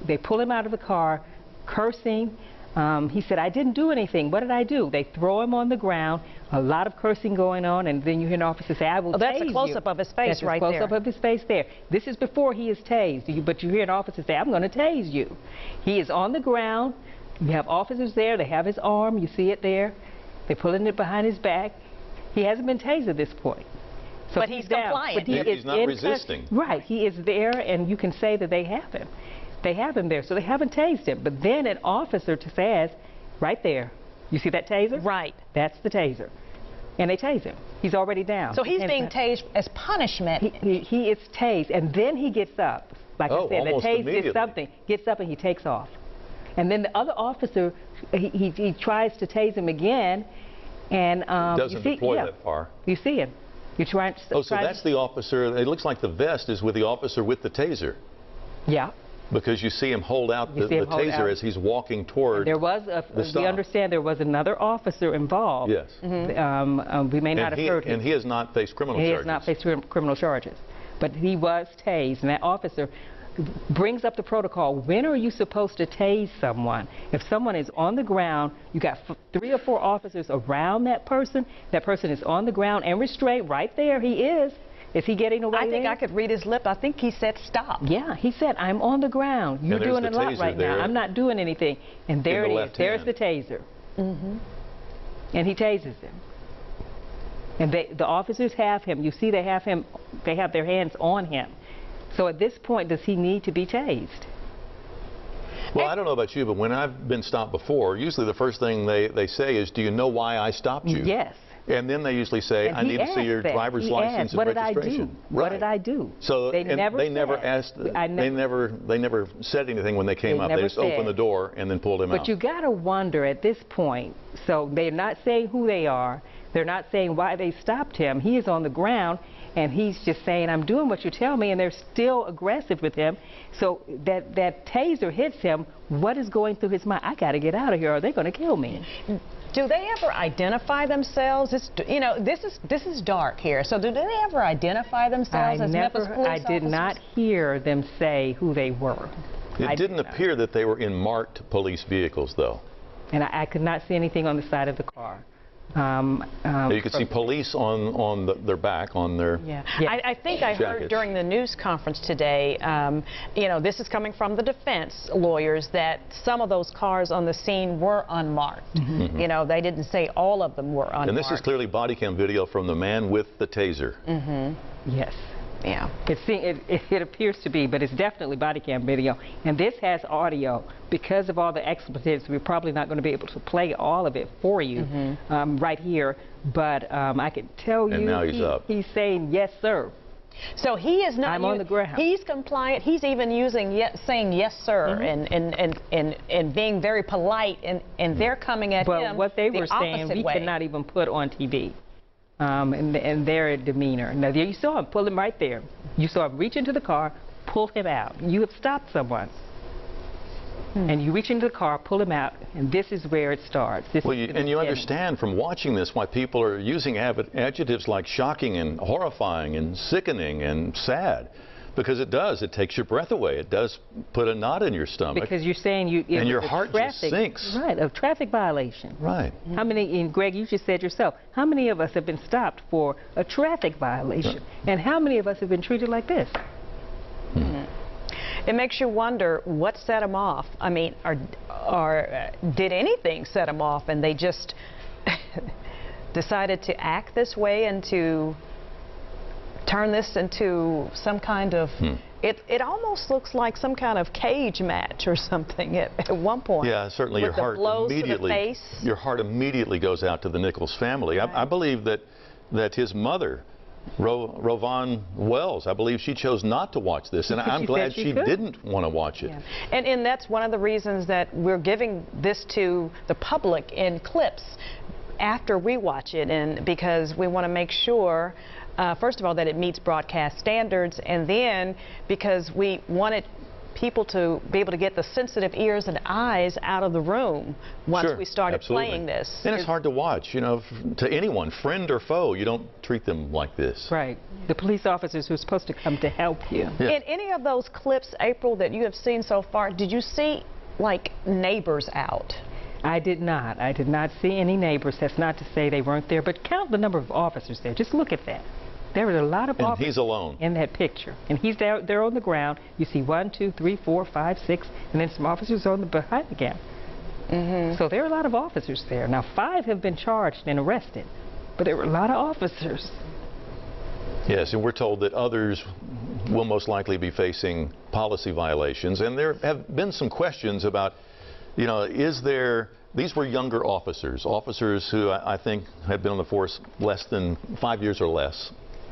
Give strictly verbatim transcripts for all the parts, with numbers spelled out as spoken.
they pull him out of the car, cursing. Um, he said, I didn't do anything. What did I do? They throw him on the ground, a lot of cursing going on, and then you hear an officer say, I will oh, that's tase a close-up of his face that's right a there. close-up of his face there. This is before he is tased, you, but you hear an officer say, I'm going to tase you. He is on the ground. You have officers there. They have his arm. You see it there. They're pulling it behind his back. He hasn't been tased at this point. So but he's, he's down. compliant. But he Maybe is he's not in, resisting. Right. He is there, and you can say that they have him. They have him there, so they haven't tased him. But then an officer says, right there, you see that taser? Right. That's the taser. And they tase him. He's already down. So he's and, being tased as punishment. He, he, he is tased, and then he gets up. Like oh, I said, the almost tase immediately. did something. Gets up and he takes off. And then the other officer, he, he, he tries to tase him again, and um, doesn't you see, deploy yeah, that far. You see him. You're trying to. Oh, so trying that's to, the officer. It looks like the vest is with the officer with the taser. Yeah. Because you see him hold out the, the hold taser out. as he's walking toward. There was, a, the stop. we understand there was another officer involved. Yes. Mm-hmm. um, um, we may and not have he, heard him. And he has not faced criminal he charges. He has not faced crim criminal charges. But he was tased, and that officer brings up the protocol. When are you supposed to tase someone? If someone is on the ground, you got f three or four officers around that person, that person is on the ground and restrained right there. He is. Is he getting away I think there? I could read his lip. I think he said stop. Yeah, he said, I'm on the ground. You're doing a lot right now. I'm not doing anything. And there it is. There's the taser. Mm-hmm. And he tases him. And they, the officers have him. You see they have him, they have their hands on him. So at this point, does he need to be tased? Well, I don't know about you, but when I've been stopped before, usually the first thing they, they say is, do you know why I stopped you? Yes. And then they usually say, and I need to see your that. driver's he license asked, and what registration. Did I do? Right. What did I do? So they and never they said. never asked. I never, they never they never said anything when they came they up. Never They just said. opened the door and then pulled him but out. But you got to wonder at this point. So they're not saying who they are. They're not saying why they stopped him. He is on the ground, and he's just saying, I'm doing what you tell me, and they're still aggressive with him. So that, that taser hits him. What is going through his mind? I got to get out of here, or they're going to kill me. Do they ever identify themselves? It's, you know, this is this is dark here. So do they ever identify themselves I as never, Memphis police I did officers? not hear them say who they were. It I didn't did appear that they were in marked police vehicles, though. And I, I could not see anything on the side of the car. Um, um, you could see police on on the, their back, on their yeah. yeah. I, I think I heard jackets. during the news conference today, um, you know, this is coming from the defense lawyers, that some of those cars on the scene were unmarked. Mm-hmm. You know, they didn't say all of them were unmarked. And this is clearly body cam video from the man with the taser. Mm-hmm. Yes. Yeah. It, it, it, it appears to be, but it's definitely body cam video. And this has audio. Because of all the expletives, we're probably not going to be able to play all of it for you mm-hmm. um, right here. But um, I can tell and you now he's, he, up. he's saying, yes, sir. So he is not. I'm on the ground. He's compliant. He's even using yes, saying yes, sir, mm-hmm. and, and, and, and, and being very polite, and, and they're coming at but him. But what they the were saying, we way. cannot even put on T V. Um, and, and their demeanor. Now, there you saw him pull him right there. You saw him reach into the car, pull him out. You have stopped someone. Hmm. And you reach into the car, pull him out, and this is where it starts. This well, you, and you understand from watching this why people are using adjectives like shocking and horrifying and sickening and sad. Because it does. It takes your breath away. It does put a knot in your stomach. Because you're saying you... And your heart traffic, just sinks. Right, a traffic violation. Right. How many, and Greg, you just said yourself, how many of us have been stopped for a traffic violation? Right. And how many of us have been treated like this? Hmm. It makes you wonder what set them off. I mean, or, or uh, did anything set them off and they just decided to act this way and to turn this into some kind of, hmm. it, it almost looks like some kind of cage match or something at, at one point. Yeah, certainly your heart immediately, your heart immediately goes out to the Nichols family. Right. I, I believe that, that his mother, Ro, Rovon Wells, I believe she chose not to watch this, and I'm she glad she, she could. didn't want to watch it. Yeah. And, and that's one of the reasons that we're giving this to the public in clips after we watch it, and because we want to make sure, uh, first of all, that it meets broadcast standards, and then because we want it people to be able to get the sensitive ears and eyes out of the room once Sure, we started absolutely. playing this. And it's hard to watch, you know, f- to anyone, friend or foe. You don't treat them like this. Right. The police officers who are supposed to come to help you. Yeah. In any of those clips, April, that you have seen so far, did you see, like, neighbors out? I did not. I did not see any neighbors. That's not to say they weren't there, but count the number of officers there. Just look at that. There were a lot of And officers he's alone. in that picture. And he's there, there on the ground. You see one, two, three, four, five, six, and then some officers on the behind the camera. Mm-hmm. So there are a lot of officers there. Now, five have been charged and arrested, but there were a lot of officers. Yes, and we're told that others will most likely be facing policy violations. And there have been some questions about, you know, is there, these were younger officers, officers who I, I think had been on the force less than five years or less.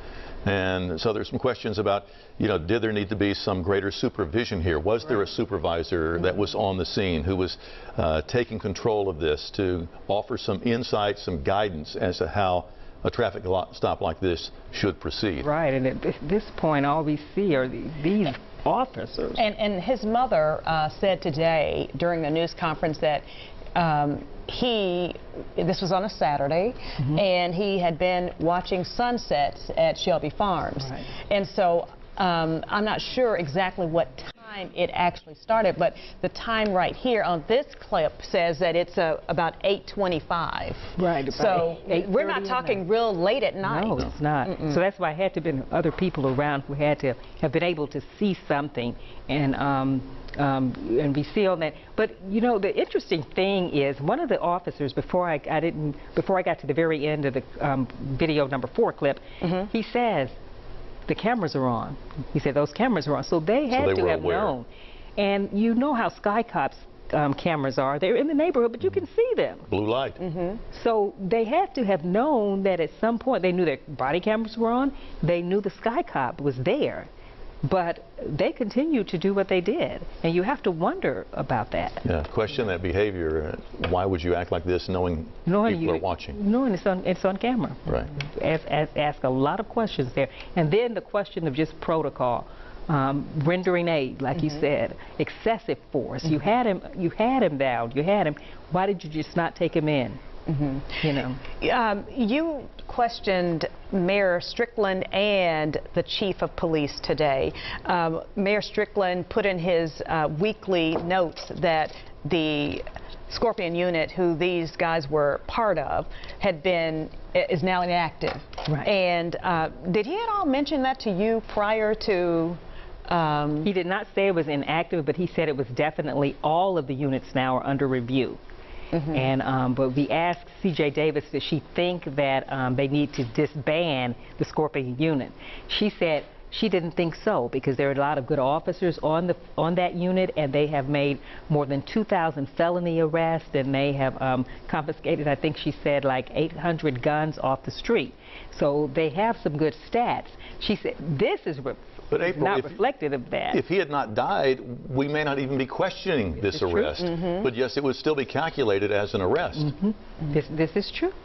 And so there's some questions about, you know, did there need to be some greater supervision here? Was there a supervisor that was on the scene who was uh, taking control of this to offer some insight, some guidance as to how a traffic stop like this should proceed? Right, and at this point, all we see are the, these officers. And, and his mother uh, said today during the news conference that um, he, this was on a Saturday, mm-hmm. and he had been watching sunsets at Shelby Farms. Right. And so um, I'm not sure exactly what time it actually started, but the time right here on this clip says that it's uh, about eight twenty-five. Right. So we're not talking real late at night. No, it's not. Mm-mm. So that's why I had to have been other people around who had to have been able to see something and um, um, and be see on that. But you know, the interesting thing is one of the officers, before I, I didn't before I got to the very end of the um, video number four clip, mm-hmm. he says, the cameras are on. He said those cameras are on. So they had so they to were have aware. known. And you know how Sky Cops um, cameras are. They're in the neighborhood, but you can see them. Blue light. Mm-hmm. So they had to have known that at some point they knew their body cameras were on. They knew the Sky Cop was there. But they continued to do what they did. And you have to wonder about that. Yeah, question that behavior. Uh, why would you act like this knowing, knowing people you, are watching? Knowing it's on, it's on camera. Right. Ask, ask, ask a lot of questions there. And then the question of just protocol. Um, rendering aid, like mm-hmm. you said, excessive force. Mm-hmm. You had him. You had him down. You had him. Why did you just not take him in? Mm-hmm. You know. Um, you questioned Mayor Strickland and the chief of police today. Um, Mayor Strickland put in his uh, weekly notes that the Scorpion unit, who these guys were part of, had been is now inactive. Right. And uh, did he at all mention that to you prior to? Um, he did not say it was inactive, but he said it was definitely all of the units now are under review. Mm-hmm. And um, but we asked C J Davis, does she think that um, they need to disband the Scorpion unit? She said she didn't think so, because there are a lot of good officers on the on that unit, and they have made more than two thousand felony arrests, and they have um, confiscated, I think she said, like eight hundred guns off the street. So they have some good stats. She said this is re but April, not if, reflective of that. If he had not died, we may not even be questioning this, this arrest. Mm-hmm. But yes, it would still be calculated as an arrest. Mm-hmm. Mm-hmm. This, this is true.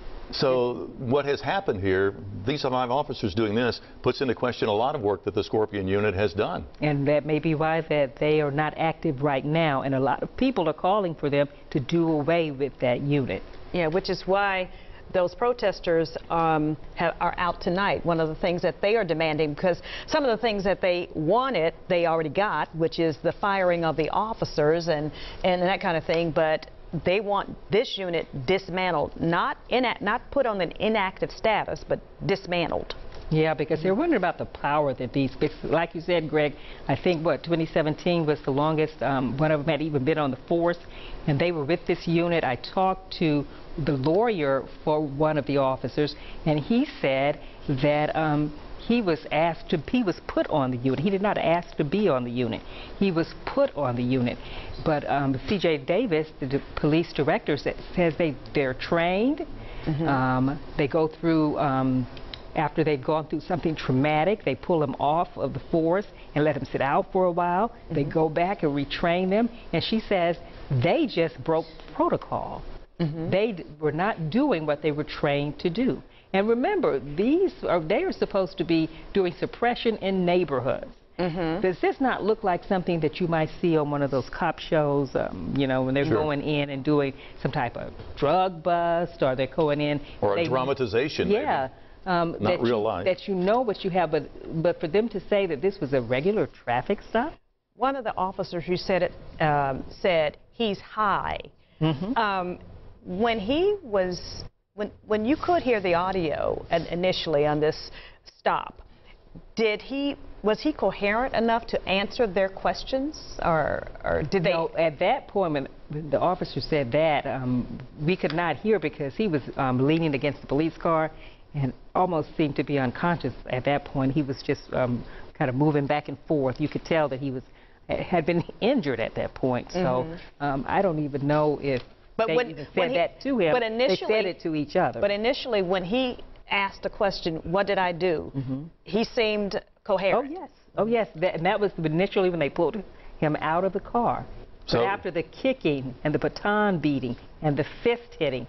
So what has happened here, these five officers doing this, puts into question a lot of work that the Scorpion unit has done. And that may be why that they are not active right now, and a lot of people are calling for them to do away with that unit. Yeah, which is why those protesters um, have, are out tonight. One of the things that they are demanding, because some of the things that they wanted, they already got, which is the firing of the officers and, and that kind of thing, but they want this unit dismantled, not, not put on an inactive status, but dismantled. Yeah, because they're wondering about the power that these, like you said, Greg, I think, what, twenty seventeen was the longest um, one of them had even been on the force, and they were with this unit. I talked to the lawyer for one of the officers, and he said that um, he was asked to, he was put on the unit. He did not ask to be on the unit. He was put on the unit. But um, C J Davis, the d police director, says they, they're trained. Mm-hmm. um, they go through, um, after they've gone through something traumatic, they pull them off of the force and let them sit out for a while. Mm-hmm. They go back and retrain them. And she says they just broke protocol. Mm-hmm. They d were not doing what they were trained to do. And remember, these are, they are supposed to be doing suppression in neighborhoods. Mm-hmm. Does this not look like something that you might see on one of those cop shows, um, you know, when they're Sure. going in and doing some type of drug bust, or they're going in... Or a they, dramatization, yeah, um, Not that real you, life. That you know what you have, but, but for them to say that this was a regular traffic stop? One of the officers who said it um, said he's high. Mm-hmm. um, when he was, when, when you could hear the audio initially on this stop, did he, was he coherent enough to answer their questions, or, or did they? No, at that point, when the officer said that, um, we could not hear because he was um, leaning against the police car and almost seemed to be unconscious at that point. He was just um, kind of moving back and forth. You could tell that he was had been injured at that point. So Mm-hmm. um, I don't even know if But they when, even said when he, that to him. but They initially, said it to each other. But initially, when he asked the question, "What did I do?" Mm-hmm. he seemed Oh coherent. yes, oh yes, that, and that was initially when they pulled him out of the car. So but after the kicking and the baton beating and the fist hitting,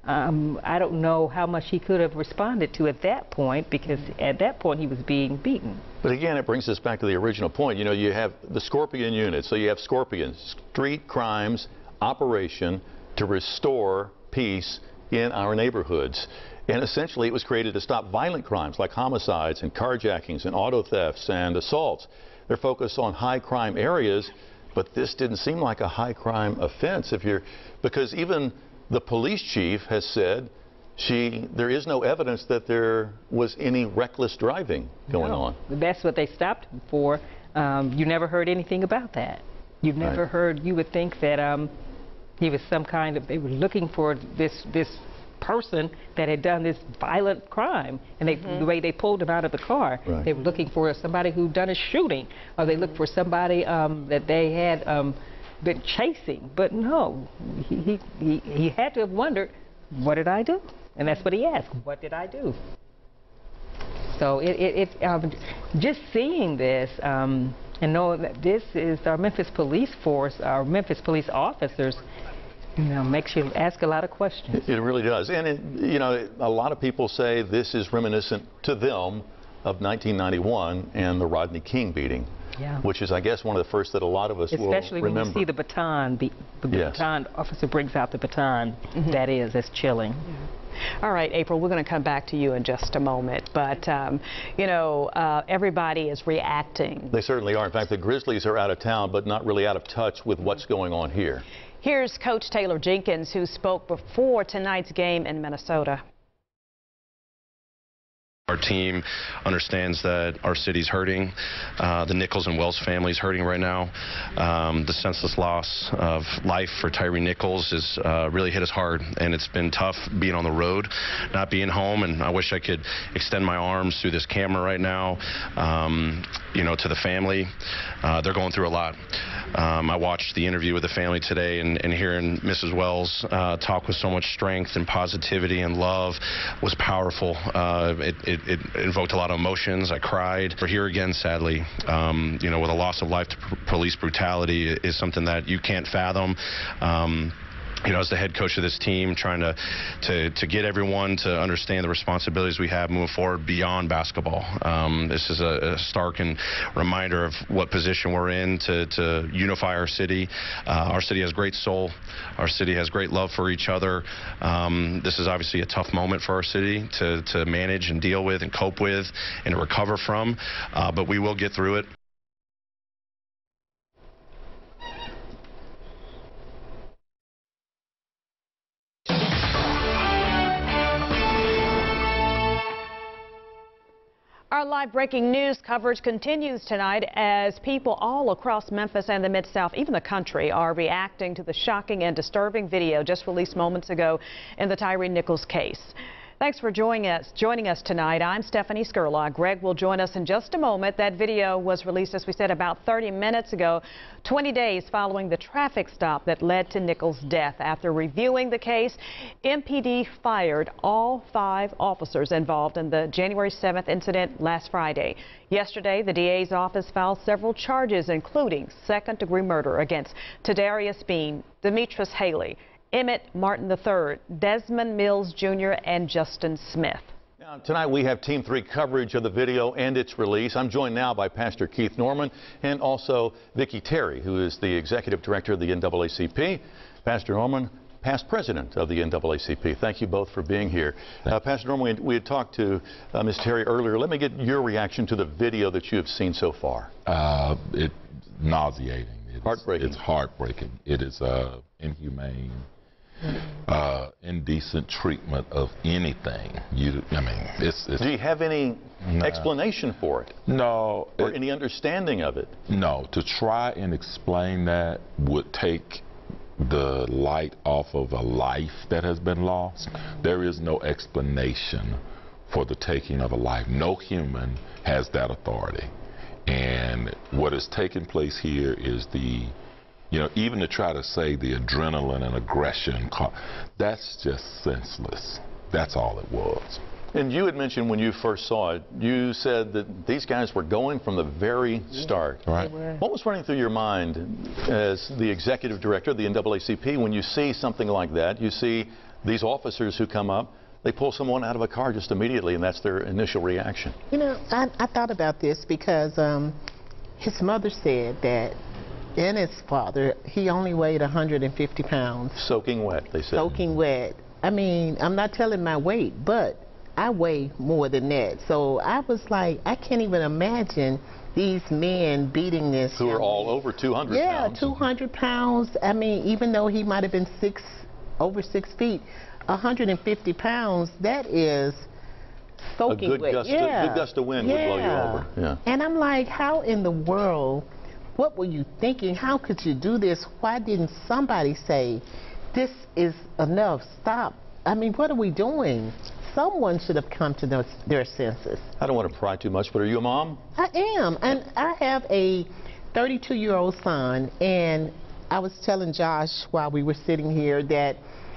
um, I don't know how much he could have responded to at that point, because at that point he was being beaten. But again, it brings us back to the original point. You know, you have the Scorpion unit. So you have Scorpion, street crimes operation to restore peace in our neighborhoods. And essentially it was created to stop violent crimes like homicides and carjackings and auto thefts and assaults. They're focused on high crime areas, but this didn't seem like a high crime offense if you're, because even the police chief has said she, there is no evidence that there was any reckless driving going No, on. That's what they stopped him for. Um, you never heard anything about that. You've never Right. heard, you would think that um, he was some kind of, they were looking for this, this person that had done this violent crime, and they, Mm-hmm. the way they pulled him out of the car, Right. they were looking for somebody who'd done a shooting, or they looked for somebody um, that they had um, been chasing. But no, he, he, he, he had to have wondered, what did I do? And that's what he asked, what did I do? So it, it, it um, just seeing this um, and knowing that this is our Memphis police force, our Memphis police officers, you know, makes you ask a lot of questions. It really does. And, it, you know, a lot of people say this is reminiscent to them of nineteen ninety-one and the Rodney King beating, Yeah. which is, I guess, one of the first that a lot of us Especially will when remember. you see the baton, the, the Yes. baton officer brings out the baton. Mm-hmm. That is, that's chilling. All right, April, we're going to come back to you in just a moment. But, um, you know, uh, everybody is reacting. They certainly are. In fact, the Grizzlies are out of town, but not really out of touch with what's going on here. Here's Coach Taylor Jenkins, who spoke before tonight's game in Minnesota. Our team understands that our city's hurting. Uh, the Nichols and Wells family's hurting right now. Um, the senseless loss of life for Tyre Nichols has uh, really hit us hard, and it's been tough being on the road, not being home. And I wish I could extend my arms through this camera right now, um, you know, to the family. Uh, they're going through a lot. Um, I watched the interview with the family today, and, and hearing Missus Wells uh, talk with so much strength and positivity and love was powerful. Uh, it, it It invoked a lot of emotions. I cried. We're here again, sadly. Um, you know, with a loss of life to p police brutality is something that you can't fathom. Um, you know, as the head coach of this team, trying to, to, to get everyone to understand the responsibilities we have moving forward beyond basketball. Um, this is a, a stark and reminder of what position we're in to, to unify our city. Uh, our city has great soul. Our city has great love for each other. Um, this is obviously a tough moment for our city to, to manage and deal with and cope with and to recover from, uh, but we will get through it. Our live breaking news coverage continues tonight as people all across Memphis and the Mid-South, even the country, are reacting to the shocking and disturbing video just released moments ago in the Tyre Nichols case. Thanks for joining us, joining us tonight. I'm Stephanie Skurlock. Greg will join us in just a moment. That video was released, as we said, about thirty minutes ago, twenty days following the traffic stop that led to Nichols' death. After reviewing the case, M P D fired all five officers involved in the January seventh incident last Friday. Yesterday, the D A's office filed several charges, including second-degree murder against Tadarius Bean, Demetrius Haley, Emmett Martin the third, Desmond Mills Junior, and Justin Smith. Now, Now, tonight we have Team three coverage of the video and its release. I'm joined now by Pastor Keith Norman and also Vicki Terry, who is the Executive Director of the N double A C P. Pastor Norman, past President of the N double A C P. Thank you both for being here. Uh, Pastor Norman, we, we had talked to uh, Miz Terry earlier. Let me get your reaction to the video that you have seen so far. Uh, it's nauseating. It heartbreaking. Is, it's heartbreaking. It is uh, inhumane. Uh, indecent treatment of anything. You, I mean, it's. it's Do you have any nah. explanation for it? No. Or it, any understanding of it? No. To try and explain that would take the light off of a life that has been lost. There is no explanation for the taking of a life. No human has that authority. And what is taking place here is the, you know, even to try to say the adrenaline and aggression, that's just senseless. That's all it was. And you had mentioned when you first saw it, you said that these guys were going from the very start. Right. What was running through your mind as the Executive Director of the N double A C P when you see something like that? You see these officers who come up, they pull someone out of a car just immediately, and that's their initial reaction. You know, I, I thought about this because um, his mother said that and his father, he only weighed one hundred fifty pounds. Soaking wet, they said. Soaking wet. I mean, I'm not telling my weight, but I weigh more than that. So I was like, I can't even imagine these men beating this. Who are all over two hundred yeah, pounds. two hundred pounds. I mean, even though he might have been six, over six feet, one hundred fifty pounds, that is soaking a good wet. Gust yeah. of, good gust of wind yeah. would blow you over. Yeah. And I'm like, how in the world, what were you thinking? How could you do this? Why didn't somebody say, this is enough, stop? I mean, what are we doing? Someone should have come to their, their senses. I don't want to pry too much, but are you a mom? I am, and I have a thirty-two-year-old son, and I was telling Josh while we were sitting here that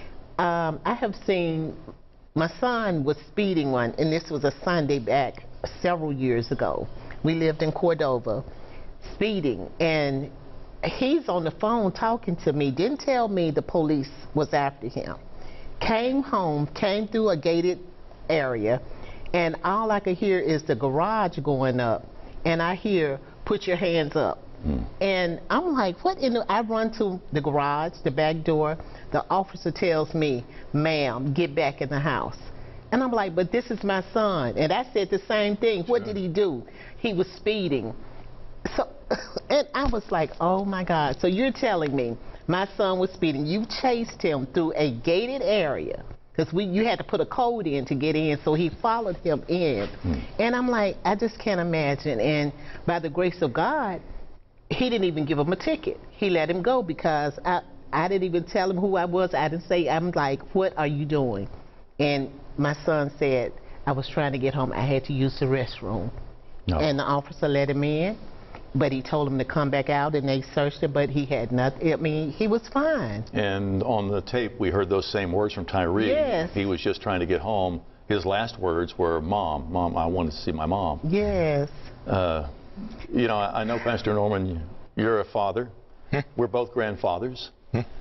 um, I have seen, my son was speeding one, and this was a Sunday back several years ago. We lived in Cordova, speeding, and he's on the phone talking to me, didn't tell me the police was after him. Came home, came through a gated area, and all I could hear is the garage going up, and I hear, put your hands up. Mm. And I'm like, what in the, I run to the garage, the back door, the officer tells me, ma'am, get back in the house. And I'm like, but this is my son. And I said the same thing. Sure. What did he do? He was speeding. So, and I was like, oh my God. So you're telling me my son was speeding. You chased him through a gated area because we you had to put a code in to get in. So he followed him in. Hmm. And I'm like, I just can't imagine. And by the grace of God, he didn't even give him a ticket. He let him go because I, I didn't even tell him who I was. I didn't say, I'm like, what are you doing? And my son said, I was trying to get home. I had to use the restroom. No. And the officer let him in. But he told him to come back out, and they searched him, but he had nothing. I mean, he was fine. And on the tape, we heard those same words from Tyre. Yes. He was just trying to get home. His last words were, Mom, Mom, I wanted to see my mom. Yes. Uh, you know, I know, Pastor Norman, you're a father. We're both grandfathers.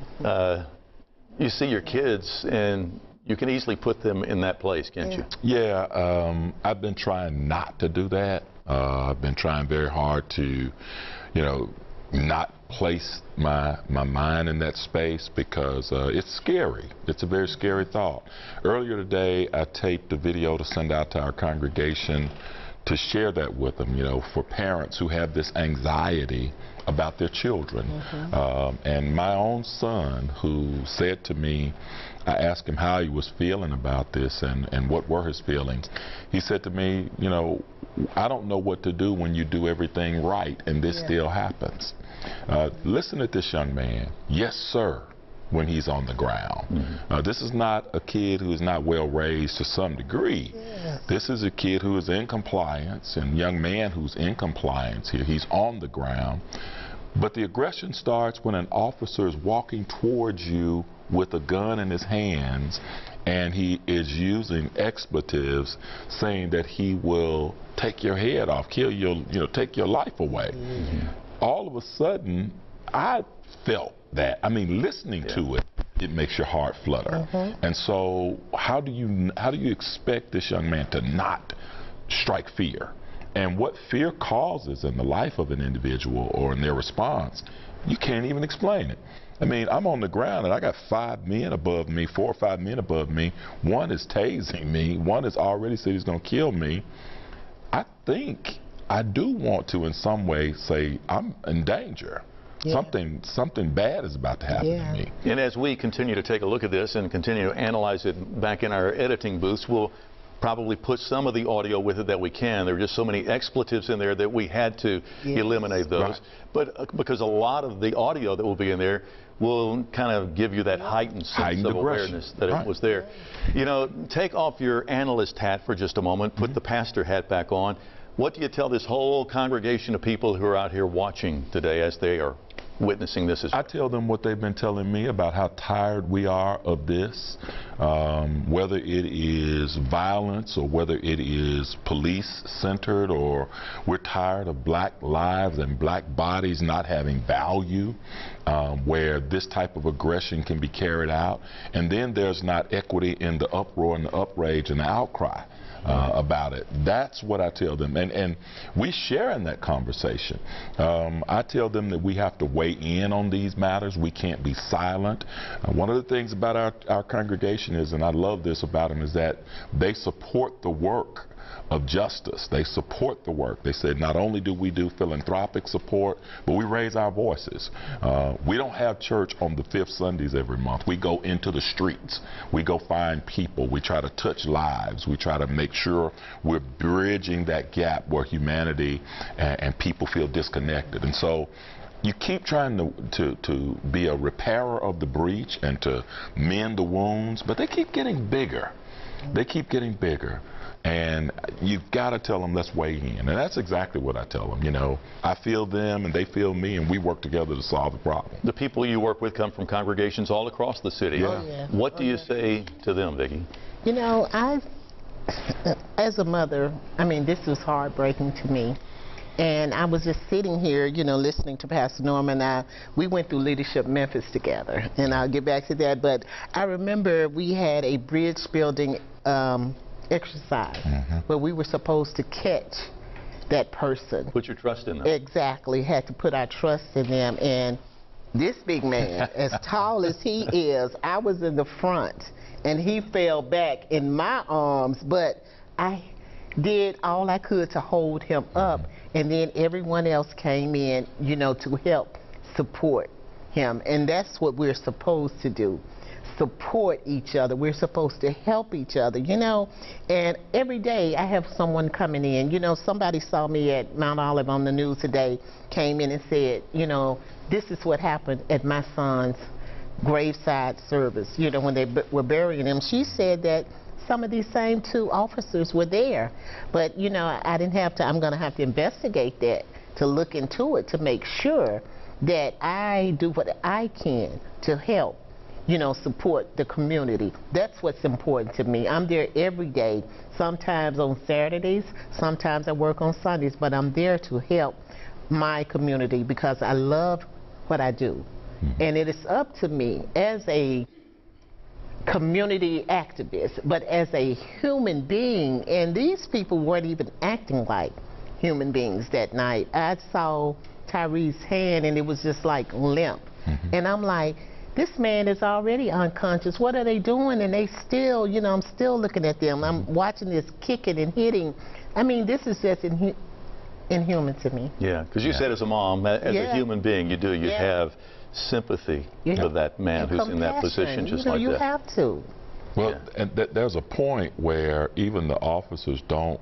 Uh, you see your kids, and you can easily put them in that place, can't yeah. you? Yeah, um, I've been trying not to do that. Uh, I've been trying very hard to, you know, not place my my mind in that space because uh, it's scary. It's a very scary thought. Earlier today, I taped a video to send out to our congregation to share that with them, you know, for parents who have this anxiety about their children. Mm-hmm. um, and my own son, who said to me, I asked him how he was feeling about this and, and what were his feelings. He said to me, you know, I don't know what to do when you do everything right and this yeah. still happens. Uh, listen to this young man. Yes, sir, when he's on the ground. Mm-hmm. uh, this is not a kid who is not well raised to some degree. Yes. This is a kid who is in compliance, and young man who's in compliance here. He's on the ground. But the aggression starts when an officer is walking towards you with a gun in his hands, and he is using expletives, saying that he will take your head off, kill your, you know, take your life away. Mm-hmm. All of a sudden, I felt that. I mean, listening yeah. to it, it makes your heart flutter. Mm-hmm. And so how do you how do you expect this young man to not strike fear? And what fear causes in the life of an individual or in their response, you can't even explain it. I mean, I'm on the ground and I got five men above me, four or five men above me. One is tasing me. One has already said he's going to kill me. I think I do want to, in some way, say I'm in danger. Yeah. Something, something bad is about to happen yeah. to me. And as we continue to take a look at this and continue to analyze it back in our editing booths, we'll probably put some of the audio with it that we can. There were just so many expletives in there that we had to yes. eliminate those. Right. But uh, because a lot of the audio that will be in there will kind of give you that heightened sense heightened of aggression. awareness that right. it was there. You know, take off your analyst hat for just a moment, put mm-hmm. the pastor hat back on. What do you tell this whole congregation of people who are out here watching today as they are witnessing this as well? I tell them what they've been telling me about how tired we are of this, um, whether it is violence or whether it is police-centered, or we're tired of black lives and black bodies not having value, um, where this type of aggression can be carried out. And then there's not equity in the uproar and the outrage and the outcry. Uh, about it. That's what I tell them, and and we share in that conversation. Um, I tell them that we have to weigh in on these matters. We can't be silent. Uh, one of the things about our, our congregation is, and I love this about them, is that they support the work of justice. They support the work. They said not only do we do philanthropic support, but we raise our voices. Uh, we don't have church on the fifth Sundays every month. We go into the streets. We go find people. We try to touch lives. We try to make sure we're bridging that gap where humanity and, and people feel disconnected. And so you keep trying to, to, to be a repairer of the breach and to mend the wounds, but they keep getting bigger. They keep getting bigger. And you've got to tell them, let's weigh in. And that's exactly what I tell them. You know, I feel them and they feel me, and we work together to solve the problem. The people you work with come from congregations all across the city. Yeah. Oh, yeah. What do oh, you yeah. say to them, Vicki? You know, I, as a mother, I mean, this was heartbreaking to me. And I was just sitting here, you know, listening to Pastor Norman. I, we went through Leadership Memphis together, and I'll get back to that. But I remember we had a bridge building um, exercise mm-hmm. where we were supposed to catch that person. Put your trust in them. Exactly. Had to put our trust in them. And this big man, as tall as he is, I was in the front, and he fell back in my arms, but I did all I could to hold him up, and then everyone else came in, you know, to help support him. And that's what we're supposed to do. Support each other. We're supposed to help each other, you know. And every day I have someone coming in. You know, somebody saw me at Mount Olive on the news today, came in and said, you know, this is what happened at my son's graveside service, you know, when they b were burying him. She said that some of these same two officers were there. But, you know, I, I didn't have to, I'm going to have to investigate that, to look into it, to make sure that I do what I can to help, you know, support the community. That's what's important to me. I'm there every day, sometimes on Saturdays, sometimes I work on Sundays, but I'm there to help my community because I love what I do. Mm-hmm. And it is up to me as a community activist, but as a human being, and these people weren't even acting like human beings that night. I saw Tyre's hand and it was just like limp. Mm-hmm. And I'm like, this man is already unconscious. What are they doing? And they still, you know, I'm still looking at them. I'm watching this kicking and hitting. I mean, this is just inhu inhuman to me. Yeah, because you yeah. said as a mom, as yeah. a human being, you do, you yeah. have sympathy you for that man who's in that position just you know, like you that. You have to. Well, yeah. and th there's a point where even the officers don't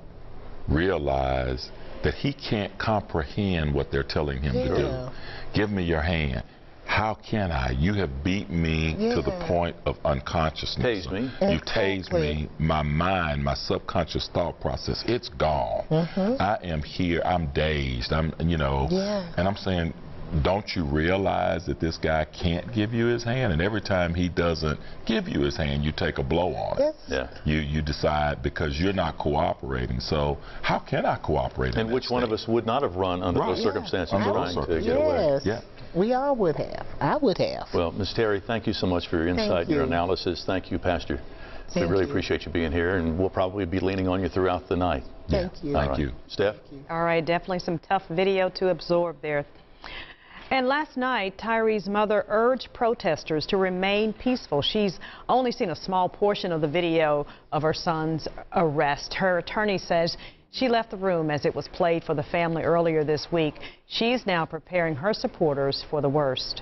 realize that he can't comprehend what they're telling him yeah. to do. Give me your hand. How can I? You have beat me yeah. to the point of unconsciousness. Tase me. You exactly. tased me. My mind, my subconscious thought process, it's gone. Mm-hmm. I am here. I'm dazed. I'm, you know, yeah. and I'm saying, don't you realize that this guy can't give you his hand? And every time he doesn't give you his hand, you take a blow on it. Yes. Yeah. You you decide because you're not cooperating. So how can I cooperate? And in which that one state? of us would not have run under Right. those Yeah. circumstances Under trying those to get away? Yes. Yeah. We all would have. I would have. Well, Miz Terry, thank you so much for your insight and your you. analysis. Thank you, Pastor. Thank we really you. appreciate you being here, and we'll probably be leaning on you throughout the night. Thank you. Thank All right. you. Steph? All right, definitely some tough video to absorb there. And last night, Tyre's mother urged protesters to remain peaceful. She's only seen a small portion of the video of her son's arrest. Her attorney says she left the room as it was played for the family earlier this week. She's now preparing her supporters for the worst.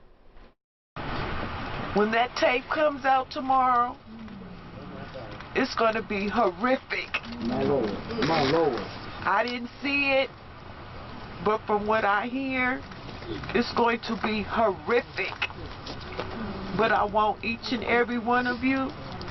When that tape comes out tomorrow, it's going to be horrific. My Lord, my Lord. I didn't see it, but from what I hear, it's going to be horrific. But I want each and every one of you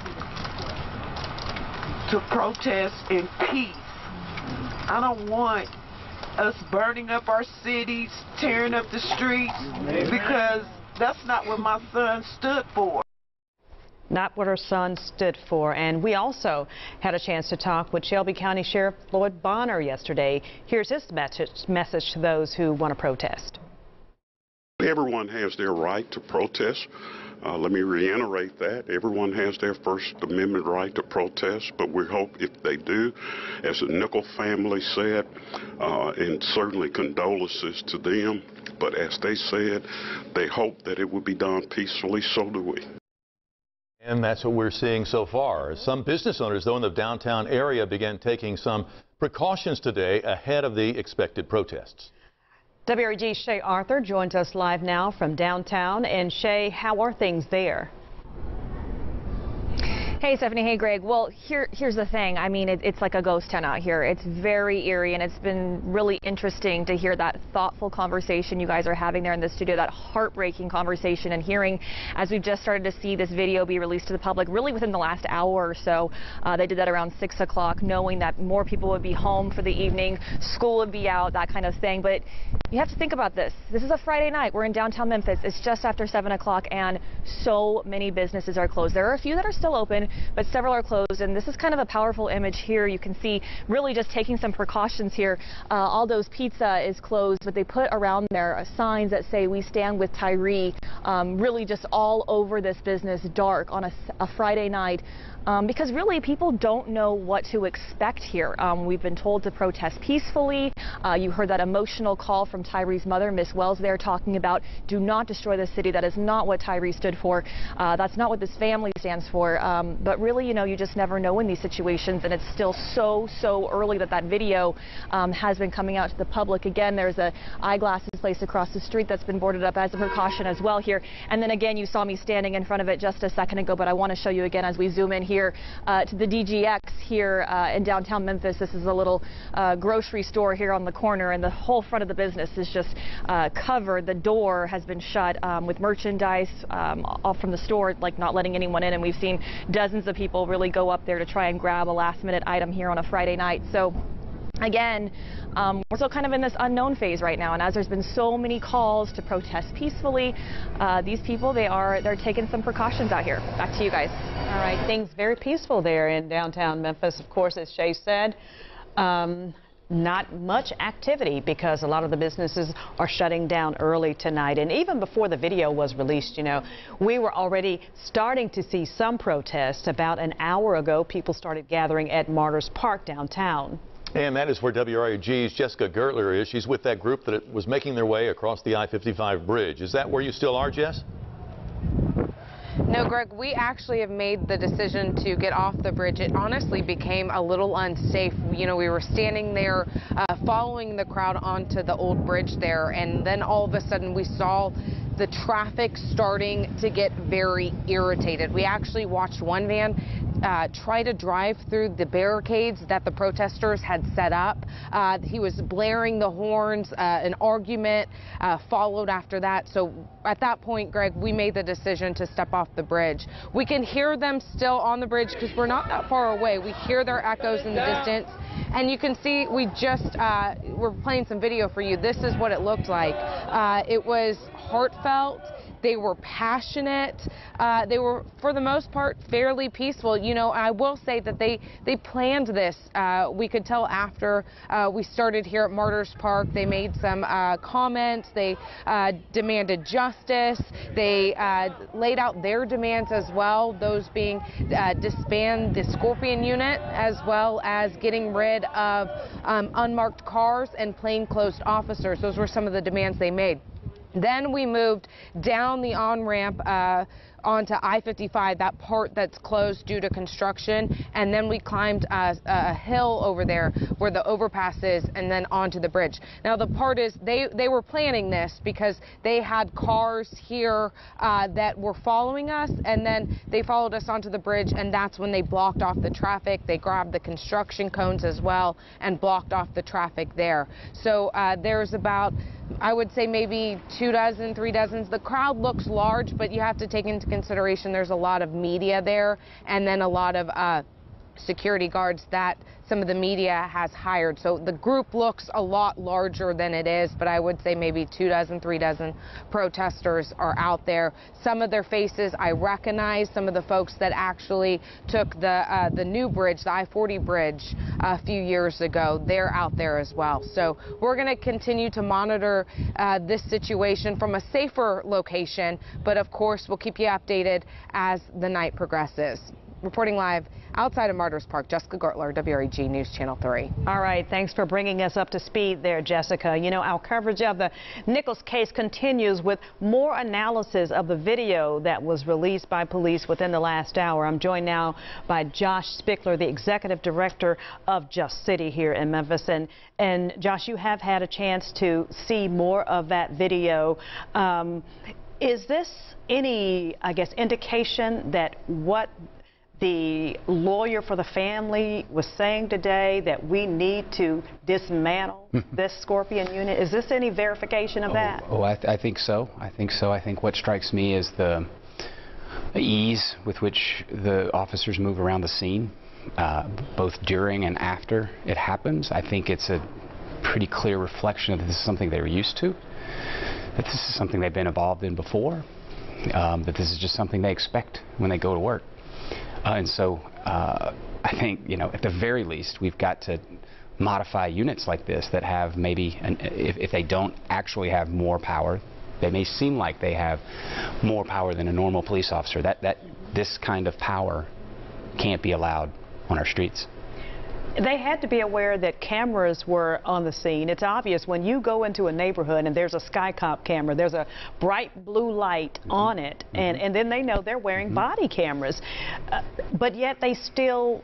to protest in peace. I don't want us burning up our cities, tearing up the streets, because that's not what my son stood for. Not what her son stood for. And we also had a chance to talk with Shelby County Sheriff Floyd Bonner yesterday. Here's his message, message to those who want to protest. Everyone has their right to protest. Uh, let me reiterate that. Everyone has their First Amendment right to protest, but we hope if they do, as the Nichols family said, uh, and certainly condolences to them, but as they said, they hope that it will be done peacefully, so do we. And that's what we're seeing so far. Some business owners, though, in the downtown area began taking some precautions today ahead of the expected protests. W R E G's Shay Arthur joins us live now from downtown. And Shay, how are things there? Hey, Stephanie. Hey, Greg. Well, here, here's the thing. I mean, it, it's like a ghost town out here. It's very eerie, and it's been really interesting to hear that thoughtful conversation you guys are having there in the studio, that heartbreaking conversation, and hearing as we've just started to see this video be released to the public really within the last hour or so. Uh, they did that around six o'clock, knowing that more people would be home for the evening, school would be out, that kind of thing. But you have to think about this. This is a Friday night. We're in downtown Memphis. It's just after seven o'clock, and so many businesses are closed. There are a few that are still open, but several are closed, and this is kind of a powerful image here. You can see really just taking some precautions here. Uh, Aldo's Pizza is closed, but they put around there uh, signs that say "We stand with Tyre," um, really just all over this business, dark on a, a Friday night. Um, because really people don't know what to expect here. Um, we've been told to protest peacefully. Uh, you heard that emotional call from Tyre's mother, Miss Wells, there talking about do not destroy the city. That is not what Tyre stood for. Uh, that's not what this family stands for. Um, but really, you know, you just never know in these situations, and it's still so, so early that that video um, has been coming out to the public. Again, there's a eyeglasses place across the street that's been boarded up as a precaution as well here. And then again, you saw me standing in front of it just a second ago, but I want to show you again as we zoom in here. Here uh, to the D G X here uh, in downtown Memphis. This is a little uh, grocery store here on the corner, and the whole front of the business is just uh, covered. The door has been shut um, with merchandise um, off from the store, like not letting anyone in, and we've seen dozens of people really go up there to try and grab a last minute item here on a Friday night. So again, um, we're still kind of in this unknown phase right now, and as there's been so many calls to protest peacefully, uh, these people, they are they're taking some precautions out here. Back to you guys. All right, things very peaceful there in downtown Memphis. Of course, as Shay said, um, not much activity because a lot of the businesses are shutting down early tonight. And even before the video was released, you know, we were already starting to see some protests. About an hour ago, people started gathering at Martyrs Park downtown. And that is where W R E G's Jessica Gertler is. She's with that group that was making their way across the I fifty-five bridge. Is that where you still are, Jess? No, Greg, we actually have made the decision to get off the bridge. It honestly became a little unsafe. You know, we were standing there uh, following the crowd onto the old bridge there, and then all of a sudden we saw the traffic starting to get very irritated. We actually watched one van uh, try to drive through the barricades that the protesters had set up. Uh, he was blaring the horns. Uh, an argument uh, followed after that. So at that point, Greg, we made the decision to step off the bridge. We can hear them still on the bridge because we're not that far away. We hear their echoes in the distance. And you can see we just, uh, we're playing some video for you. This is what it looked like. Uh, it was heartfelt. They were passionate. Uh, they were, for the most part, fairly peaceful. You know, I will say that they, they planned this. Uh, we could tell after uh, we started here at Martyrs Park, they made some uh, comments. They uh, demanded justice. They uh, laid out their demands as well, those being uh, disband the Scorpion unit, as well as getting rid of um, unmarked cars and plainclothes officers. Those were some of the demands they made. Then we moved down the on-ramp uh, onto I fifty-five, that part that's closed due to construction, and then we climbed a, a hill over there where the overpass is, and then onto the bridge. Now the part is, they, they were planning this because they had cars here uh, that were following us, and then they followed us onto the bridge, and that's when they blocked off the traffic. They grabbed the construction cones as well and blocked off the traffic there. So uh, there's about, I would say maybe two dozen, three dozens. The crowd looks large, but you have to take into consideration there's a lot of media there, and then a lot of uh, security guards that some of the media has hired. So the group looks a lot larger than it is, but I would say maybe two dozen, three dozen protesters are out there. Some of their faces I recognize, some of the folks that actually took the, uh, the new bridge, the I forty bridge a few years ago, they're out there as well. So we're going to continue to monitor uh, this situation from a safer location, but of course we'll keep you updated as the night progresses. Reporting live outside of Martyrs Park, Jessica Gertler, W R E G News Channel three. All right, thanks for bringing us up to speed there, Jessica. You know, our coverage of the Nichols case continues with more analysis of the video that was released by police within the last hour. I'm joined now by Josh Spickler, the executive director of Just City here in Memphis. And, and Josh, you have had a chance to see more of that video. Um, is this any, I guess, indication that what the lawyer for the family was saying today, that we need to dismantle this Scorpion unit? Is this any verification of oh, that? Oh, I, th I think so. I think so. I think what strikes me is the ease with which the officers move around the scene, uh, both during and after it happens. I think it's a pretty clear reflection that this is something they're used to, that this is something they've been involved in before, um, that this is just something they expect when they go to work. Uh, and so uh, I think, you know, at the very least, we've got to modify units like this that have maybe, an, if, if they don't actually have more power, they may seem like they have more power than a normal police officer. That, that this kind of power can't be allowed on our streets. They had to be aware that cameras were on the scene. It's obvious when you go into a neighborhood and there's a SkyCop camera, there's a bright blue light mm-hmm. on it, mm-hmm. and, and then they know they're wearing mm-hmm. body cameras. Uh, but yet they still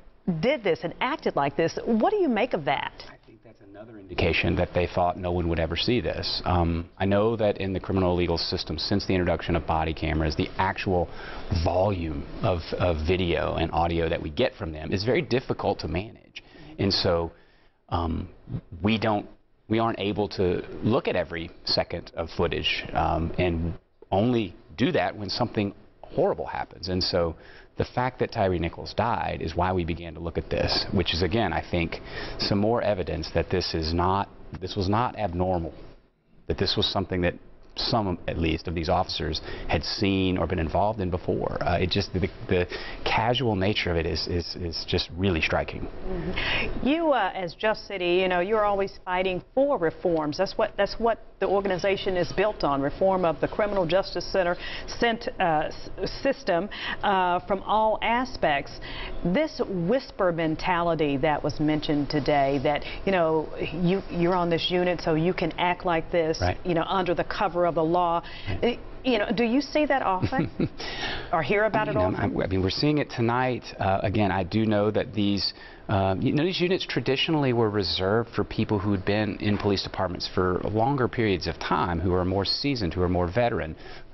did this and acted like this. What do you make of that? I think that's another indication that they thought no one would ever see this. Um, I know that in the criminal legal system, since the introduction of body cameras, the actual volume of, of video and audio that we get from them is very difficult to manage. And so um, we don't, we aren't able to look at every second of footage um, and only do that when something horrible happens. And so the fact that Tyre Nichols died is why we began to look at this, which is, again, I think, some more evidence that this is not, this was not abnormal, that this was something that some, at least, of these officers had seen or been involved in before. Uh, it just, the, the casual nature of it is, is, is just really striking. Mm-hmm. You, uh, as Just City, you know, you're always fighting for reforms. That's what, that's what the organization is built on, reform of the criminal justice center cent, uh, system uh, from all aspects. This whisper mentality that was mentioned today, that, you know, you, you're on this unit so you can act like this, right. you know, under the cover of the law. Right. You know, do you see that often or hear about you it know, often? I mean, we're seeing it tonight. Uh, again, I do know that these, um, you know, these units traditionally were reserved for people who'd been in police departments for longer periods of time, who are more seasoned, who are more veteran,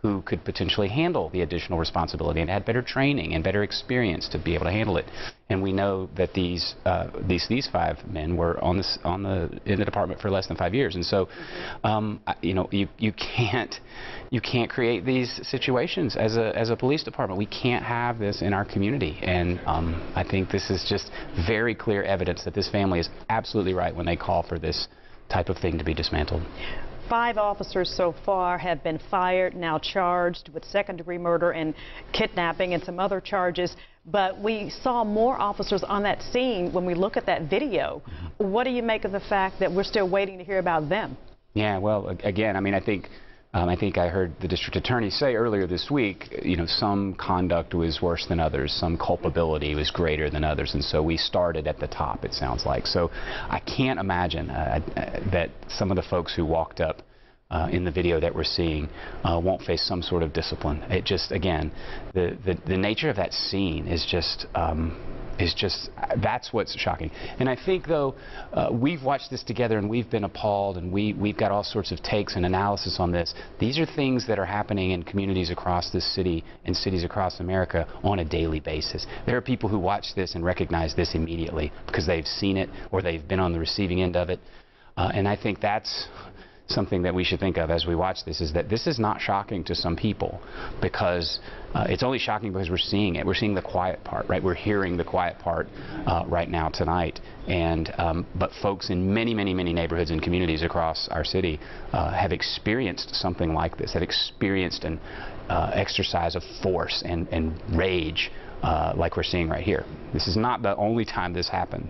who could potentially handle the additional responsibility and had better training and better experience to be able to handle it. And we know that these uh, these these five men were on this on the in the department for less than five years. And so, um, you know, you you can't you can't create these situations as a as a police department. We can't have this in our community. And um, I think this is just very clear evidence that this family is absolutely right when they call for this type of thing to be dismantled. Five officers so far have been fired, now charged with second-degree murder and kidnapping and some other charges. But we saw more officers on that scene when we look at that video. What do you make of the fact that we're still waiting to hear about them? Yeah, well, again, I mean, I think um, I think I heard the district attorney say earlier this week, you know, some conduct was worse than others, some culpability was greater than others, and so we started at the top, it sounds like. So I can't imagine uh, that some of the folks who walked up Uh, in the video that we're seeing uh, won't face some sort of discipline. It just, again, the, the, the nature of that scene is just, um, is just, that's what's shocking. And I think, though, uh, we've watched this together and we've been appalled and we, we've got all sorts of takes and analysis on this. These are things that are happening in communities across this city and cities across America on a daily basis. There are people who watch this and recognize this immediately because they've seen it or they've been on the receiving end of it. Uh, and I think that's something that we should think of as we watch this, is that this is not shocking to some people because uh, it's only shocking because we're seeing it. We're seeing the quiet part, right? We're hearing the quiet part uh, right now tonight. And um, but folks in many, many, many neighborhoods and communities across our city uh, have experienced something like this, have experienced an uh, exercise of force and, and rage uh, like we're seeing right here. This is not the only time this happened.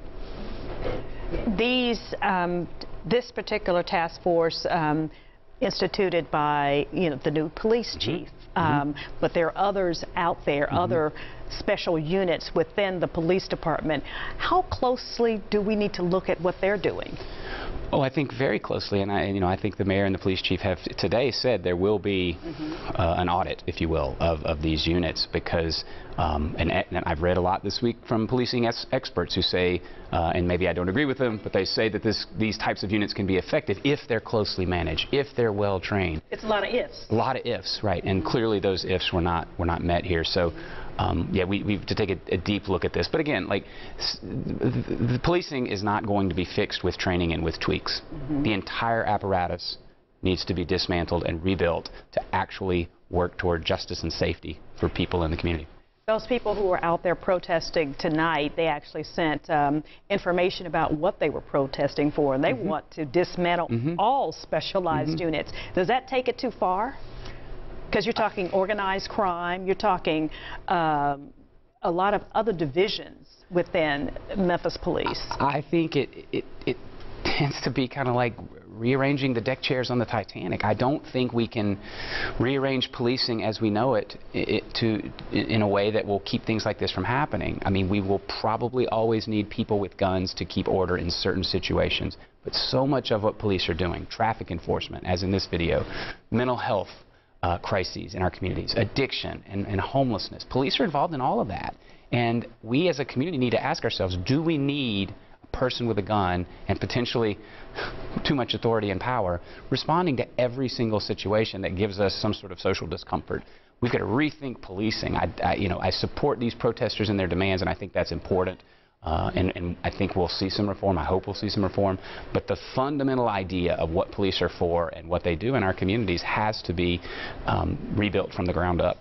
These, um, this particular task force um, instituted by, you know, the new police chief, um, mm-hmm. but there are others out there, mm-hmm. other special units within the police department. How closely do we need to look at what they're doing? Oh, I think very closely, and I, you know, I think the mayor and the police chief have today said there will be mm-hmm. uh, an audit, if you will, of, of these units because, um, and, and I've read a lot this week from policing ex experts who say, uh, and maybe I don't agree with them, but they say that this, these types of units can be effective if they're closely managed, if they're well trained. It's a lot of ifs. A lot of ifs, right? And clearly those ifs were not were not met here. So. Um, yeah, we, we have to take a, a deep look at this. But again, like, s the policing is not going to be fixed with training and with tweaks. Mm-hmm. The entire apparatus needs to be dismantled and rebuilt to actually work toward justice and safety for people in the community. Those people who were out there protesting tonight, they actually sent um, information about what they were protesting for, and they mm-hmm. want to dismantle mm-hmm. all specialized mm-hmm. units. Does that take it too far? Because you're talking organized crime, you're talking um, a lot of other divisions within Memphis Police. I think it, it, it tends to be kind of like rearranging the deck chairs on the Titanic. I don't think we can rearrange policing as we know it, it to in a way that will keep things like this from happening. I mean, we will probably always need people with guns to keep order in certain situations. But so much of what police are doing, traffic enforcement, as in this video, mental health, Uh, crises in our communities, addiction and, and homelessness. Police are involved in all of that. And we as a community need to ask ourselves, do we need a person with a gun and potentially too much authority and power responding to every single situation that gives us some sort of social discomfort? We've got to rethink policing. I, I, you know, I support these protesters and their demands, and I think that's important. Uh, and, and I think we'll see some reform. I hope we'll see some reform. But the fundamental idea of what police are for and what they do in our communities has to be um, rebuilt from the ground up.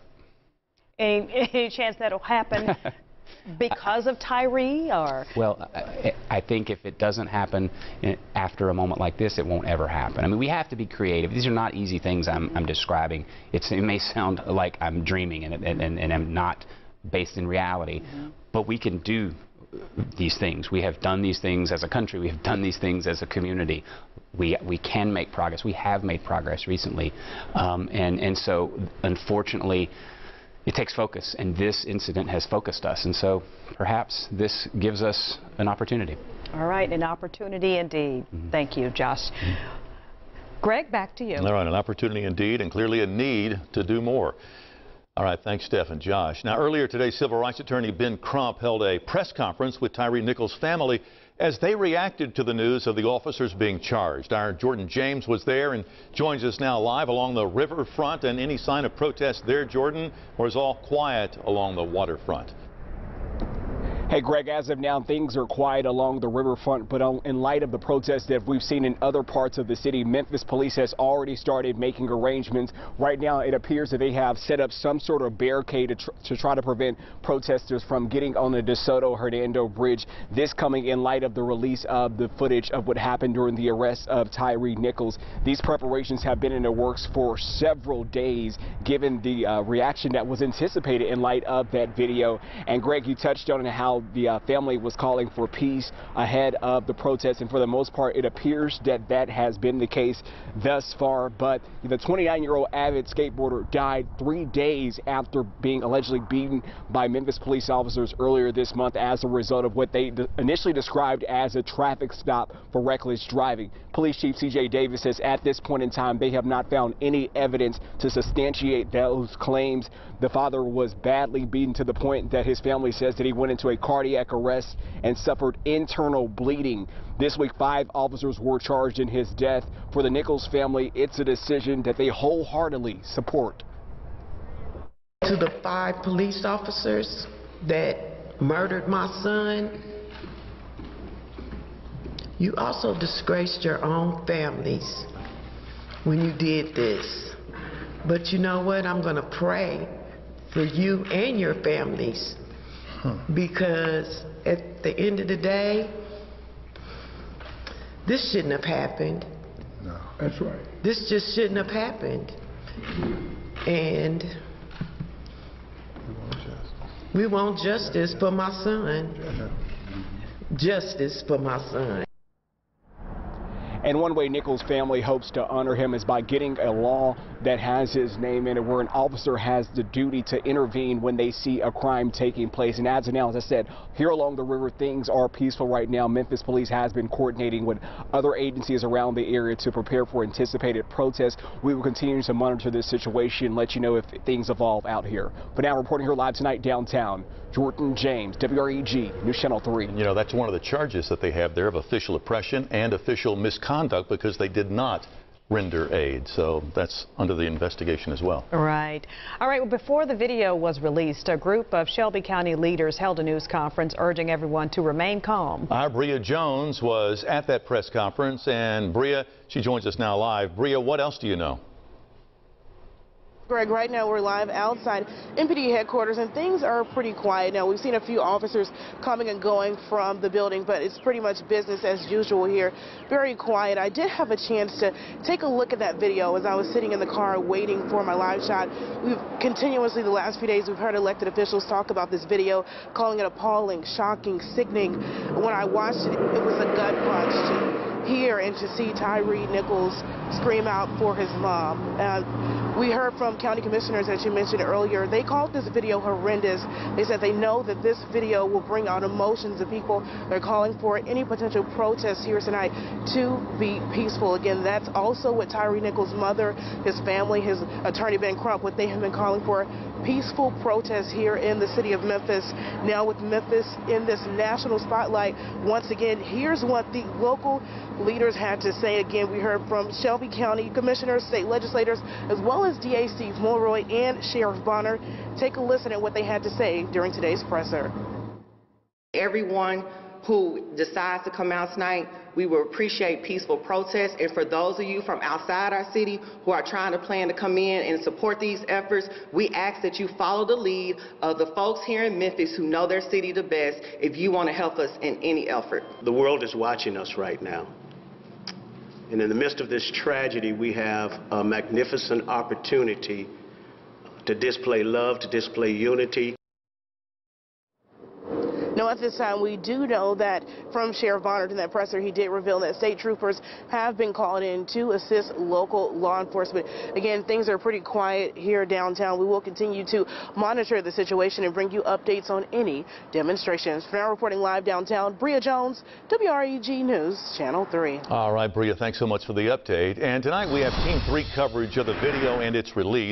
Any, any chance that'll happen because of Tyre, or? Well, I, I think if it doesn't happen after a moment like this, it won't ever happen. I mean, we have to be creative. These are not easy things I'm, I'm describing. It's, it may sound like I'm dreaming and, and, and, and I'm not based in reality, mm-hmm. but we can do these things. We have done these things as a country. We have done these things as a community. We we can make progress. We have made progress recently, um, and and so unfortunately, it takes focus. And this incident has focused us. And so perhaps this gives us an opportunity. All right, an opportunity indeed. Mm-hmm. Thank you, Josh. Mm-hmm. Greg, back to you. All right, an opportunity indeed, and clearly a need to do more. All right, thanks, Steph and Josh. Now, earlier today, civil rights attorney Ben Crump held a press conference with Tyre Nichols' family as they reacted to the news of the officers being charged. Our Jordan James was there and joins us now live along the riverfront. And any sign of protest there, Jordan, or is all quiet along the waterfront? Hey, Greg, as of now, things are quiet along the riverfront, but in light of the protests that we've seen in other parts of the city, Memphis police has already started making arrangements. Right now, it appears that they have set up some sort of barricade to, tr to try to prevent protesters from getting on the DeSoto Hernando Bridge. This coming in light of the release of the footage of what happened during the arrest of Tyre Nichols. These preparations have been in the works for several days, given the uh, reaction that was anticipated in light of that video. And Greg, you touched on how the uh, family was calling for peace ahead of the protest, and for the most part it appears that that has been the case thus far. But the twenty-nine-year-old avid skateboarder died three days after being allegedly beaten by Memphis police officers earlier this month as a result of what they initially described as a traffic stop for reckless driving. Police Chief C J Davis says at this point in time they have not found any evidence to substantiate those claims. The father was badly beaten to the point that his family says that he went into a cardiac arrest and suffered internal bleeding. This week, five officers were charged in his death. For the Nichols family, it's a decision that they wholeheartedly support. To the five police officers that murdered my son, you also disgraced your own families when you did this. But you know what? I'm going to pray for you and your families, because at the end of the day, this shouldn't have happened. No, that's right. This just shouldn't have happened. And we want justice for my son. Justice for my son. And one way Nichols' family hopes to honor him is by getting a law that has his name in it, where an officer has the duty to intervene when they see a crime taking place. And as of now, as I said, here along the river, things are peaceful right now. Memphis police has been coordinating with other agencies around the area to prepare for anticipated protests. We will continue to monitor this situation and let you know if things evolve out here. But now, reporting here live tonight downtown, Jordan James, W R E G, News Channel three. You know, that's one of the charges that they have there, of official oppression and official misconduct, because they did not render aid. So that's under the investigation as well. Right. All right. Well, before the video was released, a group of Shelby County leaders held a news conference urging everyone to remain calm. Our Bria Jones was at that press conference, and Bria, she joins us now live. Bria, what else do you know? Greg, right now we're live outside M P D headquarters, and things are pretty quiet now. We've seen a few officers coming and going from the building, but it's pretty much business as usual here. Very quiet. I did have a chance to take a look at that video as I was sitting in the car waiting for my live shot. We've continuously, the last few days, we've heard elected officials talk about this video, calling it appalling, shocking, sickening. When I watched it, it was a gut punch to hear and to see Tyre Nichols scream out for his mom. Uh, we heard from county commissioners, as you mentioned earlier. They called this video horrendous. They said they know that this video will bring out emotions of people. They're calling for any potential protests here tonight to be peaceful. Again, that's also what Tyre Nichols' mother, his family, his attorney Ben Crump, what they have been calling for, peaceful protests here in the city of Memphis. Now with Memphis in this national spotlight, once again, here's what the local leaders had to say. Again, we heard from Shelby County commissioners, state legislators, as well as D A Steve Mulroy and Sheriff Bonner. Take a listen at what they had to say during today's presser. Everyone who decides to come out tonight, we will appreciate peaceful protests. And for those of you from outside our city who are trying to plan to come in and support these efforts, we ask that you follow the lead of the folks here in Memphis who know their city the best if you want to help us in any effort. The world is watching us right now. And in the midst of this tragedy, we have a magnificent opportunity to display love, to display unity. Now, at this time, we do know that from Sheriff Bonner in that presser, he did reveal that state troopers have been called in to assist local law enforcement. Again, things are pretty quiet here downtown. We will continue to monitor the situation and bring you updates on any demonstrations. For now, reporting live downtown, Bria Jones, W R E G News, Channel three. All right, Bria, thanks so much for the update. And tonight we have Team three coverage of the video and its release.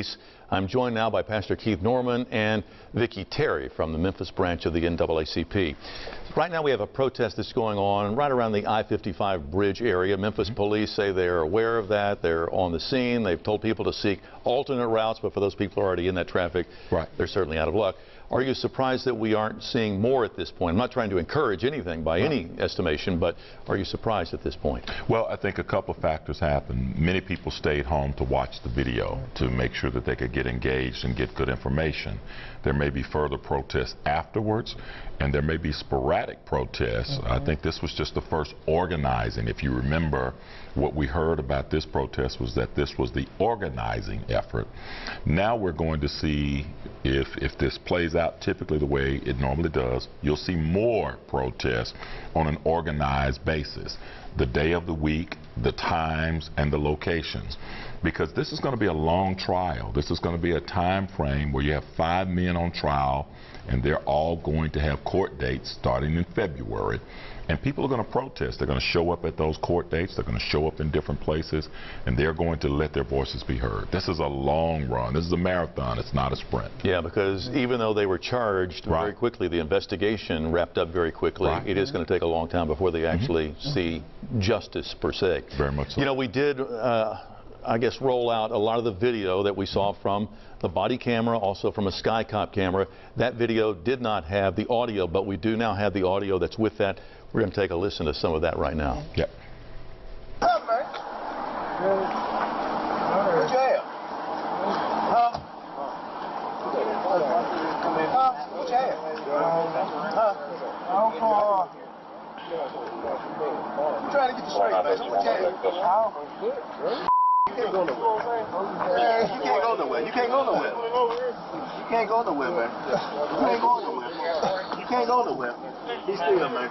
I'm joined now by Pastor Keith Norman and Vicki Terry from the Memphis branch of the N double A C P. Right now we have a protest that's going on right around the I fifty-five bridge area. Memphis mm-hmm. police say they're aware of that. They're on the scene. They've told people to seek alternate routes, but for those people already in that traffic, right. they're certainly out of luck. Are you surprised that we aren't seeing more at this point? I'm not trying to encourage anything by right. any estimation, but are you surprised at this point? Well, I think a couple of factors happened. Many people stayed home to watch the video to make sure that they could get engaged and get good information. There may be further protests afterwards, and there may be sporadic protests. Mm-hmm. I think this was just the first organizing. If you remember, what we heard about this protest was that this was the organizing effort. Now we're going to see if, if this plays out typically the way it normally does, you'll see more protests on an organized basis. The day of the week, the times, and the locations. Because this is going to be a long trial. This is going to be a time frame where you have five men on trial, and they're all going to have court dates starting in February. And people are going to protest. They're going to show up at those court dates. They're going to show up in different places, and they're going to let their voices be heard. This is a long run. This is a marathon. It's not a sprint. Yeah, because even though they were charged right. very quickly, the investigation wrapped up very quickly. Right. It is going to take a long time before they actually mm-hmm. see justice per se. Very much so. You know, we did, uh, I guess, roll out a lot of the video that we saw from the body camera, also from a SkyCop camera. That video did not have the audio, but we do now have the audio that's with that. We're going to take a listen to some of that right now. Yep. What's up, man? What's your hair? Huh? Huh? What's your hair? Huh? I'm for... I'm trying to get you straight, man. What's your hair? You can't go nowhere. Man, you can't go nowhere. You can't go nowhere. You can't go nowhere, man. You can't go nowhere. You can't go nowhere. Be still, man.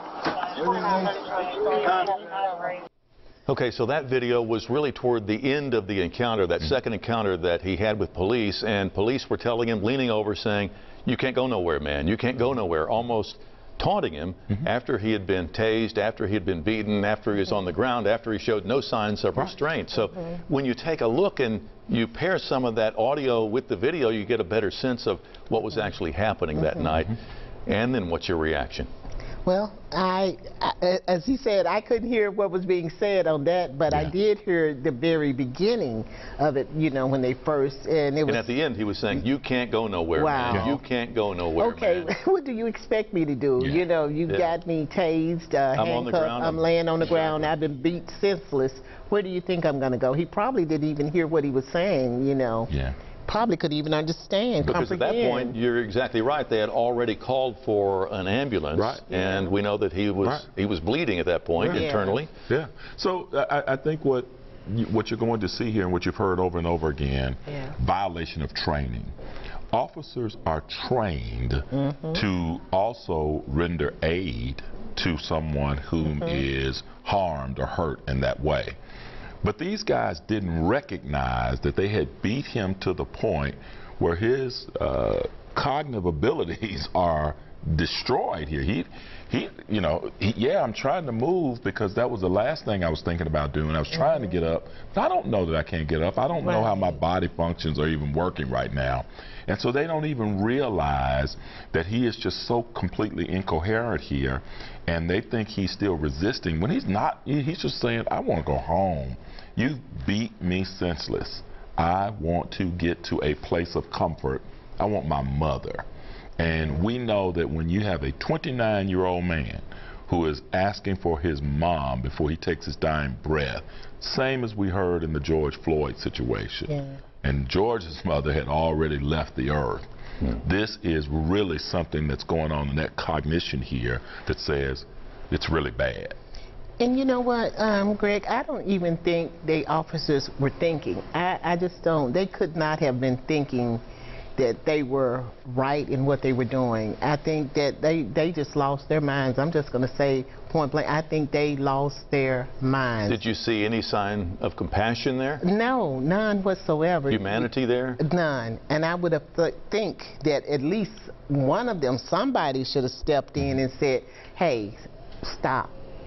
Okay, so that video was really toward the end of the encounter, that mm-hmm. second encounter that he had with police, and police were telling him, leaning over, saying, you can't go nowhere, man. You can't go nowhere, almost taunting him mm-hmm. after he had been tased, after he had been beaten, after he was on the ground, after he showed no signs of restraint. So mm-hmm. when you take a look and you pair some of that audio with the video, you get a better sense of what was actually happening mm-hmm. that night. And then what's your reaction? Well, I, I, as he said, I couldn't hear what was being said on that, but yeah. I did hear the very beginning of it, you know, when they first, and it was... And at the end, he was saying, you can't go nowhere, wow. man. You can't go nowhere, okay, man. What do you expect me to do? Yeah. You know, you yeah. got me tased, uh, I'm on the ground. I'm laying on the ground, I've been beat senseless. Where do you think I'm going to go? He probably didn't even hear what he was saying, you know. Yeah. Probably could even understand, because comprehend. At that point, you're exactly right. They had already called for an ambulance, right. and yeah. we know that he was right. he was bleeding at that point right. internally. Yeah. yeah. So I, I think what you, what you're going to see here, and what you've heard over and over again, yeah. violation of training. Officers are trained mm-hmm. to also render aid to someone whom mm-hmm. is harmed or hurt in that way. But these guys didn't recognize that they had beat him to the point where his uh, cognitive abilities are destroyed here. He, he, you know, he, yeah, I'm trying to move because that was the last thing I was thinking about doing. I was trying mm-hmm. to get up, but I don't know that I can't get up. I don't right. know how my body functions are even working right now. And so they don't even realize that he is just so completely incoherent here, and they think he's still resisting when he's not. He's just saying, I want to go home. You beat me senseless. I want to get to a place of comfort. I want my mother. And we know that when you have a twenty-nine-year-old man who is asking for his mom before he takes his dying breath, same as we heard in the George Floyd situation. Yeah. And George's mother had already left the earth. Yeah. This is really something that's going on in that cognition here that says it's really bad. And you know what, um, Greg, I don't even think the officers were thinking. I, I just don't. They could not have been thinking that they were right in what they were doing. I think that they, they just lost their minds. I'm just going to say point blank, I think they lost their minds. Did you see any sign of compassion there? No, none whatsoever. Humanity there? None. And I would have th think that at least one of them, somebody should have stepped in and said, hey, stop.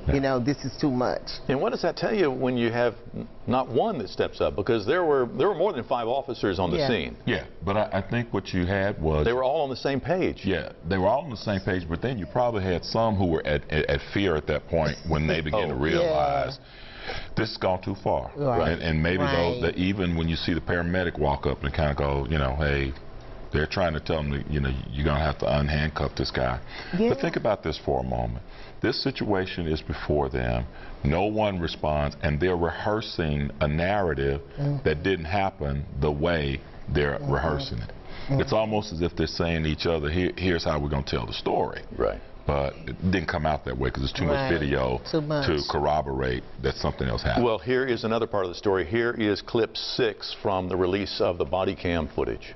You know, this is too much. And what does that tell you when you have not one that steps up? Because there were there were more than five officers on the yeah. scene. Yeah, but I, I think what you had was... They were all on the same page. Yeah, they were all on the same page, but then you probably had some who were at, at, at fear at that point when they began oh, to realize yeah. this has gone too far. Right. And, and maybe right. though, that even when you see the paramedic walk up and kind of go, you know, hey, they're trying to tell them, that, you know, you're going to have to unhandcuff this guy. Yeah. But think about this for a moment. This situation is before them. No one responds, and they're rehearsing a narrative mm-hmm. that didn't happen the way they're mm-hmm. rehearsing it. Mm-hmm. It's almost as if they're saying to each other, Here, here's how we're going to tell the story. Right. But it didn't come out that way because there's too right. much video too much. to corroborate that something else happened. Well, here is another part of the story. Here is clip six from the release of the body cam footage.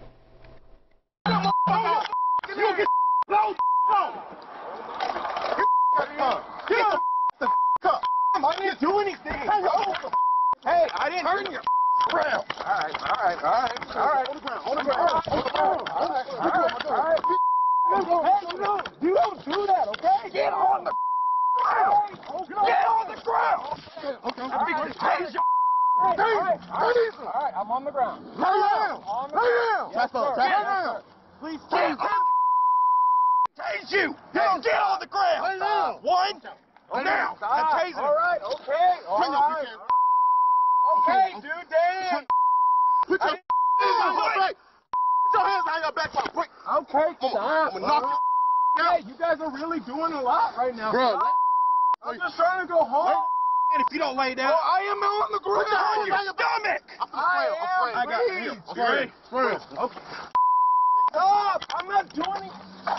I didn't do anything. Hey, I didn't turn your around. All right, all right, all right, all right. On the ground, on the ground, on the ground. All right, all right, all right. Hey, you don't do that, okay? Get on the ground. Get on the ground. Okay, okay. Tase your. All right, all right, I'm on the ground. Lay down. Lay down. Yes, sir. Lay down. Please tase on the. Tase you. Get on the ground. Lay down. One. Now, I'm tasing. All right, okay, all right. Okay, dude, damn. Put your hands on your back. Put your hands on your back. Quick. Okay, stop. I'm gonna knock you out. Hey, you guys are really doing a lot right now. Bro, I'm just trying to go home. And if you don't lay down, oh, I am on the ground. Put your hands on your stomach. I'm afraid. I'm afraid. I got you. I'm afraid. Afraid. Okay. Stop. I'm not doing it.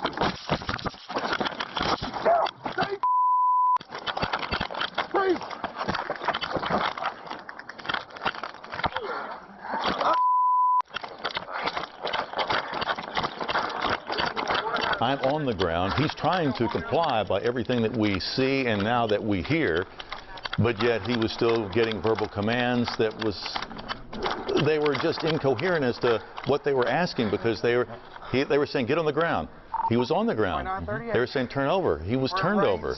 Stay. I'm on the ground. He's trying to comply by everything that we see and now that we hear, but yet he was still getting verbal commands that was, they were just incoherent as to what they were asking because they were, he, they were saying, get on the ground. He was on the ground. They were saying, turn over. He was turned over.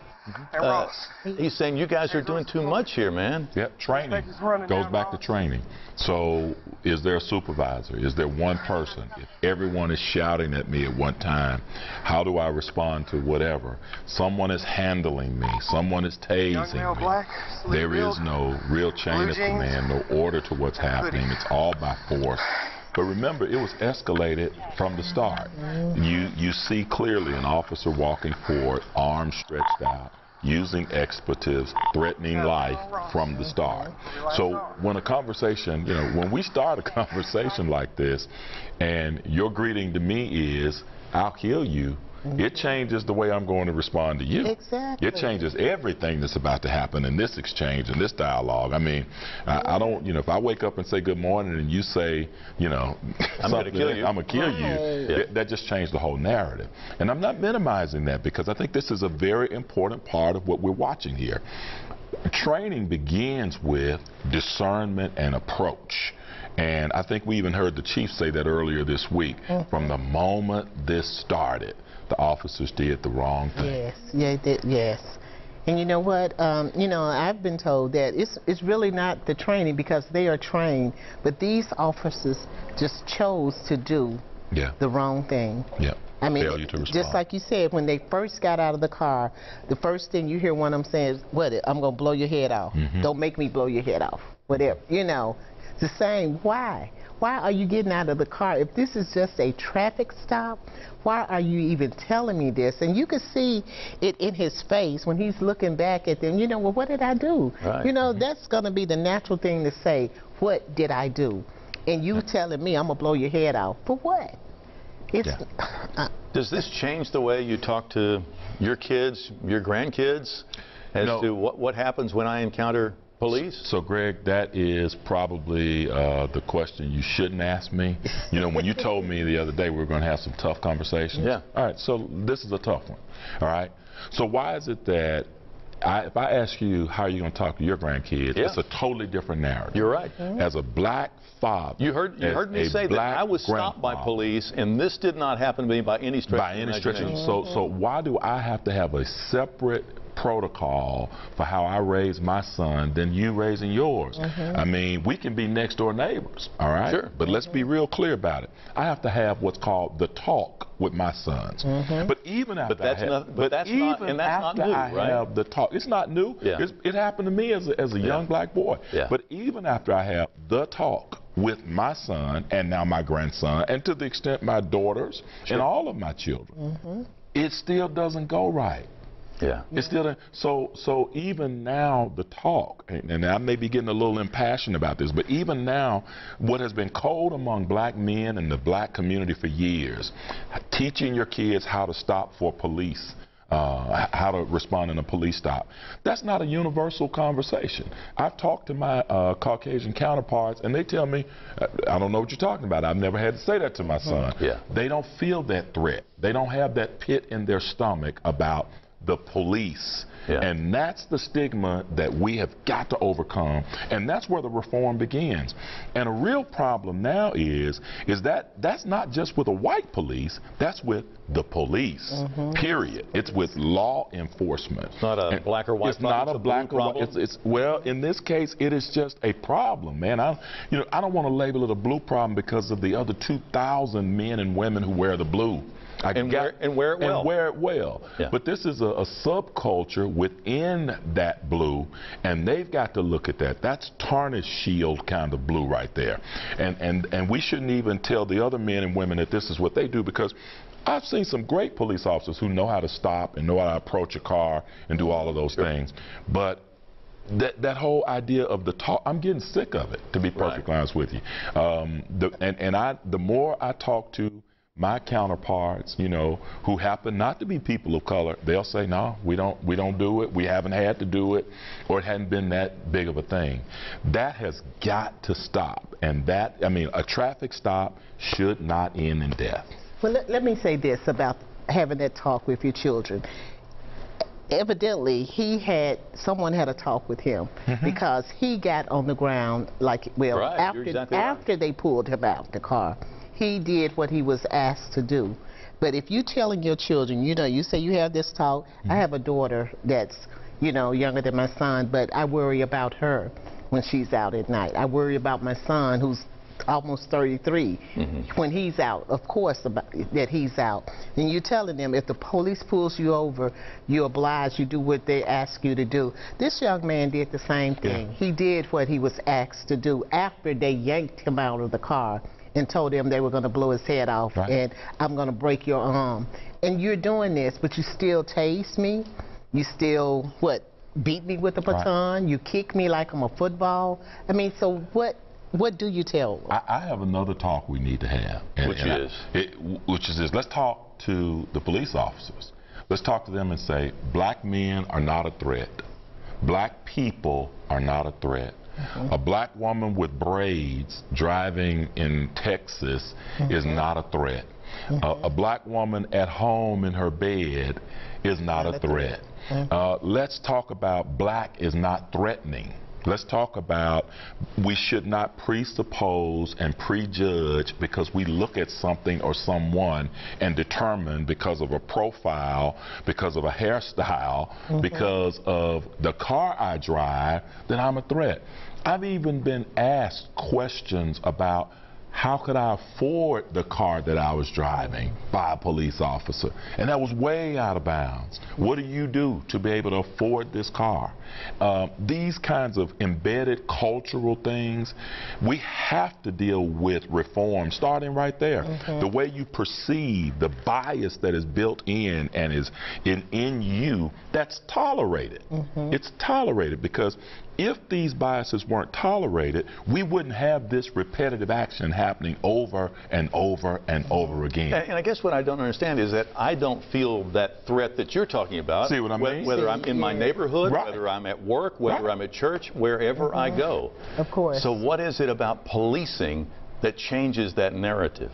Uh, he's saying, you guys are doing too much here, man. Yep, training. Goes back to training. So is there a supervisor? Is there one person? If everyone is shouting at me at one time, how do I respond to whatever? Someone is handling me. Someone is tasing me. There is no real chain of command, no order to what's happening. It's all by force. But remember, it was escalated from the start. You, you see clearly an officer walking forward, arms stretched out, using expletives, threatening life from the start. So when a conversation, you know, when we start a conversation like this, and your greeting to me is, I'll kill you, it changes the way I'm going to respond to you. Exactly. It changes everything that's about to happen in this exchange and this dialogue. I mean, yeah. I, I don't, you know, if I wake up and say good morning and you say, you know, I'm going to kill you. I'm going to kill right. you, yeah. that just changed the whole narrative. And I'm not minimizing that because I think this is a very important part of what we're watching here. Training begins with discernment and approach. And I think we even heard the chief say that earlier this week. Mm-hmm. From the moment this started, the officers did the wrong thing. Yes, yeah, did, yes. And you know what? Um, you know, I've been told that it's it's really not the training because they are trained, but these officers just chose to do yeah. the wrong thing. Yeah. I mean, Failure to respond. Just like you said, when they first got out of the car, the first thing you hear one of them say is, "What? I'm gonna blow your head off. Mm-hmm. Don't make me blow your head off." Whatever. You know, it's the same. Why? Why are you getting out of the car? If this is just a traffic stop, why are you even telling me this? And you can see it in his face when he's looking back at them. You know, well, what did I do? Right. You know, that's going to be the natural thing to say, what did I do? And you telling me I'm going to blow your head off. For what? It's, yeah. uh, Does this change the way you talk to your kids, your grandkids, as no. to what, what happens when I encounter police? So, Greg, that is probably uh, the question you shouldn't ask me. You know, when you told me the other day we were going to have some tough conversations. Yeah. All right, so this is a tough one. All right. So why is it that I, if I ask you how you're going to talk to your grandkids, yeah. it's a totally different narrative. You're right. Mm-hmm. As a black father. You heard you heard me say that I was stopped by police, and this did not happen to me by any stretch by of any stretch. imagination. So, so why do I have to have a separate protocol for how I raise my son than you raising yours. Mm-hmm. I mean, we can be next door neighbors, all right? Sure. But let's be real clear about it. I have to have what's called the talk with my sons. Mm-hmm. But even after But that's I have, not- but but that's even not- and that's not after new, I right? have the talk, it's not new. Yeah. It's, it happened to me as a, as a Yeah. young black boy. Yeah. But even after I have the talk with my son and now my grandson, and to the extent my daughters Sure. and all of my children, Mm-hmm. it still doesn't go right. Yeah. It's still so so even now the talk, and, and I may be getting a little impassioned about this, but even now what has been code among black men and the black community for years, teaching your kids how to stop for police, uh, how to respond in a police stop, that's not a universal conversation. I've talked to my uh, Caucasian counterparts and they tell me, I don't know what you're talking about. I've never had to say that to my son. Yeah. They don't feel that threat. They don't have that pit in their stomach about the police. Yeah. And that's the stigma that we have got to overcome, and that's where the reform begins. And a real problem now is is that that's not just with a white police, that's with the police, Mm-hmm. period. It's with law enforcement. It's not a And black or white it's problem, not it's a a black blue or white. problem? It's, it's well, in this case, it is just a problem, man. I, you know, I don't want to label it a blue problem because of the other two thousand men and women who wear the blue. I And got- wear- and wear it well. And wear it well. Yeah. But this is a, a subculture within that blue, and they've got to look at that. That's tarnished shield kind of blue right there. And, and, and we shouldn't even tell the other men and women that this is what they do, because I've seen some great police officers who know how to stop and know how to approach a car and do all of those things. But that that whole idea of the talk, I'm getting sick of it, to be perfectly honest with you. Um, the, and and I, the more I talk to my counterparts, you know, who happen not to be people of color, they'll say, no, we don't, we don't do it. We haven't had to do it, or it hadn't been that big of a thing. That has got to stop. And that, I mean, a traffic stop should not end in death. Well, let, let me say this about having that talk with your children. Evidently, he had, someone had a talk with him Mm-hmm. because he got on the ground, like, well, Right, you're after, exactly right. after they pulled him out the car, he did what he was asked to do. But if you're telling your children, you know, you say you have this talk, Mm-hmm. I have a daughter that's, you know, younger than my son, but I worry about her when she's out at night. I worry about my son who's almost thirty-three, Mm-hmm. when he's out, of course, about, that he's out. And you're telling them if the police pulls you over, you're obliged, you do what they ask you to do. This young man did the same thing. Yeah. He did what he was asked to do after they yanked him out of the car and told him they were going to blow his head off, Right. and I'm going to break your arm. And you're doing this, but you still tase me. You still, what, beat me with a baton? Right. You kick me like I'm a football? I mean, so what What do you tell them? I, I have another talk we need to have. And, Which and is? I, it, which is this. Let's talk to the police officers. Let's talk to them and say, black men are not a threat. Black people are not a threat. Mm-hmm. A black woman with braids driving in Texas mm-hmm. is not a threat. Mm-hmm. uh, a black woman at home in her bed is not, not a threat. threat. Mm-hmm. uh, let's talk about black is not threatening. Let's talk about we should not presuppose and prejudge because we look at something or someone and determine because of a profile, because of a hairstyle, mm-hmm. because of the car I drive, that I'm a threat. I've even been asked questions about how could I afford the car that I was driving by a police officer? And that was way out of bounds. What do you do to be able to afford this car? Uh, these kinds of embedded cultural things, we have to deal with reform starting right there. Mm-hmm. The way you perceive, the bias that is built in and is in, in you, that's tolerated. Mm-hmm. It's tolerated because if these biases weren't tolerated, we wouldn't have this repetitive action happening over and over and over again. And, and I guess what I don't understand is that I don't feel that threat that you're talking about. See what I mean? Whether I'm in my neighborhood, right. whether I'm at work, whether right. I'm at church, wherever mm-hmm. I go. Of course. So what is it about policing that changes that narrative?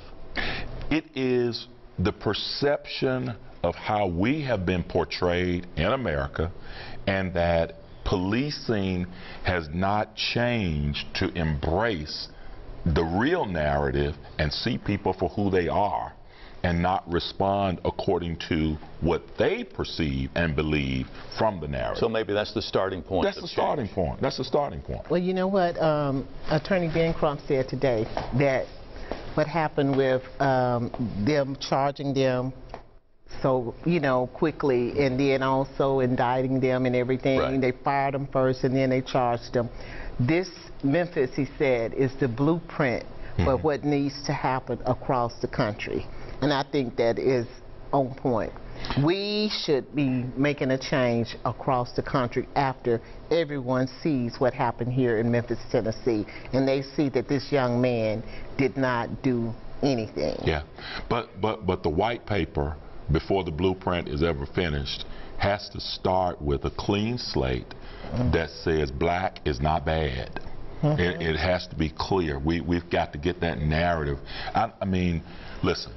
It is the perception of how we have been portrayed in America, and that policing has not changed to embrace the real narrative and see people for who they are, and not respond according to what they perceive and believe from the narrative. So maybe that's the starting point. That's the starting point. That's the starting point. Well, you know what um, Attorney Bancroft said today, that what happened with um, them charging them so, you know, quickly, and then also indicting them and everything. Right. They fired them first and then they charged them. This Memphis, he said, is the blueprint mm-hmm. for what needs to happen across the country. And I think that is on point. We should be making a change across the country after everyone sees what happened here in Memphis, Tennessee, and they see that this young man did not do anything. Yeah, but but but the white paper, before the blueprint is ever finished, has to start with a clean slate mm-hmm. that says black is not bad. Mm-hmm. it, it has to be clear. We, we've got to get that narrative. I, I mean, listen,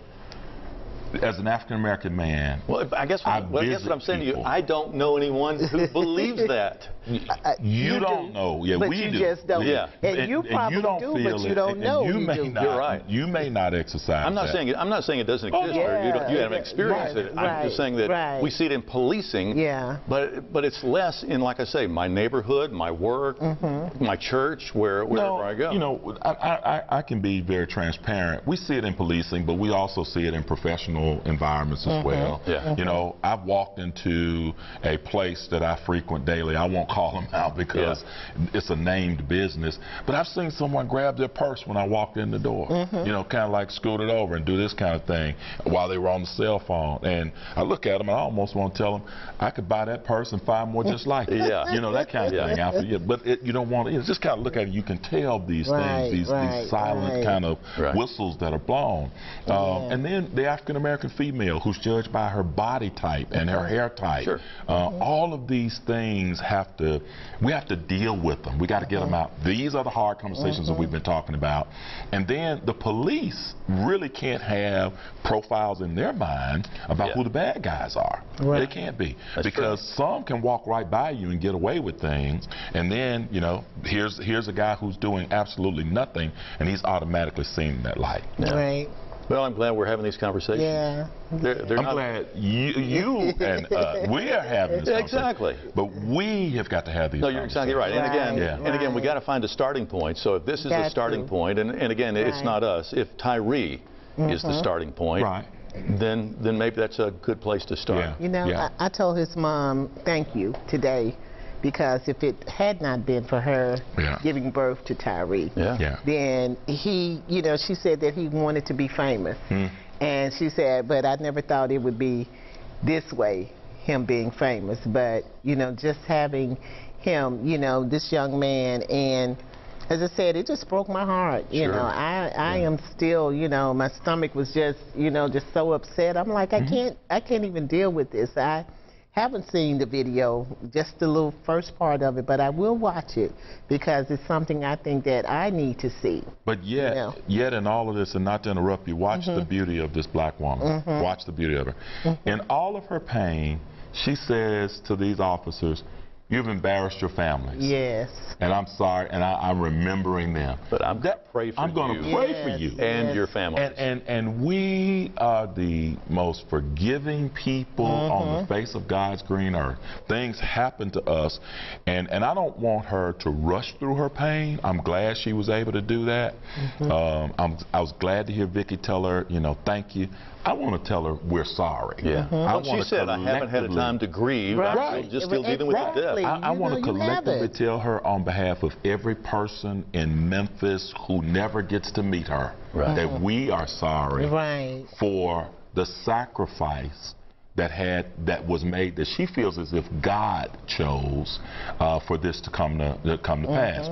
as an African-American man, well, I guess what, I well, I guess what I'm saying people. to you, I don't know anyone who believes that. Uh, you, you don't do, know. Yeah, but we you do. just don't. Yeah. And, and you probably and you don't do, feel but you it, don't and, know and you you may do. Not, You're right. You may not exercise I'm not that. saying it, I'm not saying it doesn't exist, oh, yeah, or you, don't, you haven't experienced right, it. right, I'm just saying that right. we see it in policing. Yeah. But but it's less in, like I say, my neighborhood, my work, mm-hmm. my church, where wherever no, I go. You know, I, I I can be very transparent. We see it in policing, but we also see it in professional environments as mm-hmm. well. Yeah. Mm-hmm. You know, I've walked into a place that I frequent daily. I won't call them out because yeah. it's a named business, but I've seen someone grab their purse when I walked in the door. Mm-hmm. You know, kind of like scoot it over and do this kind of thing while they were on the cell phone. And I look at them and I almost want to tell them I could buy that purse and find more just like it. Yeah. You know, that kind of yeah. thing. After, yeah, but it, you don't want to, you know, just kind of look at it. You can tell these right, things, these, right, these silent right. kind of right. whistles that are blown. Um, yeah. And then the African-American female who's judged by her body type and her hair type. Sure. Uh, mm-hmm. All of these things have to, we have to deal with them. We got to get mm-hmm. them out. These are the hard conversations mm-hmm. that we've been talking about. And then the police really can't have profiles in their mind about yeah. who the bad guys are. Right. They can't be. That's because true. some can walk right by you and get away with things. And then, you know, here's here's a guy who's doing absolutely nothing, and he's automatically seen that light. Yeah. Right. Well, I'm glad we're having these conversations. Yeah. They're, they're I'm not... glad you, you and uh, we are having this Exactly. But we have got to have these No, you're exactly right. And again, yeah. and again, we got to find a starting point. So if this is Got the starting to. point, and, and again, Right. it's not us. If Tyre mm-hmm. is the starting point, right. then then maybe that's a good place to start. Yeah. You know, Yeah. I, I told his mom, thank you today, because if it had not been for her Yeah. giving birth to Tyre, Yeah. Yeah. then he, you know, she said that he wanted to be famous. Mm. And she said, but I never thought it would be this way, him being famous. But, you know, just having him, you know, this young man, and as I said, it just broke my heart. You Sure. know, I, I Yeah. am still, you know, my stomach was just, you know, just so upset. I'm like, I Mm-hmm. can't, I can't even deal with this. I haven't seen the video, just the little first part of it, but I will watch it because it's something I think that I need to see. But yet, Yeah. yet in all of this, and not to interrupt you, watch Mm-hmm. the beauty of this black woman. Mhm. Watch the beauty of her. Mm-hmm. In all of her pain, she says to these officers, you've embarrassed your families. Yes. And I'm sorry, and I, I'm remembering them. But I'm going to pray for I'm you. going to pray Yes, for you. And yes. your family. And, and and we are the most forgiving people on the face of God's green earth. Things happen to us, and and I don't want her to rush through her pain. I'm glad she was able to do that. Mm-hmm. Um, I'm, I was glad to hear Vicki tell her, you know, thank you. I want to tell her we're sorry. Yeah. Mm-hmm. I Well, she wanna said, I haven't had a collectively- time to grieve. Right. I'm still, just still dealing with the death. Exactly. I, I You want to know, you have collectively it. tell her on behalf of every person in Memphis who never gets to meet her Right. that we are sorry Right. for the sacrifice that had that was made, that she feels as if God chose uh, for this to come to, to come to pass.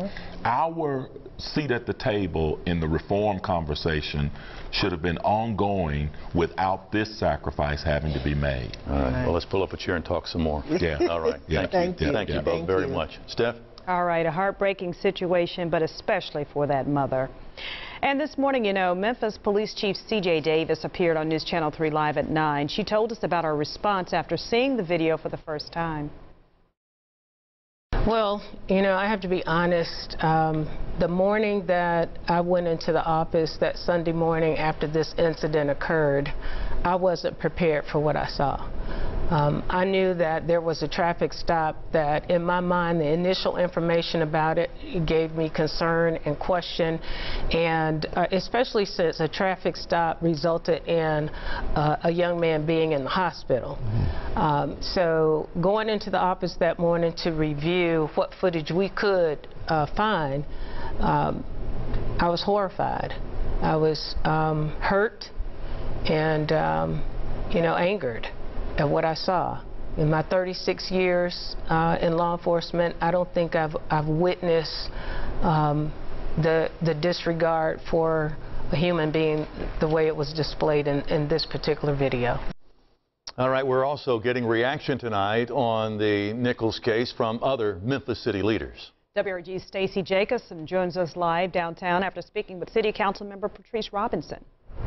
Our seat at the table in the reform conversation should have been ongoing without this sacrifice having to be made. All right. Well, let's pull up a chair and talk some more. Yeah. All right. Yeah. Thank you. Thank you. Thank you Yeah. both Thank very you. much. Steph? All right, a heartbreaking situation, but especially for that mother. And this morning, you know, Memphis Police Chief C J Davis appeared on News Channel three Live at nine. She told us about her response after seeing the video for the first time. Well, you know, I have to be honest. Um, the morning that I went into the office, that Sunday morning after this incident occurred, I wasn't prepared for what I saw. Um, I knew that there was a traffic stop that, in my mind, the initial information about it gave me concern and question, and uh, especially since a traffic stop resulted in uh, a young man being in the hospital. Um, so going into the office that morning to review what footage we could uh, find, um, I was horrified. I was um, hurt and, um, you know, angered at what I saw. In my thirty-six years uh, in law enforcement, I don't think I've, I've witnessed um, the, the disregard for a human being the way it was displayed in, in this particular video. All right, we're also getting reaction tonight on the Nichols case from other Memphis city leaders. W R G's Stacey Jacobson joins us live downtown after speaking with City Council member Patrice Robinson.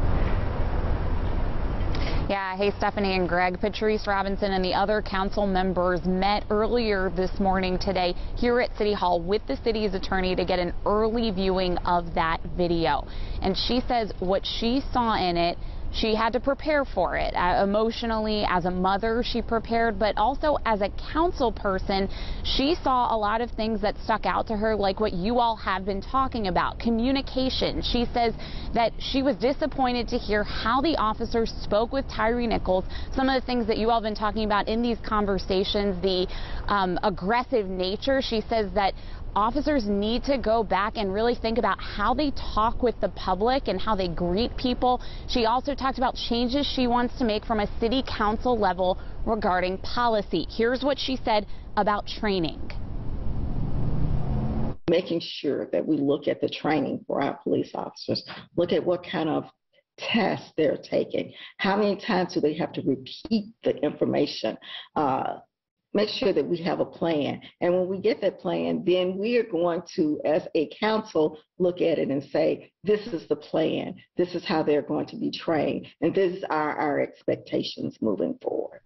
Yeah, hey Stephanie and Greg. Patrice Robinson and the other council members met earlier this morning today here at City Hall with the city's attorney to get an early viewing of that video. And she says what she saw in it, she had to prepare for it. Uh, emotionally, as a mother, she prepared, but also as a council person, she saw a lot of things that stuck out to her, like what you all have been talking about, communication. She says that she was disappointed to hear how the officers spoke with Tyre Nichols, some of the things that you all have been talking about in these conversations, the um, aggressive nature. She says that officers need to go back and really think about how they talk with the public and how they greet people. She also talked about changes she wants to make from a city council level regarding policy. Here's what she said about training. Making sure that we look at the training for our police officers, look at what kind of tests they're taking, how many times do they have to repeat the information, uh, make sure that we have a plan. And when we get that plan, then we are going to, as a council, look at it and say, this is the plan. This is how they're going to be trained. And this are our expectations moving forward.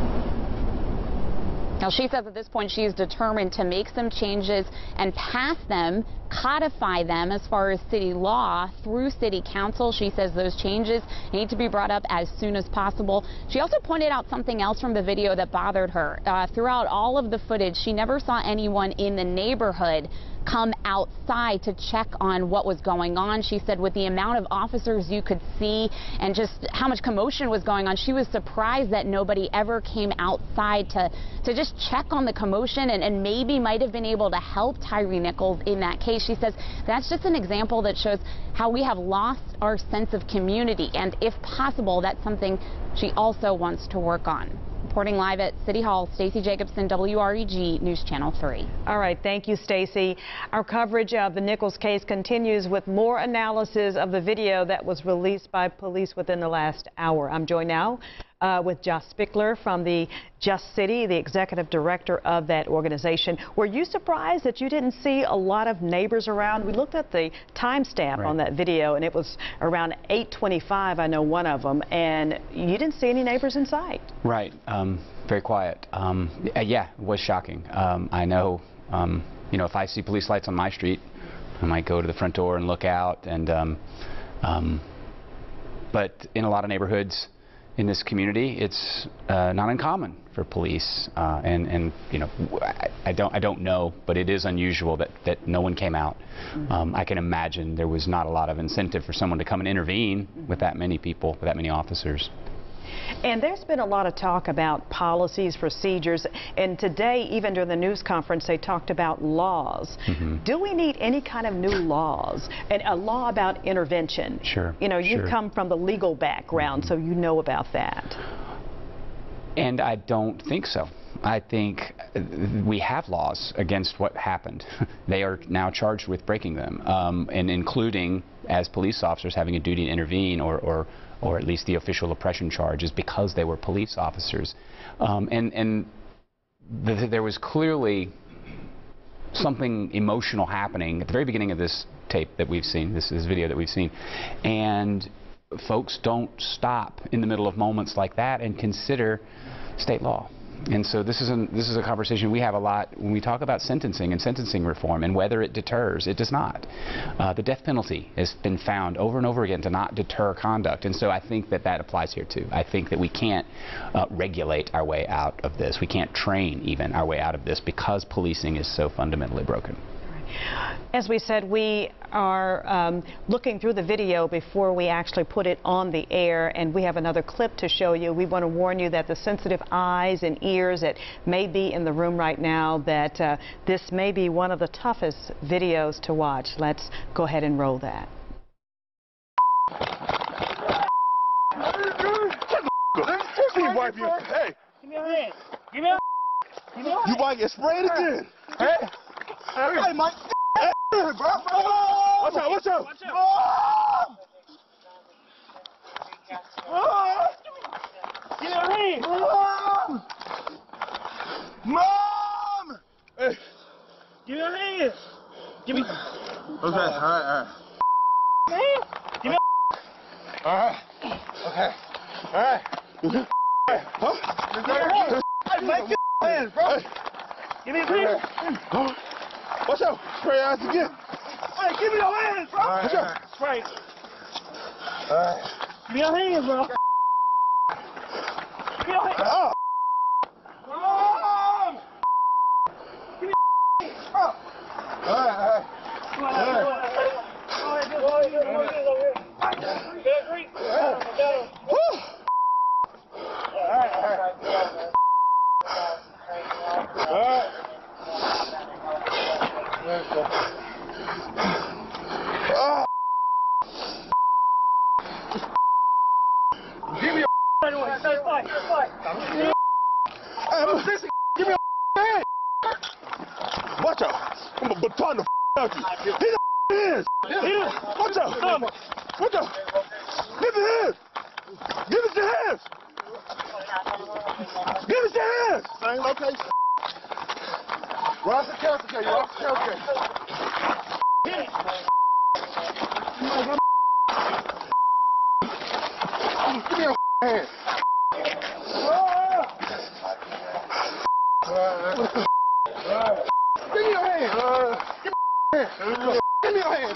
Now, she says at this point she is determined to make some changes and pass them, codify them as far as city law through city council. She says those changes need to be brought up as soon as possible. She also pointed out something else from the video that bothered her. Uh, throughout all of the footage, she never saw anyone in the neighborhood come outside to check on what was going on. She said with the amount of officers you could see and just how much commotion was going on, she was surprised that nobody ever came outside to, to just check on the commotion and, and maybe might have been able to help Tyre Nichols in that case. She says that's just an example that shows how we have lost our sense of community, and if possible, that's something she also wants to work on. Reporting live at City Hall, Stacey Jacobson, W R E G News Channel three. All right, thank you, Stacey. Our coverage of the Nichols case continues with more analysis of the video that was released by police within the last hour. I'm joined now uh, with Josh Spickler from the Just City, the executive director of that organization. Were you surprised that you didn't see a lot of neighbors around? We looked at the timestamp right. on that video, and it was around eight twenty-five, I know one of them, and you didn't see any neighbors in sight. Right. Um, very quiet. Um, yeah, it was shocking. Um, I know, um, you know, if I see police lights on my street, I might go to the front door and look out. And um, um, but in a lot of neighborhoods in this community, it's uh, not uncommon for police. Uh, and and you know, I, I don't I don't know, but it is unusual that that no one came out. Mm-hmm. um, I can imagine there was not a lot of incentive for someone to come and intervene mm-hmm. with that many people, with that many officers. And there's been a lot of talk about policies, procedures, and today, even during the news conference, they talked about laws. Mm-hmm. Do we need any kind of new laws? And a law about intervention? Sure. You know, you sure. come from the legal background, mm-hmm. so you know about that. And I don't think so. I think we have laws against what happened. They are now charged with breaking them, um, and including, as police officers, having a duty to intervene, or, or, or at least the official oppression charges, because they were police officers. Um, and and the, there was clearly something emotional happening at the very beginning of this tape that we've seen, this, this video that we've seen. And folks don't stop in the middle of moments like that and consider state law. And so this is, an, this is a conversation we have a lot when we talk about sentencing and sentencing reform and whether it deters. It does not. Uh, the death penalty has been found over and over again to not deter conduct. And so I think that that applies here too. I think that we can't uh, regulate our way out of this. We can't train even our way out of this because policing is so fundamentally broken. As we said, we are um, looking through the video before we actually put it on the air, and we have another clip to show you. We want to warn you that the sensitive eyes and ears that may be in the room right now, that uh, this may be one of the toughest videos to watch. Let's go ahead and roll that. Hey, give me a hand. Give me a You might get sprayed again. Hey. Hey, Mike. Hey, bro. Watch out, watch out. Watch out. Mom! Give me a hand. Mom! Mom! Hey. Give me a hand. Give me. Okay, all right, all right. Man, give me a All right. Okay. All right. Huh? Hey, Mike, give me a hand, bro. Give me a hand. Watch out! Spray your eyes again. Hey, give me your hands, bro. Watch out! Spray. All right. Give me your hands, bro. Give me your hands. Oh. Mom! Give me your hands, bro. All right, all right. All right. All right. All right. All right. Oh. Give me your anyway. Fight, fight, fight. I'm a sissy. Give me your hand. Watch out. I'm gonna baton the out you. Hit the hands. Watch out. Watch out. Give me hands. Give us your hands. Give us your hands. Same location. We're off the couch, okay? You're off the couch, okay? Hit it! Give me your hand. Give me your hand. Give me your hand.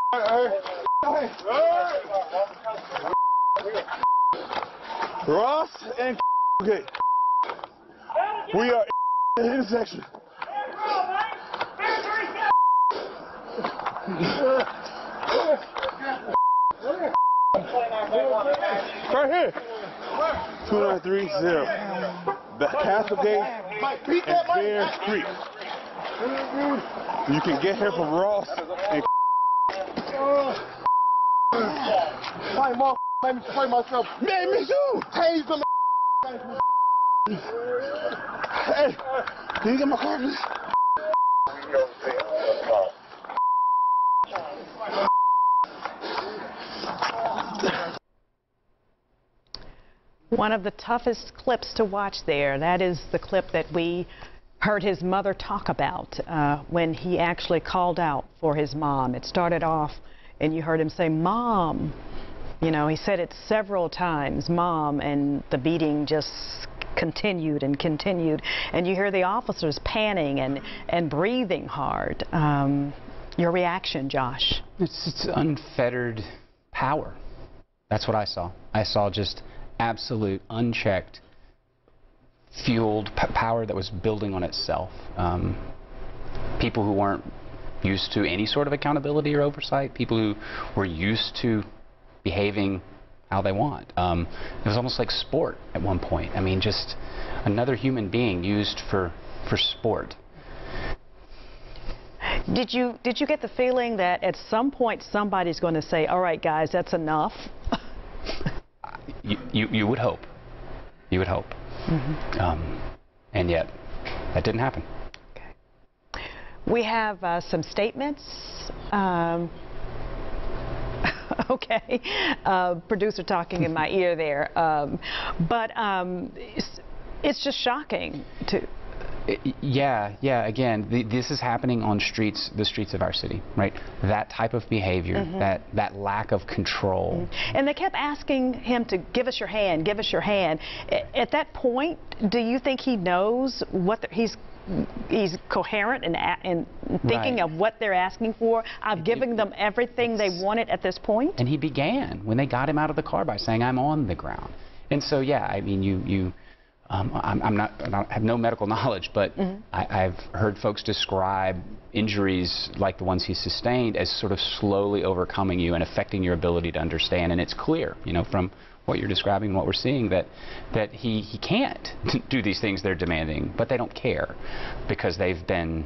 Ross and okay. We are in the intersection. Right here. two nine three zero. The Castlegate and Bear Street. You can get here from Ross and Fight mom, let me fight myself. Man, me too. Hey, some Hey, can you get my car, please? One of the toughest clips to watch there. That is the clip that we heard his mother talk about uh, when he actually called out for his mom. It started off and you heard him say, "Mom." You know, he said it several times, "Mom," and the beating just continued and continued. And you hear the officers panning and, and breathing hard. Um, your reaction, Josh? It's, it's unfettered power. That's what I saw. I saw just absolute, unchecked, fueled p power that was building on itself. Um, people who weren't used to any sort of accountability or oversight, people who were used to behaving how they want. Um, it was almost like sport at one point. I mean, just another human being used for, for sport. Did you, did you get the feeling that at some point somebody's going to say, "All right, guys, that's enough"? You, you, you would hope. You would hope. Mm-hmm. um, and yet, that didn't happen. Okay. We have uh, some statements. Um, okay. Uh, producer talking in my ear there. Um, but um, it's, it's just shocking to Yeah, yeah. Again, the, this is happening on streets, the streets of our city, right? That type of behavior, Mm-hmm. that that lack of control. Mm-hmm. And they kept asking him to give us your hand, give us your hand. A- At that point, do you think he knows what the, he's he's coherent and and thinking Right. of what they're asking for? I've given them everything they wanted at this point. And he began when they got him out of the car by saying, "I'm on the ground." And so, yeah, I mean, you you. Um, I'm, I'm not, I don't have no medical knowledge, but Mm-hmm. I, I've heard folks describe injuries like the ones he sustained as sort of slowly overcoming you and affecting your ability to understand. And it's clear, you know, from what you're describing and what we're seeing, that that he, he can't do these things they're demanding, but they don't care because they've been,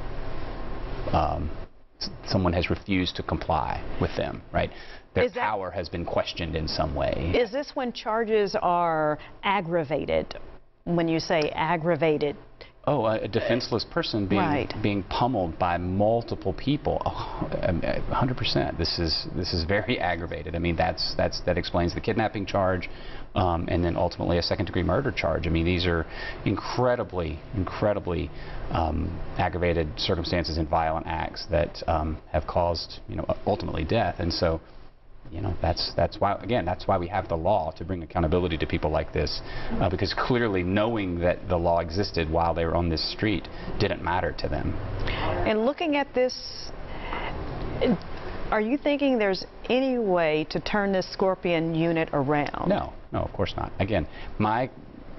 um, someone has refused to comply with them, right? Their Is that- power has been questioned in some way. Is this when charges are aggravated? When you say aggravated, Oh, a, a defenseless person being Right. being pummeled by multiple people. Oh, one hundred percent. This is this is very aggravated. I mean, that's that's that explains the kidnapping charge, um, and then ultimately a second-degree murder charge. I mean, these are incredibly, incredibly um, aggravated circumstances and violent acts that um, have caused, you know, ultimately death. And so, you know, that's that's why, again, that's why we have the law, to bring accountability to people like this, uh, because clearly knowing that the law existed while they were on this street didn't matter to them. and looking at this, are you thinking there's any way to turn this Scorpion unit around? No, no, of course not. Again, my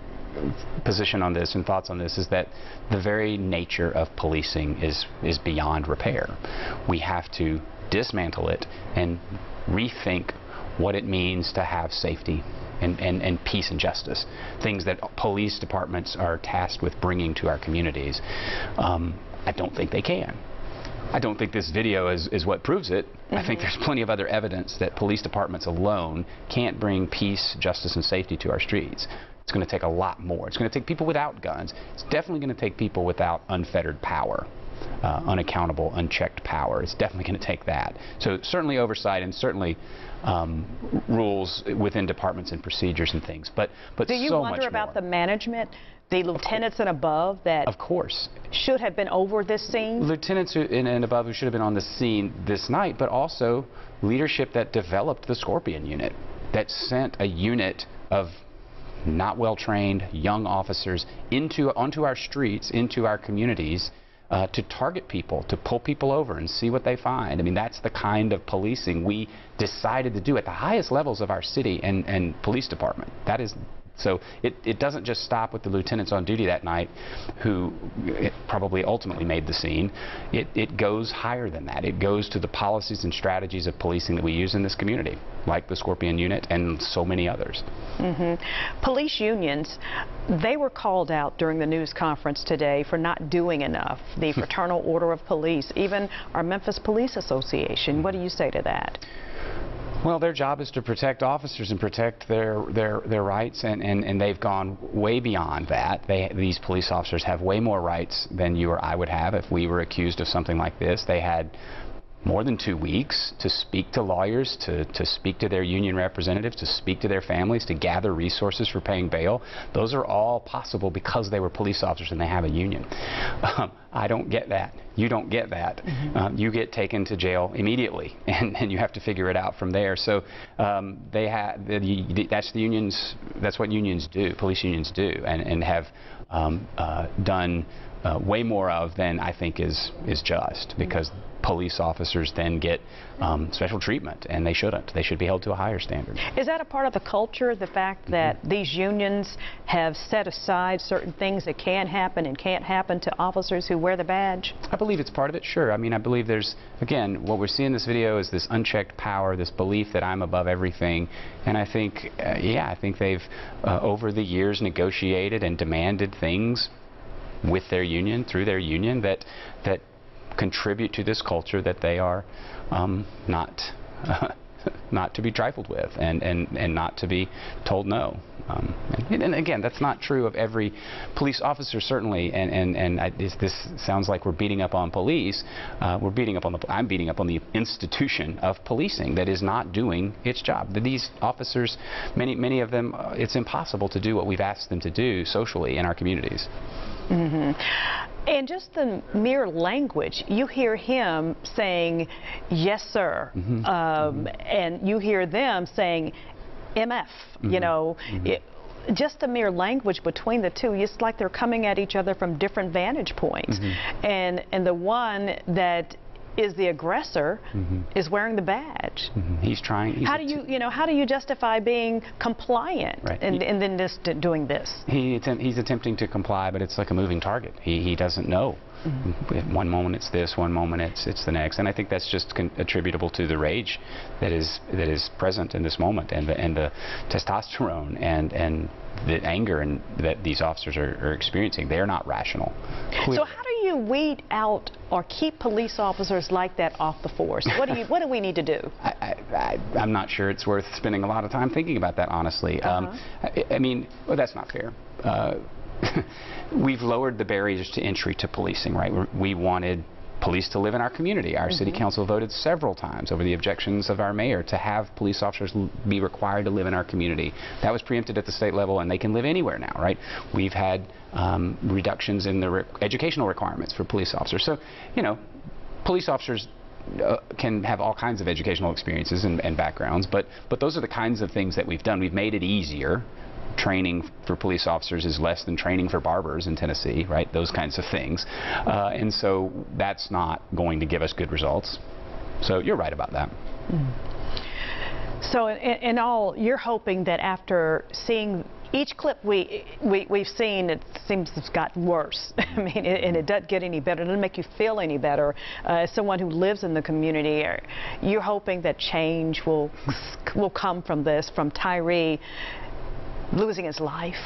position on this and thoughts on this is that the very nature of policing is is beyond repair. We have to dismantle it and rethink what it means to have safety and, and, and peace and justice, things that police departments are tasked with bringing to our communities. Um, I don't think they can. I don't think this video is, is what proves it. Mm-hmm. I think there's plenty of other evidence that police departments alone can't bring peace, justice, and safety to our streets. It's going to take a lot more. It's going to take people without guns. It's definitely going to take people without unfettered power. Uh, unaccountable, unchecked power. It's definitely going to take that. So certainly oversight and certainly um, rules within departments and procedures and things. But but Do you so wonder much about more. the management, the lieutenants and above that Of course. should have been over this scene? Lieutenants who, and, and above who should have been on the scene this night, but also leadership that developed the Scorpion unit, that sent a unit of not well-trained young officers into onto our streets, into our communities, Uh, to target people, to pull people over and see what they find. I mean, that's the kind of policing we decided to do at the highest levels of our city and, and police department. That is, so it, it doesn't just stop with the lieutenants on duty that night who it probably ultimately made the scene. It, it goes higher than that. It goes to the policies and strategies of policing that we use in this community, like the Scorpion unit and so many others. Mm-hmm. Police unions, they were called out during the news conference today for not doing enough. The Fraternal Order of Police, even our Memphis Police Association. What do you say to that? Well, their job is to protect officers and protect their their, their rights, and, and, and they've gone way beyond that. They, these police officers have way more rights than you or I would have if we were accused of something like this. They had more than two weeks to speak to lawyers, to, to speak to their union representatives, to speak to their families, to gather resources for paying bail. Those are all possible because they were police officers and they have a union. Um, I don't get that. You don't get that. Mm-hmm. um, you get taken to jail immediately, and, and you have to figure it out from there. So um, they have the, that's the unions. That's what unions do. Police unions do, and and have um, uh, done uh, way more of than I think is is just, because police officers then get um, special treatment, and they shouldn't. They should be held to a higher standard. Is that a part of the culture, the fact that mm-hmm. these unions have set aside certain things that can happen and can't happen to officers who wear the badge? I believe it's part of it, sure. I mean, I believe there's, again, what we're seeing in this video is this unchecked power, this belief that I'm above everything. And I think, uh, yeah, I think they've, uh, over the years, negotiated and demanded things with their union, through their union, that that contribute to this culture that they are um, not uh, not to be trifled with, and, and, and not to be told no. Um, And, and again, that's not true of every police officer, certainly. And and and I, this, this sounds like we're beating up on police. Uh, we're beating up on the. I'm beating up on the institution of policing that is not doing its job. These officers, many many of them, uh, it's impossible to do what we've asked them to do socially in our communities. Mm-hmm. And just the mere language, you hear him saying, "Yes, sir," Mm-hmm. um, Mm-hmm. and you hear them saying, "M F." Mm-hmm. You know. Mm-hmm. it, Just the mere language between the two, it's like they're coming at each other from different vantage points. Mm-hmm. And and the one that is the aggressor mm-hmm. is wearing the badge. Mm-hmm. He's trying. He's how do you you know how do you justify being compliant right. and, he, and then just doing this? He attempt, he's attempting to comply, but it's like a moving target. He he doesn't know. Mm-hmm. One moment it's this, one moment it's it's the next, and I think that's just con attributable to the rage that is that is present in this moment, and the and the testosterone and and the anger and that these officers are, are experiencing. They're not rational. Clearly. So how do you weed out or keep police officers like that off the force? What do you what do we need to do? I, I, I, I'm not sure it's worth spending a lot of time thinking about that, honestly. Uh-huh. um, I, I mean, well, that's not fair. Uh, We've lowered the barriers to entry to policing, right? We're, we wanted police to live in our community. Our mm-hmm. city council voted several times over the objections of our mayor to have police officers be required to live in our community. That was preempted at the state level, and they can live anywhere now, right? We've had um, reductions in the re educational requirements for police officers. So, you know, police officers Uh, can have all kinds of educational experiences and, and backgrounds, but but those are the kinds of things that we've done. We've made it easier. Training for police officers is less than training for barbers in Tennessee, right? Those kinds of things, uh, and so that's not going to give us good results. So you're right about that. Mm. So in, in all, you're hoping that after seeing each clip we, we, we've seen, it seems it's gotten worse. I mean, it, and it doesn't get any better. It doesn't make you feel any better. Uh, as someone who lives in the community, you're hoping that change will, will come from this, from Tyre losing his life?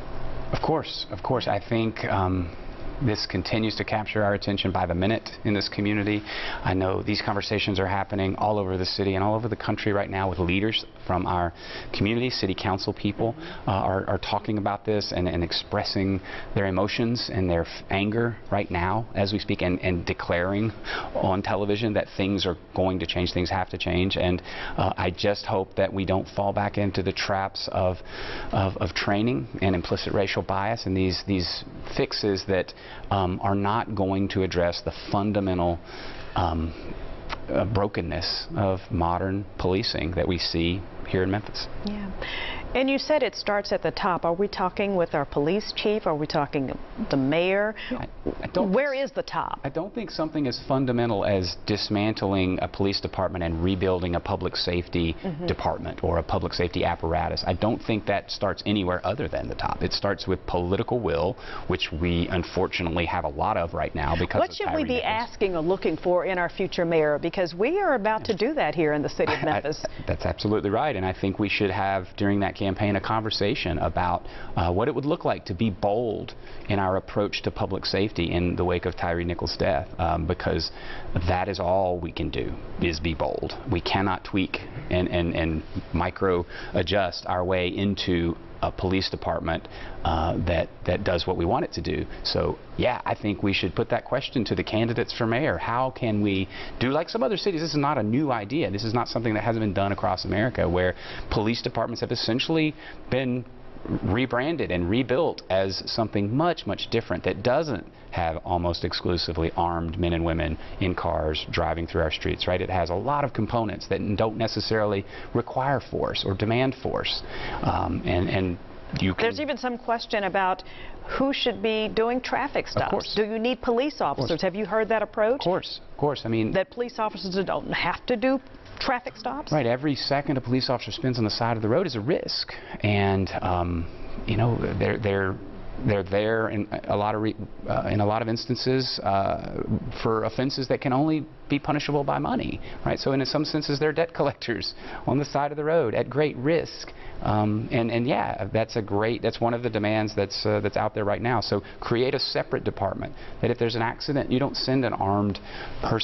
Of course, of course. I think um, this continues to capture our attention by the minute in this community. I know these conversations are happening all over the city and all over the country right now with leaders from our community. City council people uh, are, are talking about this and, and expressing their emotions and their f anger right now as we speak, and, and declaring on television that things are going to change, things have to change. And uh, I just hope that we don't fall back into the traps of, of, of training and implicit racial bias and these, these fixes that Um, are not going to address the fundamental um, uh, brokenness of modern policing that we see here in Memphis. Yeah. And you said it starts at the top. Are we talking with our police chief? Are we talking the mayor? Yeah, I, I don't Where is the top? I don't think something as fundamental as dismantling a police department and rebuilding a public safety mm-hmm. department or a public safety apparatus. I don't think that starts anywhere other than the top. It starts with political will, which we unfortunately have a lot of right now because What of should Tyre we be Nichols. asking or looking for in our future mayor? Because we are about to do that here in the city of Memphis. I, that's absolutely right, and I think we should have during that campaign a conversation about uh, what it would look like to be bold in our approach to public safety in the wake of Tyre Nichols' death, um, because that is all we can do, is be bold. We cannot tweak and, and, and micro adjust our way into a police department uh, that that does what we want it to do. So yeah, I think we should put that question to the candidates for mayor. How can we do like some other cities? This is not a new idea. This is not something that hasn't been done across America, where police departments have essentially been rebranded and rebuilt as something much, much different that doesn't have almost exclusively armed men and women in cars driving through our streets, right? It has a lot of components that don't necessarily require force or demand force. Um, and, and you can... There's even some question about who should be doing traffic stops. Of course. Do you need police officers? Have you heard that approach? Of course, of course. I mean... That police officers don't have to do traffic stops? Right. Every second a police officer spends on the side of the road is a risk. And, um, you know, they're... they're They're there in a lot of re, uh, in a lot of instances uh, for offenses that can only be punishable by money, right? So in some senses, they're debt collectors on the side of the road at great risk. Um, and and yeah, that's a great. That's one of the demands that's uh, that's out there right now. So create a separate department that if there's an accident, you don't send an armed person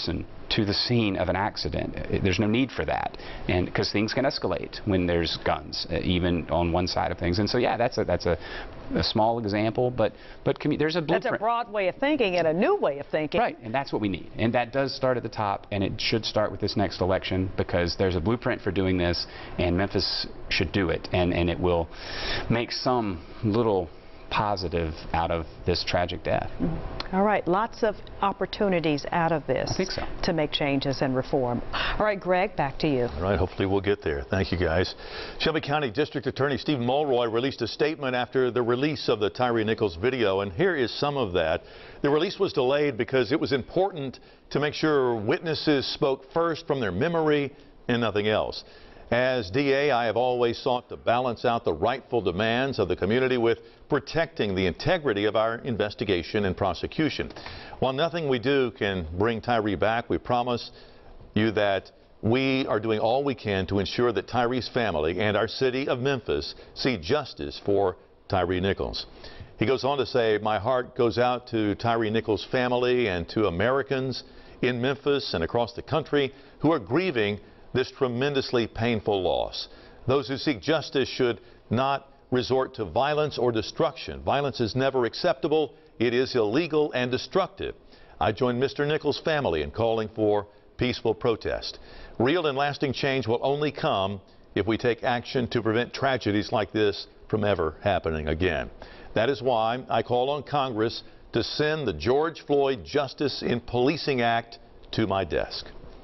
to the scene of an accident. There's no need for that, and because things can escalate when there's guns, uh, even on one side of things. And so, yeah, that's a that's a, a small example, but but there's a blueprint. That's a broad way of thinking and a new way of thinking. Right, and that's what we need. And that does start at the top, and it should start with this next election, because there's a blueprint for doing this, and Memphis should do it, and and it will make some little positive out of this tragic death. Mm-hmm. All right, lots of opportunities out of this. I think so. To make changes and reform. All right, Greg, back to you. All right, hopefully we'll get there. Thank you, guys. Shelby County District Attorney Steve Mulroy released a statement after the release of the Tyre Nichols video, and here is some of that. The release was delayed because it was important to make sure witnesses spoke first from their memory and nothing else. As D A, I have always sought to balance out the rightful demands of the community with protecting the integrity of our investigation and prosecution. While nothing we do can bring Tyre back, we promise you that we are doing all we can to ensure that Tyre's family and our city of Memphis see justice for Tyre Nichols. He goes on to say, my heart goes out to Tyre Nichols' family and to Americans in Memphis and across the country who are grieving this tremendously painful loss. Those who seek justice should not resort to violence or destruction. Violence is never acceptable. It is illegal and destructive. I join Mister Nichols' family in calling for peaceful protest. Real and lasting change will only come if we take action to prevent tragedies like this from ever happening again. That is why I call on Congress to send the George Floyd Justice in Policing Act to my desk.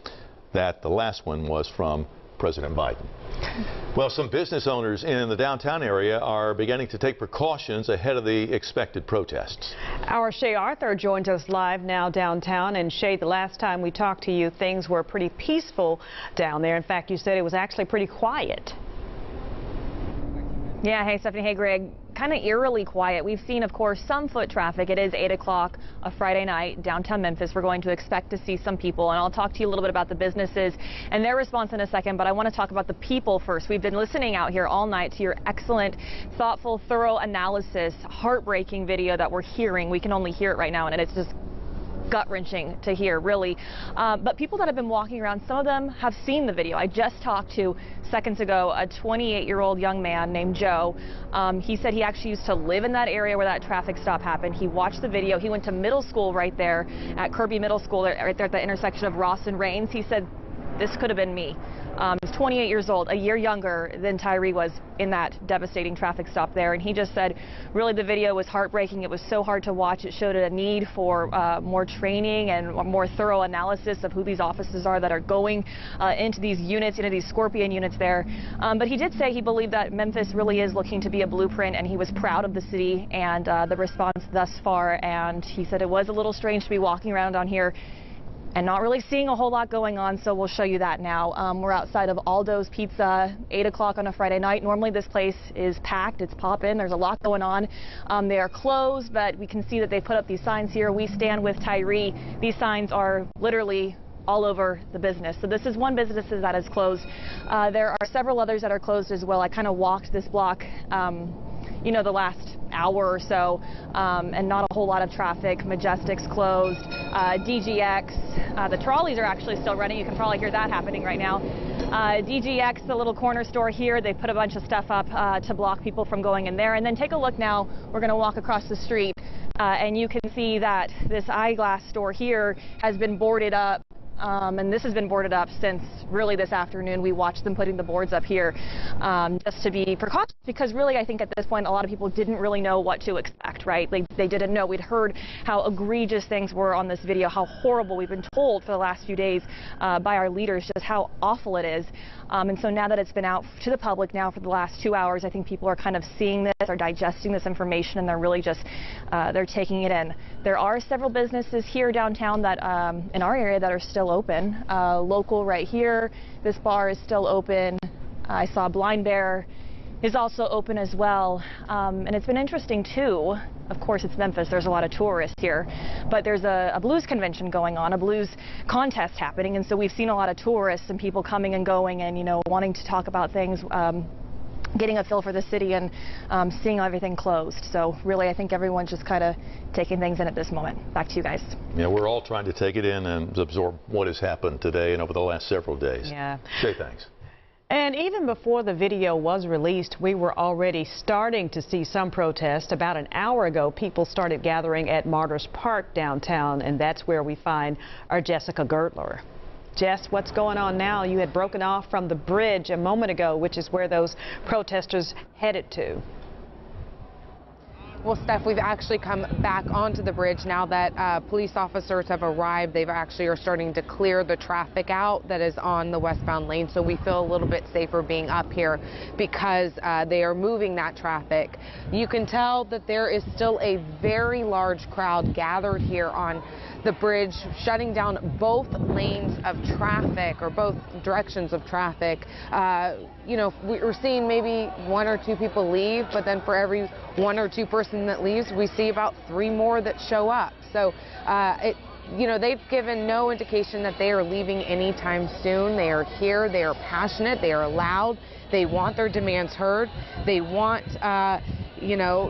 That the last one was from President Biden. Well, some business owners in the downtown area are beginning to take precautions ahead of the expected protests. Our Shay Arthur joins us live now downtown. And Shay, the last time we talked to you, things were pretty peaceful down there. In fact, you said it was actually pretty quiet. Yeah, hey Stephanie, hey Greg. Kind of eerily quiet. We've seen, of course, some foot traffic. It is eight o'clock a Friday night, downtown Memphis. We're going to expect to see some people, and I'll talk to you a little bit about the businesses and their response in a second, but I want to talk about the people first. We've been listening out here all night to your excellent, thoughtful, thorough analysis, heartbreaking video that we're hearing. We can only hear it right now, and it's just gut-wrenching to hear, really. Uh, but people that have been walking around, some of them have seen the video. I just talked to, seconds ago, a twenty-eight-year-old young man named Joe. Um, he said he actually used to live in that area where that traffic stop happened. He watched the video. He went to middle school right there at Kirby Middle School, right there at the intersection of Ross and Rains. He said, this could have been me. Um, he's twenty-eight years old, a year younger than Tyre was in that devastating traffic stop there. And he just said, really, the video was heartbreaking. It was so hard to watch. It showed a need for uh, more training and a more thorough analysis of who these officers are that are going uh, into these units, into these Scorpion units there. Um, but he did say he believed that Memphis really is looking to be a blueprint, and he was proud of the city and uh, the response thus far. And he said it was a little strange to be walking around on here and not really seeing a whole lot going on, so we'll show you that now. Um, we're outside of Aldo's Pizza, eight o'clock on a Friday night. Normally this place is packed, it's poppin', there's a lot going on. Um, they are closed, but we can see that they put up these signs here, we stand with Tyre. These signs are literally all over the business. So this is one business that is closed. Uh, there are several others that are closed as well. I kind of walked this block um, you know, the last hour or so, um, and not a whole lot of traffic. Majestic's closed, uh, D G X, uh, the trolleys are actually still running. You can probably hear that happening right now. Uh, D G X, the little corner store here, they put a bunch of stuff up uh, to block people from going in there. And then take a look now, we're going to walk across the street, uh, and you can see that this eyeglass store here has been boarded up. Um, and this has been boarded up since really this afternoon. We watched them putting the boards up here um, just to be precautious, because really I think at this point a lot of people didn't really know what to expect, right? They, they didn't know. We'd heard how egregious things were on this video, how horrible. We've been told for the last few days uh, by our leaders just how awful it is. Um, and so now that it's been out to the public now for the last two hours, I think people are kind of seeing this, are digesting this information, and they're really just, uh, they're taking it in. There are several businesses here downtown that, um, in our area, that are still open. Uh, local right here, this bar is still open. I saw Blind Bear is also open as well. Um, and it's been interesting too. Of course, it's Memphis. There's a lot of tourists here, but there's a, a blues convention going on, a blues contest happening. And so we've seen a lot of tourists and people coming and going and, you know, wanting to talk about things. Um, getting a feel for the city and um, seeing everything closed. So really, I think everyone's just kind of taking things in at this moment. Back to you guys. Yeah, we're all trying to take it in and absorb what has happened today and over the last several days. Yeah. Shay, thanks. And even before the video was released, we were already starting to see some protest. About an hour ago, people started gathering at Martyrs Park downtown, and that's where we find our Jessica Gertler. Jess, what's going on now? You had broken off from the bridge a moment ago, which is where those protesters headed to. Well, Steph, we've actually come back onto the bridge now that uh, police officers have arrived. They've actually are starting to clear the traffic out that is on the westbound lane, so we feel a little bit safer being up here because uh, they are moving that traffic. You can tell that there is still a very large crowd gathered here on the bridge, shutting down both lanes of traffic, or both directions of traffic. Uh, you know, we're seeing maybe one or two people leave, but then for every one or two person that leaves, we see about three more that show up. So, uh, it, you know, they've given no indication that they are leaving anytime soon. They are here. They are passionate. They are loud. They want their demands heard. They want, uh, you know,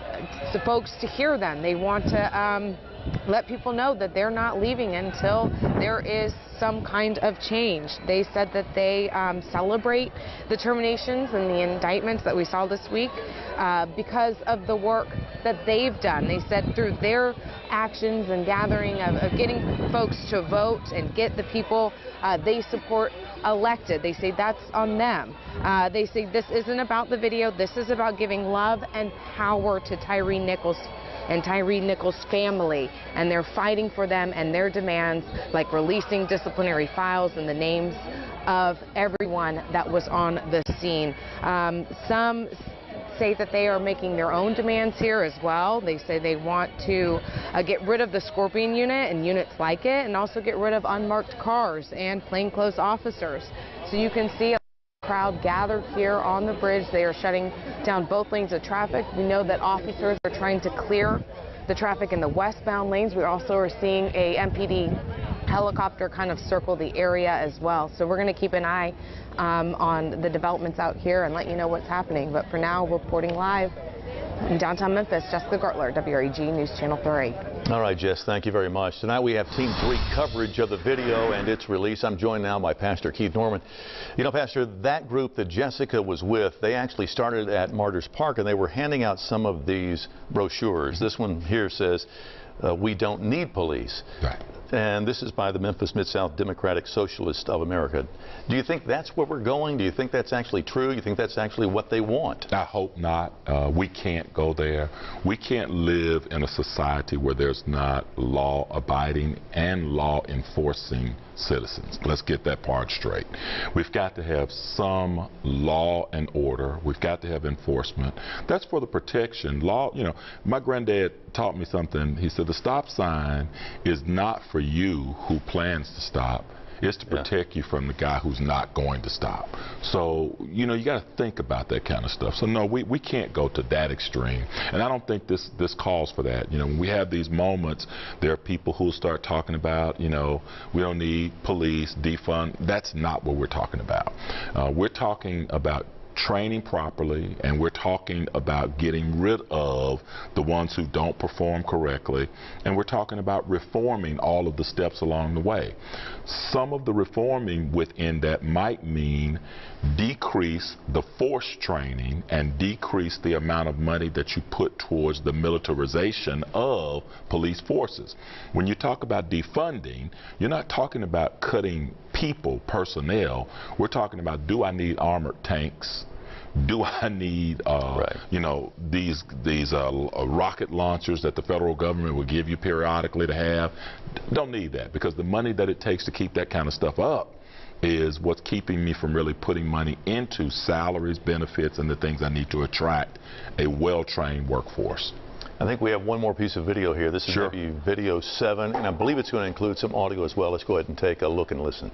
the folks to hear them. They want to um, let people know that they're not leaving until there is some kind of change. They said that they um, celebrate the terminations and the indictments that we saw this week uh, because of the work that they've done. They said through their actions and gathering of, of getting folks to vote and get the people uh, they support elected. They say that's on them. Uh, they say this isn't about the video. This is about giving love and power to Tyre Nichols and Tyre Nichols' family, and they're fighting for them and their demands, like releasing disciplinary files and the names of everyone that was on the scene. Um, some say that they are making their own demands here as well. They say they want to uh, get rid of the Scorpion unit and units like it, and also get rid of unmarked cars and plainclothes officers. So you can see a crowd gathered here on the bridge. They are shutting down both lanes of traffic. We know that officers are trying to clear the traffic in the westbound lanes. We also are seeing a M P D helicopter kind of circle the area as well. So we're going to keep an eye um, on the developments out here and let you know what's happening. But for now, reporting live in downtown Memphis, Jessica Gertler, W R E G News Channel three. All right, Jess, thank you very much. Tonight we have Team three coverage of the video and its release. I'm joined now by Pastor Keith Norman. You know, Pastor, that group that Jessica was with, they actually started at Martyrs Park, and they were handing out some of these brochures. This one here says, uh, we don't need police. Right. And this is by the Memphis Mid-South Democratic Socialists of America. Do you think that's where we're going? Do you think that's actually true? Do you think that's actually what they want? I hope not. Uh, we can't go there. We can't live in a society where there's not law-abiding and law-enforcing citizens. Let's get that part straight. We've got to have some law and order. We've got to have enforcement. That's for the protection. Law, you know, my granddad taught me something. He said the stop sign is not for you who plans to stop. It's to protect yeah. you from the guy who's not going to stop. So, you know, you got to think about that kind of stuff. So, no, we, we can't go to that extreme. And I don't think this, this calls for that. You know, when we have these moments, there are people who start talking about, you know, we don't need police, defund. That's not what we're talking about. Uh, we're talking about training properly, and we're talking about getting rid of the ones who don't perform correctly, and we're talking about reforming all of the steps along the way. Some of the reforming within that might mean decrease the force training and decrease the amount of money that you put towards the militarization of police forces. When you talk about defunding, you're not talking about cutting people, personnel. We're talking about, do I need armored tanks? Do I need, uh, right. you know, these these uh, rocket launchers that the federal government will give you periodically to have? Don't need that, because the money that it takes to keep that kind of stuff up is what's keeping me from really putting money into salaries, benefits, and the things I need to attract a well-trained workforce. I think we have one more piece of video here. This is sure. maybe video seven, and I believe it's going to include some audio as well. Let's go ahead and take a look and listen.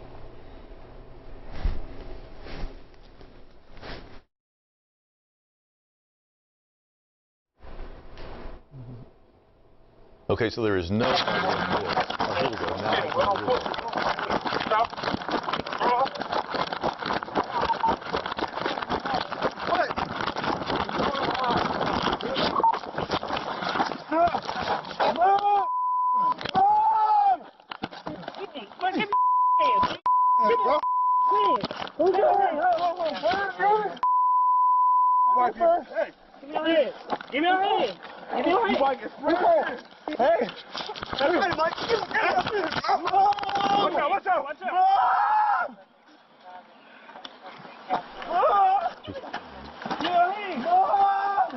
Okay, so there is no audio in this. Oh, here we go. Now Stop. Give me your hand. Give me your hand. You might get sprayed. Hey. Hey, Mike. Watch out, watch out. Watch out. Mom! Give me your hand. Mom!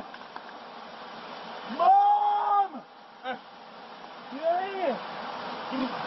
Mom! Give me your hand. Give me...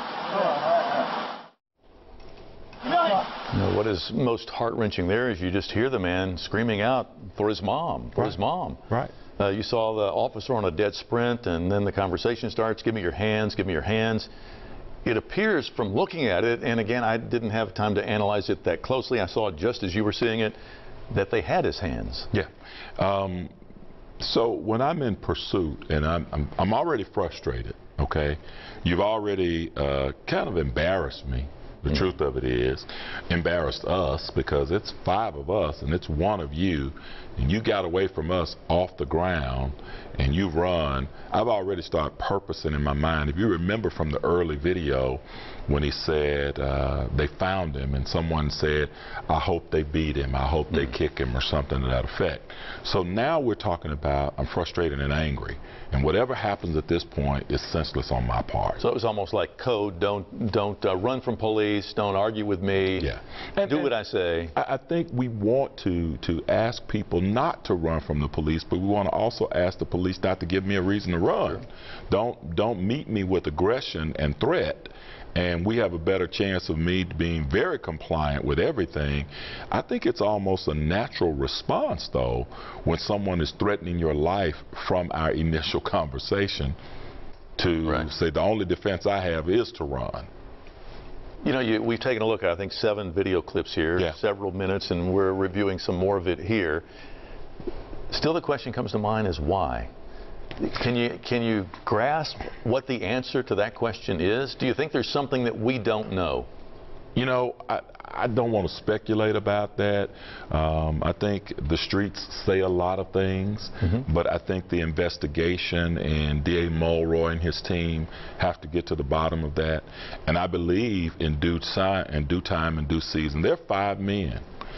You know, what is most heart-wrenching there is you just hear the man screaming out for his mom, for right. his mom. Right. Uh, you saw the officer on a dead sprint, and then the conversation starts, give me your hands, give me your hands. It appears from looking at it, and again, I didn't have time to analyze it that closely. I saw it just as you were seeing it, that they had his hands. Yeah. Um, so when I'm in pursuit, and I'm, I'm, I'm already frustrated, okay? You've already uh, kind of embarrassed me. The mm. truth of it is, embarrassed us, because it's five of us and it's one of you, and you got away from us off the ground and you've run. I've already started purposing in my mind. If you remember from the early video when he said uh, they found him and someone said, I hope they beat him, I hope mm. they kick him, or something to that effect. So now we're talking about I'm frustrated and angry, and whatever happens at this point is senseless on my part. So it was almost like code, don't don't uh, run from police, don't argue with me, yeah. and, do and what I say. I, I think we want to, to ask people not to run from the police, but we want to also ask the police not to give me a reason to run. Sure. Don't, don't meet me with aggression and threat, and we have a better chance of me being very compliant with everything. I think it's almost a natural response, though, when someone is threatening your life from our initial conversation to right. say the only defense I have is to run. You know, you, we've taken a look at, I think, seven video clips here, yeah. several minutes, and we're reviewing some more of it here. Still, the question comes to mind is why? Can you, can you grasp what the answer to that question is? Do you think there's something that we don't know? You know, I, I don't want to speculate about that. Um, I think the streets say a lot of things, mm-hmm. but I think the investigation and D A Mulroy and his team have to get to the bottom of that. And I believe in due time, in due time and due season. There are five men,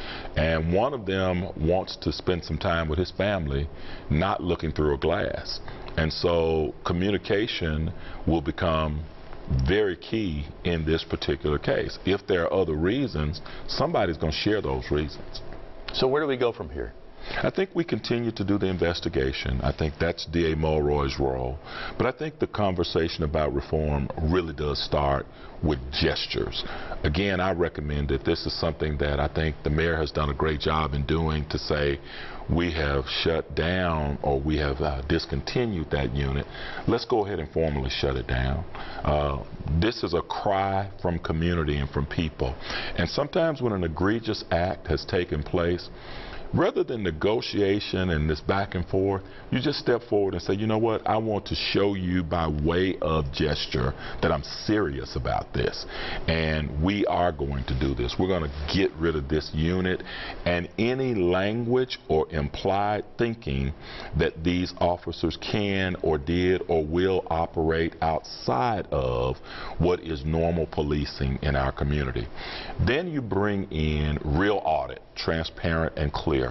and one of them wants to spend some time with his family, not looking through a glass. And so communication will become very key in this particular case. If there are other reasons, somebody's going to share those reasons. So where do we go from here? I think we continue to do the investigation. I think that's D A Mulroy's role. But I think the conversation about reform really does start with gestures. Again, I recommend that this is something that I think the mayor has done a great job in doing, to say we have shut down or we have uh, discontinued that unit. Let's go ahead and formally shut it down. Uh, this is a cry from community and from people. And sometimes when an egregious act has taken place, rather than negotiation and this back and forth, you just step forward and say, you know what, I want to show you by way of gesture that I'm serious about this. And we are going to do this. We're going to get rid of this unit, and any language or implied thinking that these officers can or did or will operate outside of what is normal policing in our community. Then you bring in real audit, transparent and clear.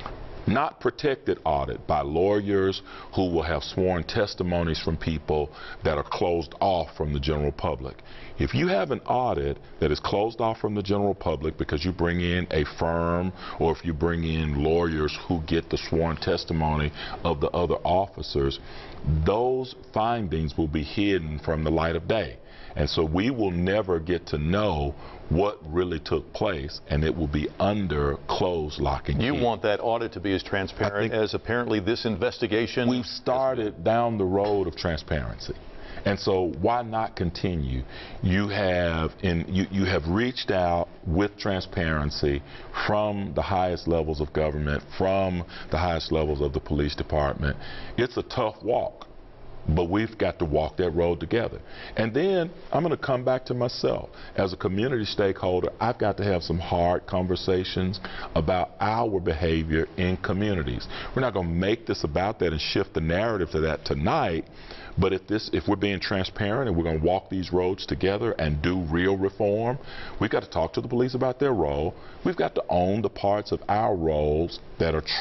Not protected audit by lawyers who will have sworn testimonies from people that are closed off from the general public. If you have an audit that is closed off from the general public because you bring in a firm, or if you bring in lawyers who get the sworn testimony of the other officers, those findings will be hidden from the light of day. And so we will never get to know what really took place, and it will be under closed lock and key. You want that audit to be as transparent as apparently this investigation? We've started down the road of transparency. And so why not continue? You have, in, you, you have reached out with transparency from the highest levels of government, from the highest levels of the police department. It's a tough walk, but we've got to walk that road together. And then I'm going to come back to myself. As a community stakeholder, I've got to have some hard conversations about our behavior in communities. We're not going to make this about that and shift the narrative to that tonight. But if this, if we're being transparent and we're going to walk these roads together and do real reform, we've got to talk to the police about their role. We've got to own the parts of our roles that are true.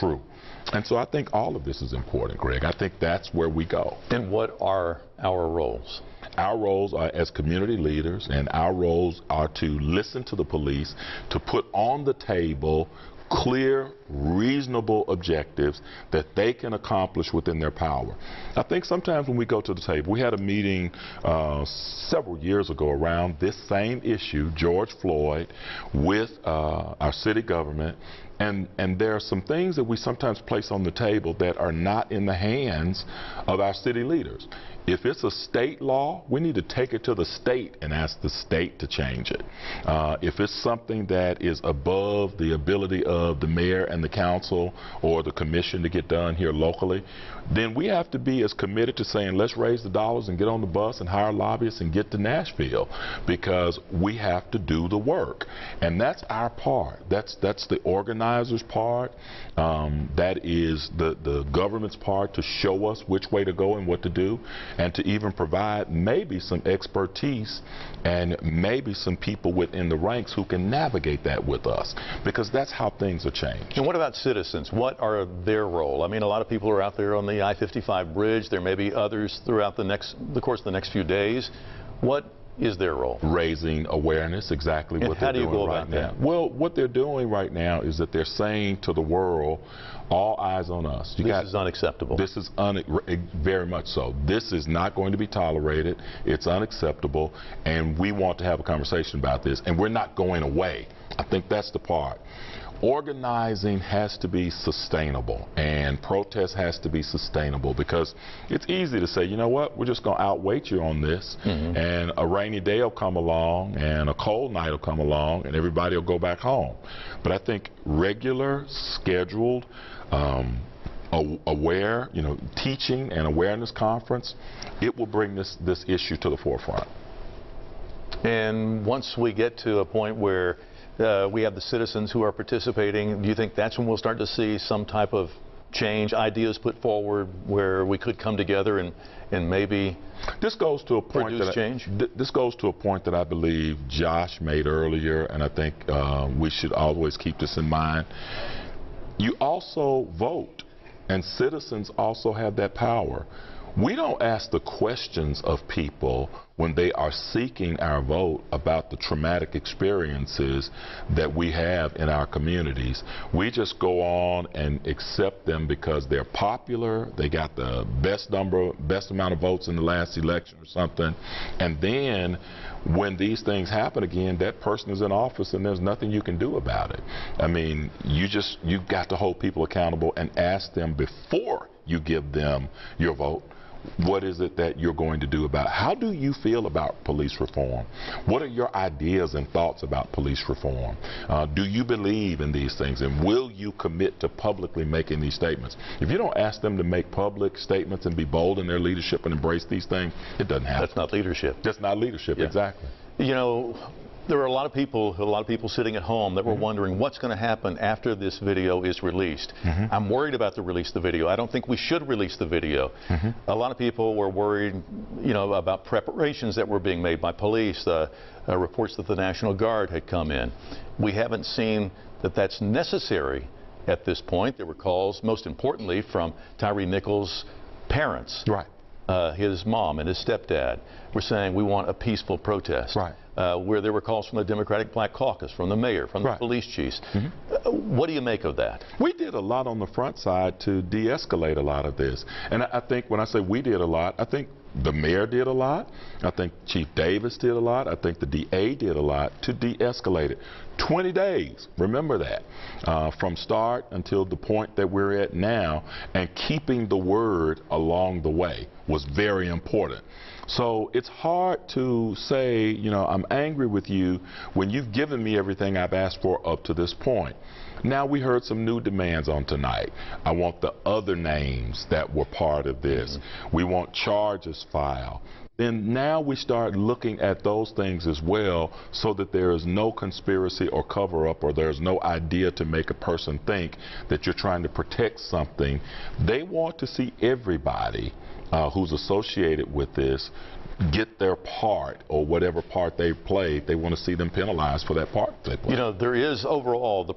And so I think all of this is important, Greg. I think that's where we go. And what are our roles? Our roles are as community leaders, and our roles are to listen to the police, to put on the table clear, reasonable objectives that they can accomplish within their power. I think sometimes when we go to the table, we had a meeting uh, several years ago around this same issue, George Floyd, with uh, our city government, and, and there are some things that we sometimes place on the table that are not in the hands of our city leaders. If it's a state law, we need to take it to the state and ask the state to change it. Uh, if it's something that is above the ability of the mayor and the council or the commission to get done here locally, then we have to be as committed to saying, let's raise the dollars and get on the bus and hire lobbyists and get to Nashville, because we have to do the work. And that's our part. That's, that's the organizer's part. Um, that is the, the government's part to show us which way to go and what to do, and to even provide maybe some expertise and maybe some people within the ranks who can navigate that with us, because that's how things are changed. And what about citizens? What are their role? I mean, a lot of people are out there on the I fifty-five bridge. There may be others throughout the next, the course of the next few days. What is their role? Raising awareness, exactly and what how they're do you doing go right about now. that? Well, what they're doing right now is that they're saying to the world, all eyes on us. You this got, is unacceptable. This is un very much so. This is not going to be tolerated. It's unacceptable, and we want to have a conversation about this, and we're not going away. I think that's the part. Organizing has to be sustainable, and protest has to be sustainable, because it's easy to say, you know what, we're just going to outweight you on this, mm-hmm. and a rainy day will come along and a cold night will come along and everybody will go back home. But I think regular, scheduled, um, aware, you know, teaching and awareness conference, it will bring this, this issue to the forefront. And once we get to a point where Uh, we have the citizens who are participating, do you think that's when we'll start to see some type of change, ideas put forward where we could come together and, and maybe this goes to a point produce that change? I, th this goes to a point that I believe Josh made earlier, and I think uh, we should always keep this in mind. You also vote, and citizens also have that power. We don't ask the questions of people when they are seeking our vote about the traumatic experiences that we have in our communities. We just go on and accept them because they're popular, they got the best number, best amount of votes in the last election or something, and then when these things happen again, that person is in office and there's nothing you can do about it. I mean, you just, you've got to hold people accountable and ask them before you give them your vote, what is it that you're going to do about it? How do you feel about police reform? What are your ideas and thoughts about police reform? Uh, do you believe in these things, and will you commit to publicly making these statements? If you don't ask them to make public statements and be bold in their leadership and embrace these things, it doesn't happen. That's not leadership. That's not leadership, yeah. Exactly. You know, there are a lot of people, a lot of people sitting at home that were mm-hmm. wondering what's going to happen after this video is released. Mm-hmm. I'm worried about the release of the video. I don't think we should release the video. Mm-hmm. A lot of people were worried, you know, about preparations that were being made by police, uh, uh, reports that the National Guard had come in. We haven't seen that that's necessary at this point. There were calls, most importantly, from Tyre Nichols' parents. Right. Uh, his mom and his stepdad were saying we want a peaceful protest. Right. Uh, where there were calls from the Democratic Black Caucus, from the mayor, from the right. police chiefs. Mm-hmm. uh, what do you make of that? We did a lot on the front side to de-escalate a lot of this. And I, I think when I say we did a lot, I think the mayor did a lot. I think Chief Davis did a lot. I think the D A did a lot to de-escalate it. twenty days, remember that, uh, from start until the point that we're at now, and keeping the word along the way was very important. So it's hard to say, you know, I'm angry with you when you've given me everything I've asked for up to this point. Now we heard some new demands on tonight. I want the other names that were part of this. Mm-hmm. We want charges filed. Then now we start looking at those things as well, so that there is no conspiracy or cover-up, or there's no idea to make a person think that you're trying to protect something. They want to see everybody uh, who's associated with this get their part, or whatever part they played. They want to see them penalized for that part they played. You know, there is overall the pursuit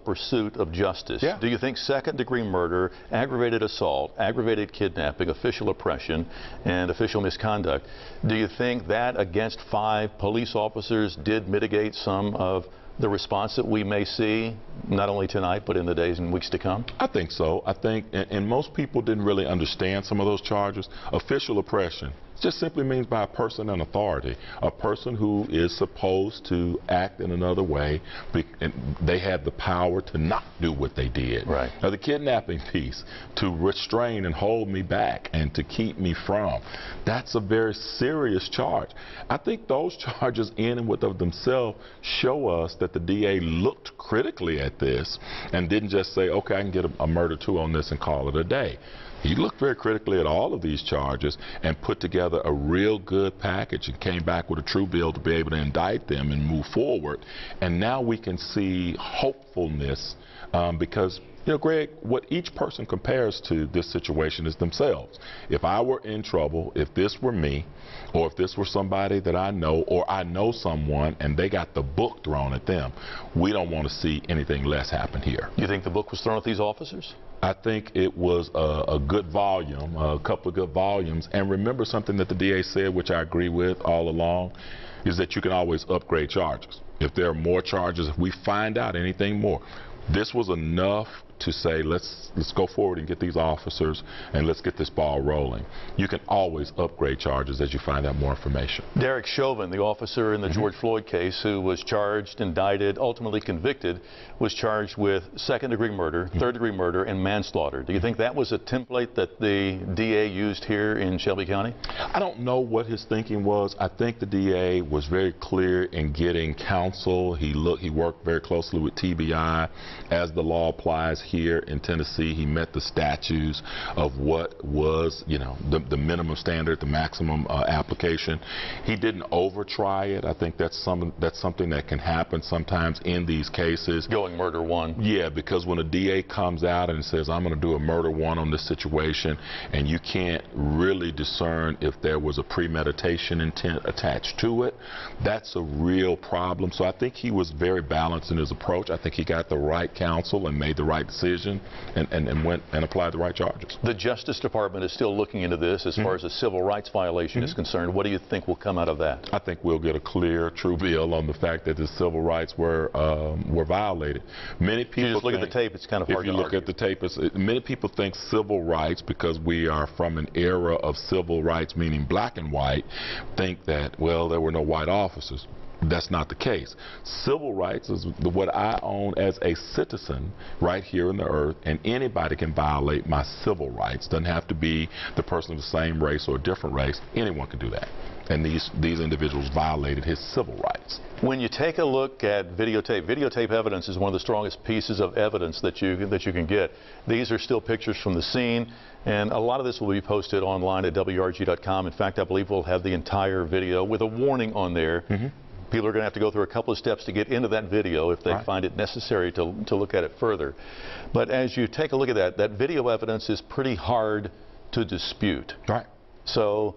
pursuit of justice. Yeah. Do you think second-degree murder, aggravated assault, aggravated kidnapping, official oppression, and official misconduct, do you think that against five police officers did mitigate some of the response that we may see, not only tonight, but in the days and weeks to come? I think so. I think, and, and most people didn't really understand some of those charges. Official oppression just simply means by a person in authority, a person who is supposed to act in another way, and they had the power to not do what they did. Right. Now, the kidnapping piece, to restrain and hold me back and to keep me from, that's a very serious charge. I think those charges in and with of themselves show us that the D A looked critically at this and didn't just say, okay, I can get a, a murder two on this and call it a day. He looked very critically at all of these charges and put together a real good package and came back with a true bill to be able to indict them and move forward. And now we can see hopefulness um, because, you know, Greg, what each person compares to this situation is themselves. If I were in trouble, if this were me, or if this were somebody that I know, or I know someone and they got the book thrown at them, we don't want to see anything less happen here. You think the book was thrown at these officers? I think it was a, a good volume, a couple of good volumes. And remember something that the D A said, which I agree with all along, is that you can always upgrade charges. If there are more charges, if we find out anything more, this was enough to say, let's let's go forward and get these officers and let's get this ball rolling. You can always upgrade charges as you find out more information. Derek Chauvin, the officer in the mm-hmm. George Floyd case who was charged, indicted, ultimately convicted, was charged with second-degree murder, mm-hmm. third-degree murder, and manslaughter. Do you think that was a template that the D A used here in Shelby County? I don't know what his thinking was. I think the D A was very clear in getting counsel. He looked, he worked very closely with T B I as the law applies here in Tennessee. He met the statutes of what was, you know, the, the minimum standard, the maximum uh, application. He didn't over try it. I think that's some that's something that can happen sometimes in these cases. Going murder one. Yeah, because when a D A comes out and says, I'm going to do a murder one on this situation, and you can't really discern if there was a premeditation intent attached to it, that's a real problem. So I think he was very balanced in his approach. I think he got the right counsel and made the right decision and, and, and went and applied the right charges. The Justice Department is still looking into this as mm-hmm. far as a civil rights violation mm-hmm. is concerned. What do you think will come out of that? I think we'll get a clear, true bill on the fact that the civil rights were um, were violated. Many people if you just look think, at the tape, it's kind of hard if you to look argue. at the tape, it's, it, many people think civil rights, because we are from an era of civil rights, meaning black and white, think that, well, there were no white officers. That's not the case. Civil rights is what I own as a citizen right here on the earth, and anybody can violate my civil rights. Doesn't have to be the person of the same race or a different race. Anyone can do that. And these, these individuals violated his civil rights. When you take a look at videotape, videotape evidence is one of the strongest pieces of evidence that you, that you can get. These are still pictures from the scene, and a lot of this will be posted online at W R G dot com. In fact, I believe we'll have the entire video with a warning on there. Mm-hmm. People are going to have to go through a couple of steps to get into that video if they right. find it necessary to, to look at it further. But as you take a look at that, that video evidence is pretty hard to dispute. Right. So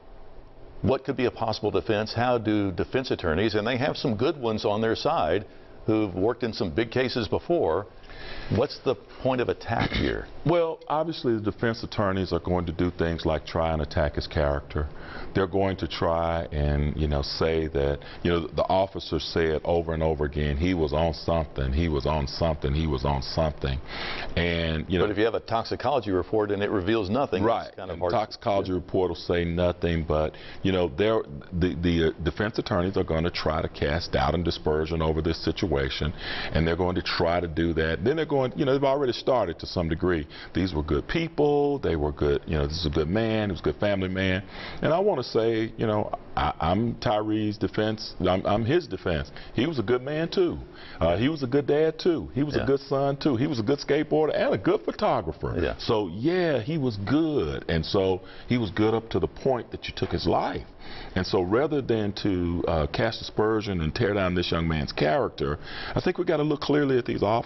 what could be a possible defense? How do defense attorneys, and they have some good ones on their side who've worked in some big cases before, what's the point of attack here? Well, obviously the defense attorneys are going to do things like try and attack his character. They're going to try and, you know, say that, you know, the officer said over and over again, he was on something, he was on something, he was on something. And, you know. But if you have a toxicology report and it reveals nothing, right. It's kind of and hard. Toxicology to report will say nothing, but, you know, they're, the, the uh, defense attorneys are going to try to cast doubt and dispersion over this situation, and they're going to try to do that. Then they're going, you know, they've already started to some degree. These were good people, they were good, you know, this is a good man, he was a good family man. And I want to say, you know, I, I'm Tyre's defense, I'm, I'm his defense. He was a good man too. Uh, he was a good dad too. He was yeah. a good son too. He was a good skateboarder and a good photographer. Yeah. So yeah, he was good. And so he was good up to the point that you took his life. And so rather than to uh, cast aspersion and tear down this young man's character, I think we got to look clearly at these officers and say,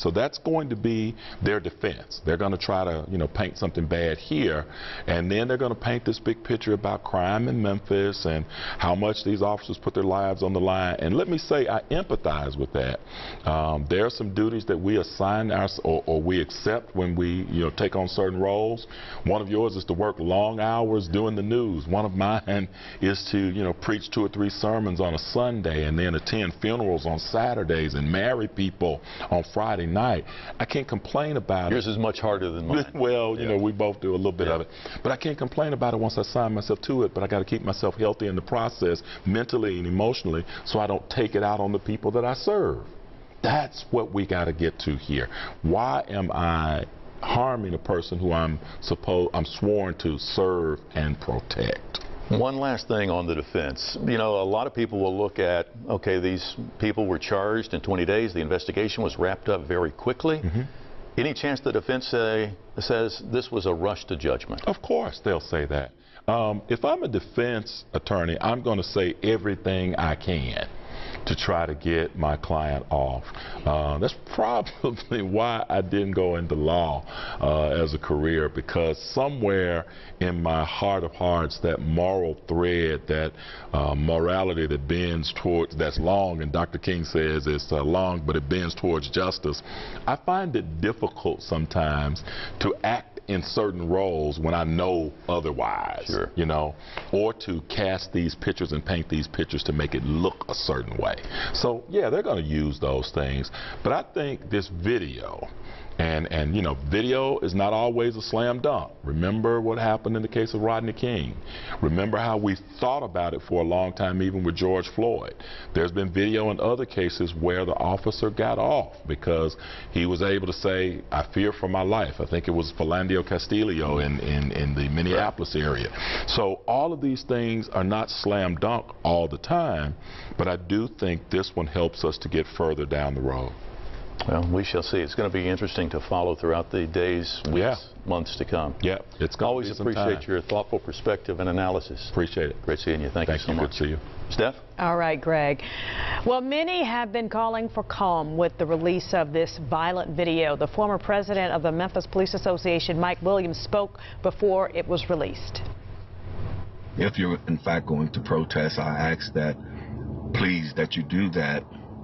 So that's going to be their defense. They're going to try to, you know, paint something bad here, and then they're going to paint this big picture about crime in Memphis and how much these officers put their lives on the line. And let me say, I empathize with that. Um, there are some duties that we assign our, or, or we accept when we, you know, take on certain roles. One of yours is to work long hours doing the news. One of mine is to, you know, preach two or three sermons on a Sunday and then attend funerals on Saturdays and marry people on Friday night. I can't complain about Yours it. is much harder than mine. Well, you yeah. know, we both do a little bit yeah. of it. But I can't complain about it once I sign myself to it, but I got to keep myself healthy in the process, mentally and emotionally, so I don't take it out on the people that I serve. That's what we got to get to here. Why am I harming a person who I'm supposed, I'm sworn to serve and protect? One last thing on the defense. You know, a lot of people will look at, okay, these people were charged in twenty days. The investigation was wrapped up very quickly. Mm-hmm. Any chance the defense say, says this was a rush to judgment? Of course they'll say that. Um, if I'm a defense attorney, I'm going to say everything I can to try to get my client off. Uh, that's probably why I didn't go into law uh, as a career, because somewhere in my heart of hearts, that moral thread, that uh, morality that bends towards, that's long, and Doctor King says it's uh, long, but it bends towards justice. I find it difficult sometimes to act in certain roles when I know otherwise, sure. you know, or to cast these pictures and paint these pictures to make it look a certain way. So, yeah, they're going to use those things. But I think this video, and, and, you know, video is not always a slam dunk. Remember what happened in the case of Rodney King. Remember how we thought about it for a long time, even with George Floyd. There's been video in other cases where the officer got off because he was able to say, I fear for my life. I think it was Philando Castillo in, in, in the Minneapolis area. So all of these things are not slam dunk all the time, but I do think this one helps us to get further down the road. Well, we shall see. It's going to be interesting to follow throughout the days, weeks, yeah. months to come. Yeah, it's going Always to be some appreciate time. your thoughtful perspective and analysis. Appreciate it. Great seeing you. Thank, Thank you so you. much. Good to see you. Steph? All right, Greg. Well, many have been calling for calm with the release of this violent video. The former president of the Memphis Police Association, Mike Williams, spoke before it was released. If you're in fact going to protest, I ask that, please, that you do that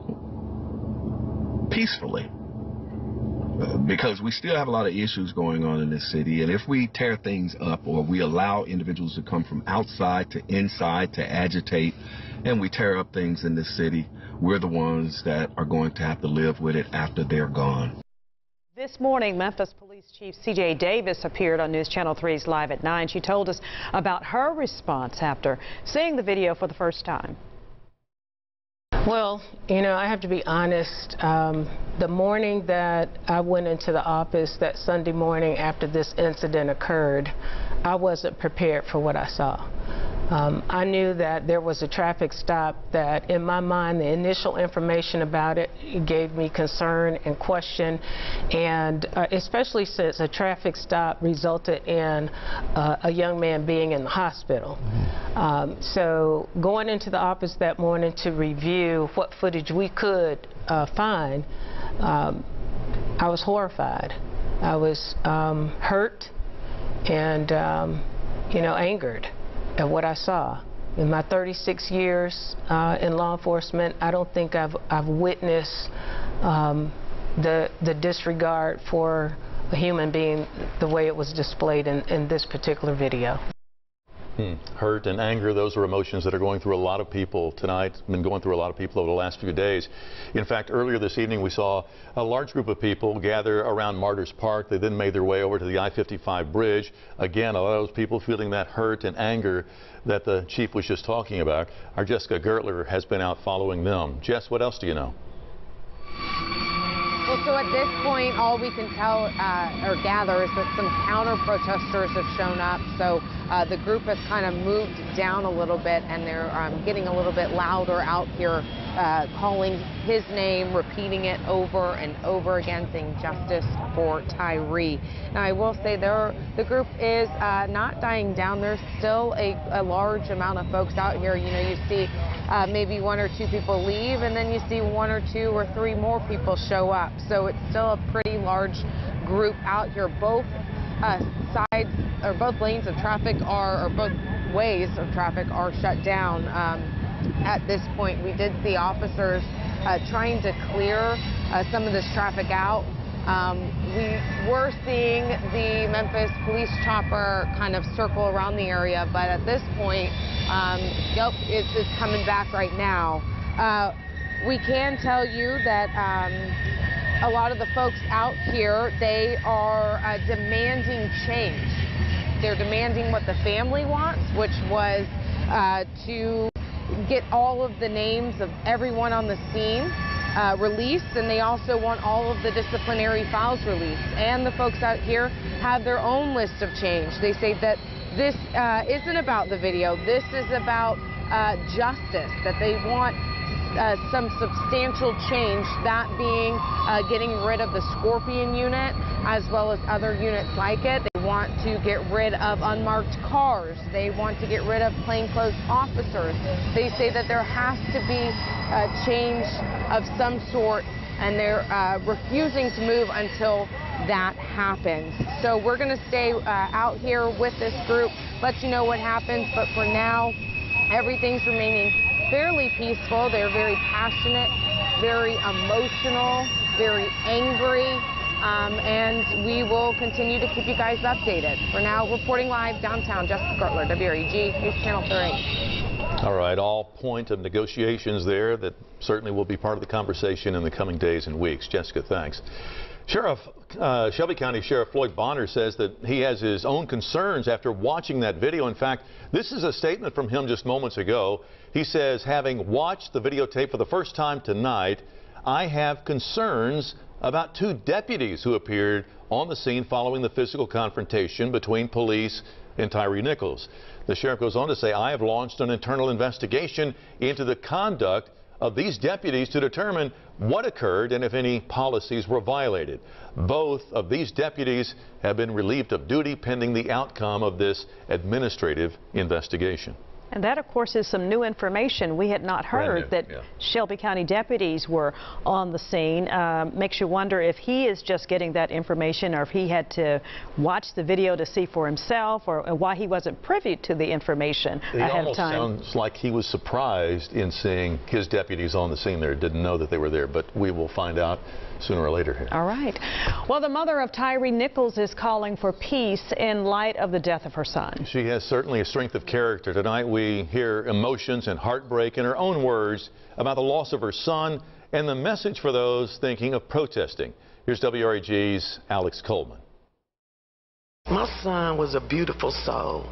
peacefully. Uh, because we still have a lot of issues going on in this city, and if we tear things up or we allow individuals to come from outside to inside to agitate, and we tear up things in this city, we're the ones that are going to have to live with it after they're gone. This morning, Memphis Police Chief C J Davis appeared on News Channel three's Live at nine. She told us about her response after seeing the video for the first time. Well, you know, I have to be honest. Um, the morning that I went into the office, that Sunday morning after this incident occurred, I wasn't prepared for what I saw. Um, I knew that there was a traffic stop that, in my mind, the initial information about it gave me concern and question, and uh, especially since a traffic stop resulted in uh, a young man being in the hospital. Um, so going into the office that morning to review what footage we could uh, find, um, I was horrified. I was um, hurt and, um, you know, angered at what I saw. In my thirty-six years uh, in law enforcement, I don't think I've, I've witnessed um, the, the disregard for a human being the way it was displayed in, in this particular video. Hmm. Hurt and anger, those are emotions that are going through a lot of people tonight, been going through a lot of people over the last few days. In fact, earlier this evening we saw a large group of people gather around Martyrs Park. They then made their way over to the I fifty-five bridge. Again, a lot of those people feeling that hurt and anger that the chief was just talking about. Our Jessica Gertler has been out following them. Jess, what else do you know? Well, so at this point, all we can tell uh, or gather is that some counter protesters have shown up. So Uh, the group has kind of moved down a little bit, and they're um, getting a little bit louder out here, uh, calling his name, repeating it over and over again, saying justice for Tyre. Now, I will say there, the group is uh, not dying down. There's still a, a large amount of folks out here. You know, you see uh, maybe one or two people leave, and then you see one or two or three more people show up. So it's still a pretty large group out here. Both uh, sides or both lanes of traffic are, or both ways of traffic are shut down. Um, at this point, we did see officers uh, trying to clear uh, some of this traffic out. Um, we were seeing the Memphis police chopper kind of circle around the area, but at this point, um, yep, it's, it's coming back right now. Uh, we can tell you that um, a lot of the folks out here, they are uh, demanding change. They're demanding what the family wants, which was uh, to get all of the names of everyone on the scene uh, released, and they also want all of the disciplinary files released. And the folks out here have their own list of change. They say that this uh, isn't about the video. This is about uh, justice, that they want Uh, some substantial change, that being uh, getting rid of the Scorpion unit as well as other units like it. They want to get rid of unmarked cars. They want to get rid of plainclothes officers. They say that there has to be a change of some sort, and they're uh, refusing to move until that happens. So we're going to stay uh, out here with this group, let you know what happens, but for now, everything's remaining fairly peaceful. They're very passionate, very emotional, very angry, um, and we will continue to keep you guys updated. For now, reporting live downtown, Jessica Gertler, W R E G, News Channel thirty. All right, all point of negotiations there that certainly will be part of the conversation in the coming days and weeks. Jessica, thanks. Sheriff, uh, Shelby County Sheriff Floyd Bonner says that he has his own concerns after watching that video. In fact, this is a statement from him just moments ago. He says, having watched the videotape for the first time tonight, I have concerns about two deputies who appeared on the scene following the physical confrontation between police and Tyre Nichols. The sheriff goes on to say, I have launched an internal investigation into the conduct of these deputies to determine what occurred and if any policies were violated. Both of these deputies have been relieved of duty pending the outcome of this administrative investigation. And that, of course, is some new information. We had not heard that yeah. Shelby County deputies were on the scene. Uh, makes you wonder if he is just getting that information, or if he had to watch the video to see for himself, or why he wasn't privy to the information it ahead of time. It almost sounds like he was surprised in seeing his deputies on the scene there. Didn't know that they were there, but we will find out sooner or later here. All right. Well, the mother of Tyre Nichols is calling for peace in light of the death of her son. She has certainly a strength of character. Tonight we hear emotions and heartbreak in her own words about the loss of her son and the message for those thinking of protesting. Here's W R E G's Alex Coleman. My son was a beautiful soul.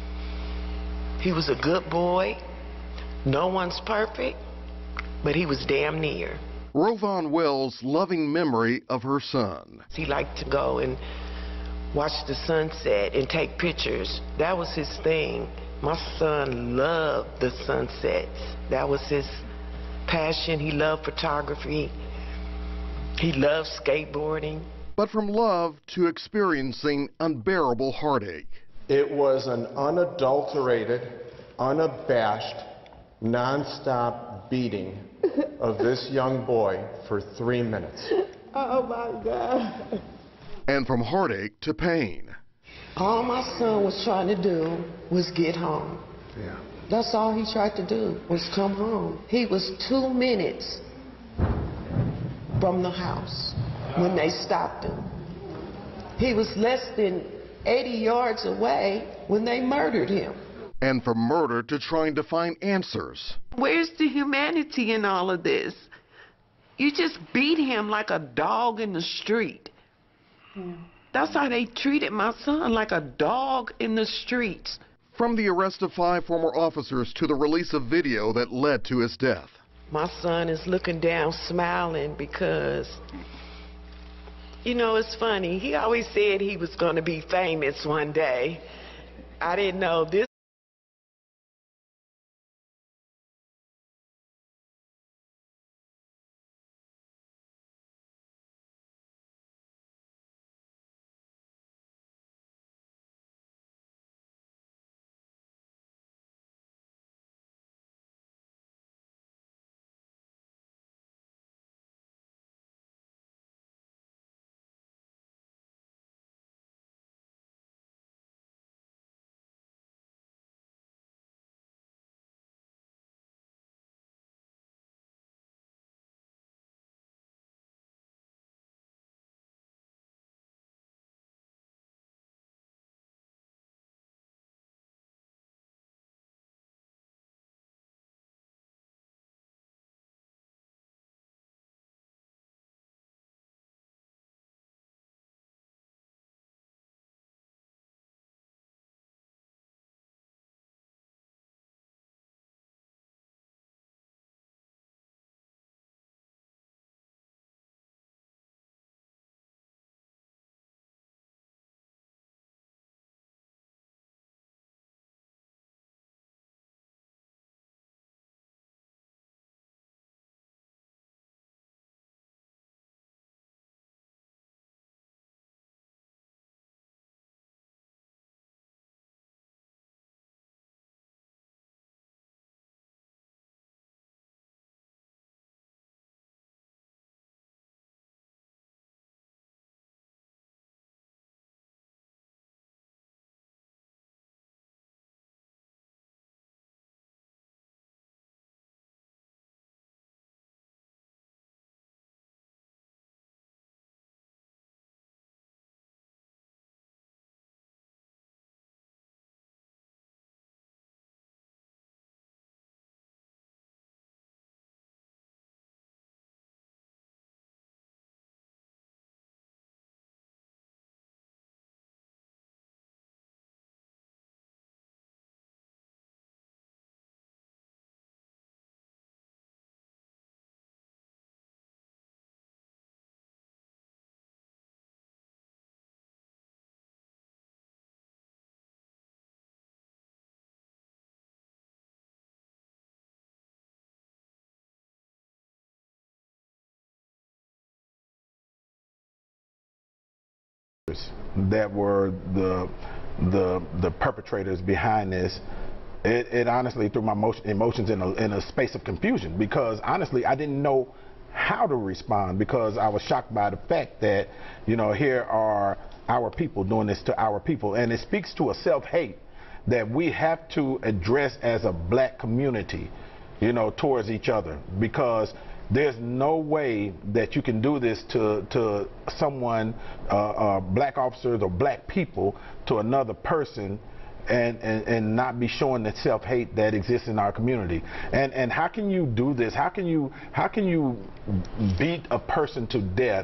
He was a good boy. No one's perfect, but he was damn near. Rovon Wells' loving memory of her son. He liked to go and watch the sunset and take pictures. That was his thing. My son loved the sunsets. That was his passion. He loved photography. He loved skateboarding. But from love to experiencing unbearable heartache. It was an unadulterated, unabashed, nonstop beating of this young boy for three minutes. Oh my God. And from heartache to pain. All my son was trying to do was get home. Yeah. That's all he tried to do, was come home. He was two minutes from the house when they stopped him. He was less than eighty yards away when they murdered him. And from murder to trying to find answers. Where's the humanity in all of this? You just beat him like a dog in the street. Yeah. That's how they treated my son, like a dog in the streets. From the arrest of five former officers to the release of video that led to his death. My son is looking down, smiling, because, you know, it's funny. He always said he was going to be famous one day. I didn't know this. That were the the the perpetrators behind this. It, it honestly threw my motion, emotions in a, in a space of confusion, because honestly I didn't know how to respond, because I was shocked by the fact that, you know, here are our people doing this to our people, and it speaks to a self-hate that we have to address as a black community, you know, towards each other, because there's no way that you can do this to, to someone, uh, uh, black officers or black people, to another person, and, and, and not be showing the self-hate that exists in our community. And, and how can you do this? How can you, how can you beat a person to death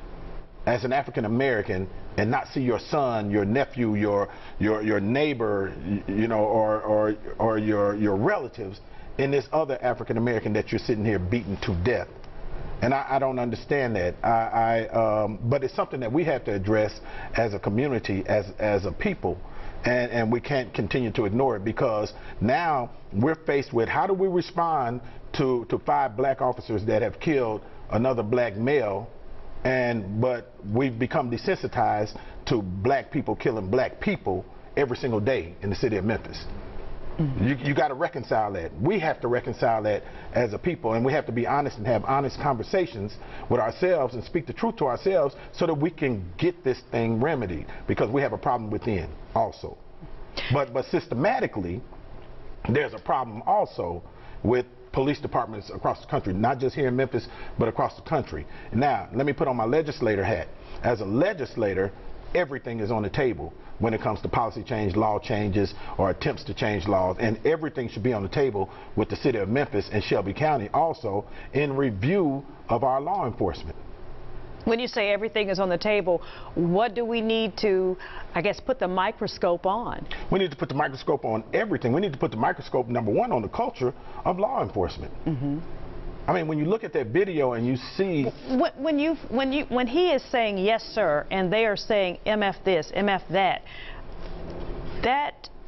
as an African American and not see your son, your nephew, your, your, your neighbor, you know, or, or, or your, your relatives in this other African American that you're sitting here beaten to death? And I, I don't understand that. I, I, um, but it's something that we have to address as a community, as, as a people, and, and we can't continue to ignore it, because now we're faced with, how do we respond to, to five black officers that have killed another black male, and but we've become desensitized to black people killing black people every single day in the city of Memphis. Mm-hmm. You, you got to reconcile that. We have to reconcile that as a people, and we have to be honest and have honest conversations with ourselves and speak the truth to ourselves, so that we can get this thing remedied, because we have a problem within also. But, but systematically, there's a problem also with police departments across the country, not just here in Memphis, but across the country. Now, let me put on my legislator hat. As a legislator, everything is on the table when it comes to policy change, law changes, or attempts to change laws, and everything should be on the table with the city of Memphis and Shelby County also in review of our law enforcement. When you say everything is on the table, what do we need to, I guess, put the microscope on? We need to put the microscope on everything. We need to put the microscope, number one, on the culture of law enforcement. Mm-hmm. I mean, when you look at that video and you see, when you when you when he is saying yes sir, and they are saying M F this, M F that, that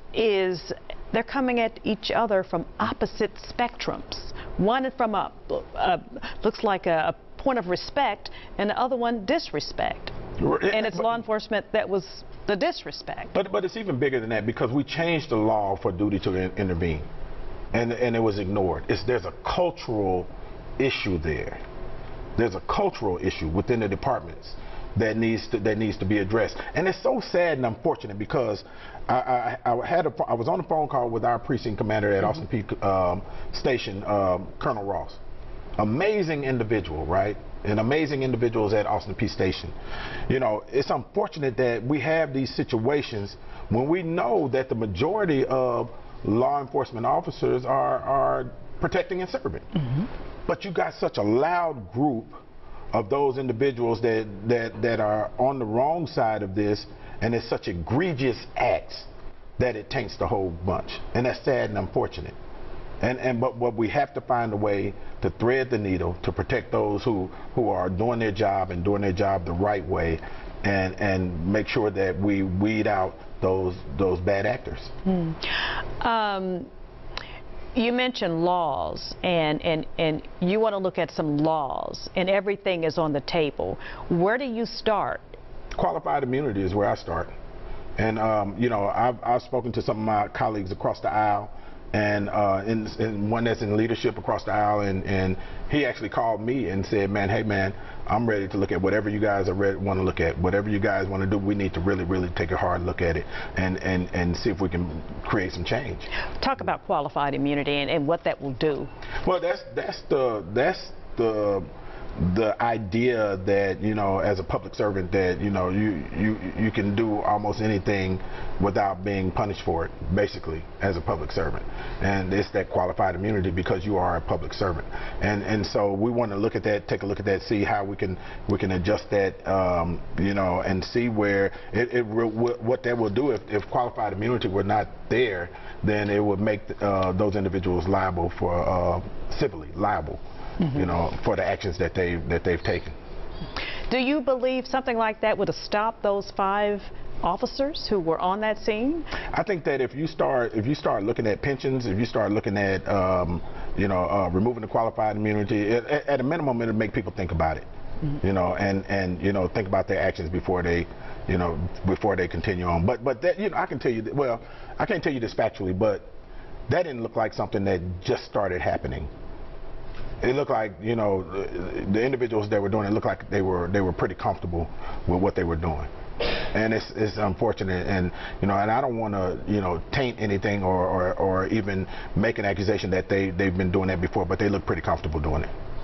is they're coming at each other from opposite spectrums. One from a, a looks like a, a point of respect, and the other one disrespect. And it's law enforcement that was the disrespect. But but it's even bigger than that, because we changed the law for duty to in, intervene, and and it was ignored. It's there's a cultural issue there. There's a cultural issue within the departments that needs to that needs to be addressed, and it's so sad and unfortunate, because I, I, I had a I was on a phone call with our precinct commander at Austin Peay um, Station, um, Colonel Ross. Amazing individual, right? And amazing individuals at Austin Peay Station. You know, it's unfortunate that we have these situations when we know that the majority of law enforcement officers are are protecting and serving. Mm-hmm. But you got such a loud group of those individuals that, that, that are on the wrong side of this, and it's such egregious acts that it taints the whole bunch. And that's sad and unfortunate. And, and but what we have to find a way to thread the needle to protect those who, who are doing their job and doing their job the right way, and, and make sure that we weed out those, those bad actors. Hmm. Um, You mentioned laws, and, and, and you want to look at some laws, and everything is on the table. Where do you start? Qualified immunity is where I start. And, um, you know, I've, I've spoken to some of my colleagues across the aisle, and, uh, in, in one that's in leadership across the aisle, and, and he actually called me and said, man, hey, man, I'm ready to look at whatever you guys are ready, want to look at. Whatever you guys want to do, we need to really, really take a hard look at it and, and, and see if we can create some change. Talk about qualified immunity and, and what that will do. Well, that's, that's the, that's the, the idea that, you know, as a public servant, that, you know, you, you, you can do almost anything without being punished for it, basically, as a public servant. And it's that qualified immunity because you are a public servant. And, and so we want to look at that, take a look at that, see how we can, we can adjust that, um, you know, and see where it, it what that will do if, if qualified immunity were not there, then it would make uh, those individuals liable for, uh, civilly liable. Mm-hmm. You know, for the actions that they that they've taken. Do you believe something like that would have stopped those five officers who were on that scene? I think that if you start if you start looking at pensions, if you start looking at um, you know uh, removing the qualified immunity, it, at a minimum it'll make people think about it. Mm-hmm. You know, and and you know think about their actions before they, you know, before they continue on. But but that, you know, I can tell you that, well, I can't tell you this factually, but that didn't look like something that just started happening. It looked like, you know, the, the individuals that were doing it looked like they were they were pretty comfortable with what they were doing, and it's it's unfortunate, and you know, and I don't want to, you know, taint anything or, or or even make an accusation that they they've been doing that before, but they look pretty comfortable doing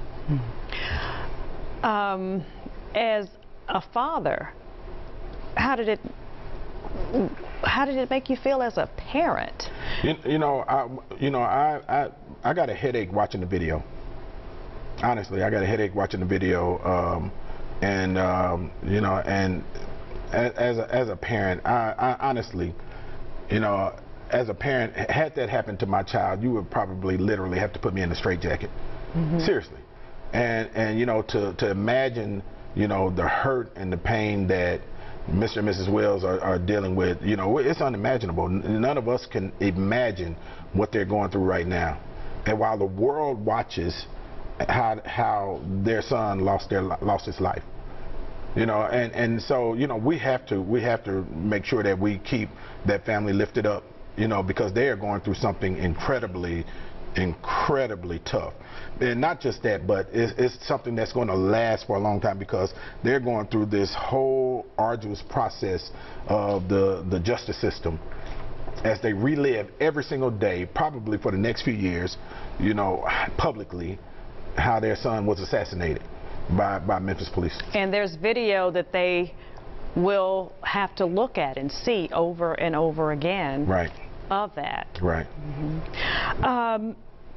it. Um, as a father, how did it how did it make you feel as a parent? You, you know, I you know I, I I got a headache watching the video. Honestly, I got a headache watching the video, um, and um, you know, and as a, as a parent, I, I honestly, you know, as a parent, had that happened to my child, you would probably literally have to put me in a straitjacket. Mm-hmm. Seriously, and and you know, to to imagine, you know, the hurt and the pain that Mister and Missus Wells are, are dealing with, you know, it's unimaginable. None of us can imagine what they're going through right now, and while the world watches how how their son lost their lost his life, you know, and and so, you know, we have to we have to make sure that we keep that family lifted up, you know, because they are going through something incredibly incredibly tough. And not just that, but it's, it's something that's going to last for a long time, because they're going through this whole arduous process of the the justice system as they relive every single day, probably for the next few years, you know, publicly, how their son was assassinated by, by Memphis police. And there's video that they will have to look at and see over and over again. Right. Of that. Right. Mm-hmm. um,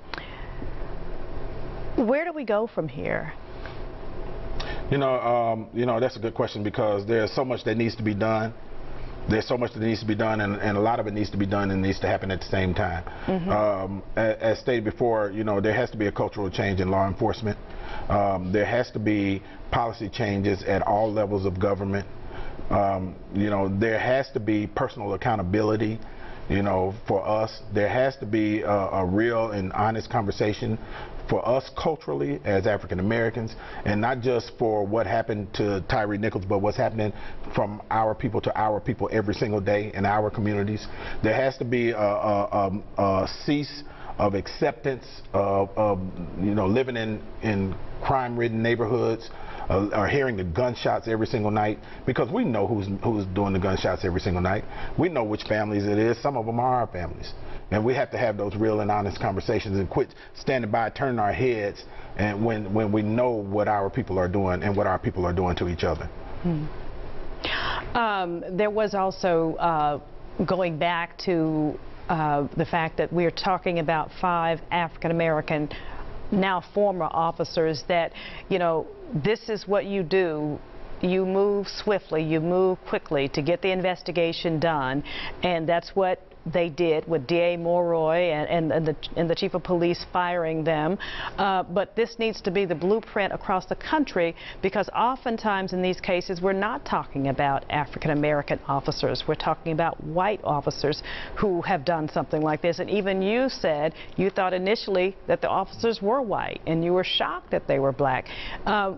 where do we go from here? You know, um, you know, that's a good question, because there's so much that needs to be done. There's so much that needs to be done, and, and a lot of it needs to be done and needs to happen at the same time. Mm-hmm. um, as, as stated before, you know, there has to be a cultural change in law enforcement. Um, there has to be policy changes at all levels of government. Um, you know, there has to be personal accountability. You know, for us, there has to be a, a real and honest conversation for us culturally as African Americans, and not just for what happened to Tyre Nichols, but what's happening from our people to our people every single day in our communities. There has to be a, a, a, a cease of acceptance of, of you know, living in, in crime-ridden neighborhoods, uh, or hearing the gunshots every single night, because we know who's, who's doing the gunshots every single night. We know which families it is. Some of them are our families. And we have to have those real and honest conversations and quit standing by, turning our heads, and when, when we know what our people are doing and what our people are doing to each other. Hmm. Um, there was also, uh, going back to uh, the fact that we're talking about five African American, now former officers, that, you know, this is what you do. You move swiftly, you move quickly to get the investigation done, and that's what they did with D A Mulroy and, and, and, the, and the chief of police firing them. Uh, but this needs to be the blueprint across the country, because oftentimes in these cases we're not talking about African American officers. We're talking about white officers who have done something like this. And even you said you thought initially that the officers were white and you were shocked that they were black. Uh,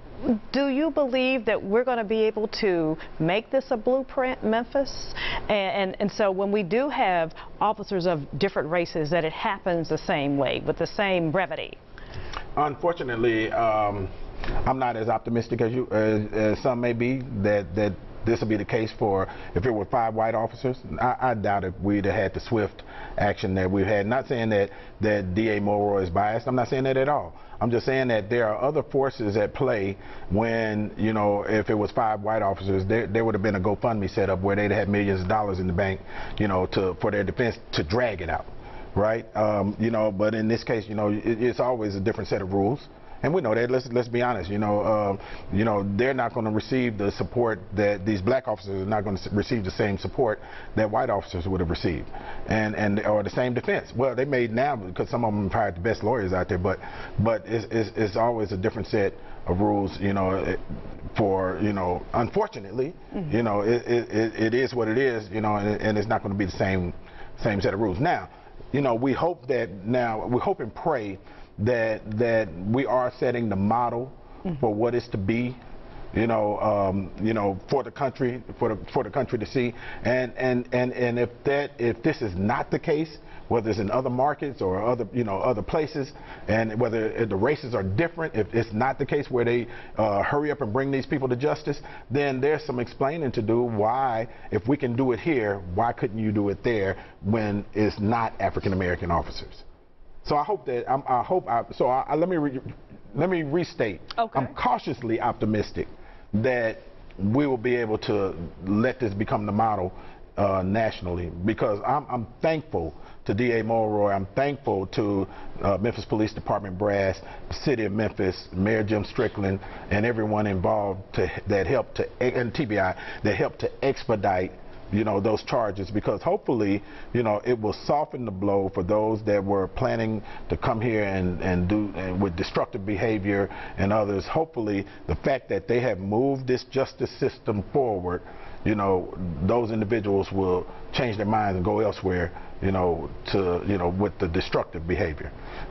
Do you believe that we're going to be able to make this a blueprint, Memphis? And, and, and so when we do have officers of different races, that it happens the same way, with the same brevity? Unfortunately, um, I'm not as optimistic as you, as, as some may be, that, that this will be the case for, if it were five white officers. I, I doubt if we'd have had the swift action that we've had. Not saying that, that D A Mulroy is biased. I'm not saying that at all. I'm just saying that there are other forces at play when, you know, if it was five white officers, there, there would have been a GoFundMe set up where they'd had millions of dollars in the bank, you know, to, for their defense to drag it out, right? Um, you know, but in this case, you know, it, it's always a different set of rules. And we know that. Let's let's be honest. You know, uh, you know, they're not going to receive the support that these black officers are not going to receive the same support that white officers would have received, and and or the same defense. Well, they may now, because some of them hired the best lawyers out there, but but it's it's, it's always a different set of rules. You know, it, for you know, unfortunately, mm-hmm. you know, it, it it is what it is. You know, and, and it's not going to be the same same set of rules. Now, you know, we hope that now we hope and pray that that we are setting the model mm-hmm. for what is to be, you know, um, you know, for the country, for the for the country to see, and and and and if that if this is not the case, whether it's in other markets or other you know other places, and whether the races are different, if it's not the case where they uh, hurry up and bring these people to justice, then there's some explaining to do. Why, if we can do it here, why couldn't you do it there when it's not African American officers? So I hope that I'm, I hope I, so I, I, let me re, let me restate. Okay. I'm cautiously optimistic that we will be able to let this become the model uh, nationally, because I'm, I'm thankful to D A Mulroy. I'm thankful to uh, Memphis Police Department brass, the City of Memphis, Mayor Jim Strickland, and everyone involved to, that helped to, and T B I that helped to expedite, you know, those charges, because hopefully, you know, it will soften the blow for those that were planning to come here and, and do and with destructive behavior, and others. Hopefully, the fact that they have moved this justice system forward, you know, those individuals will change their minds and go elsewhere, you know, to, you know, with the destructive behavior.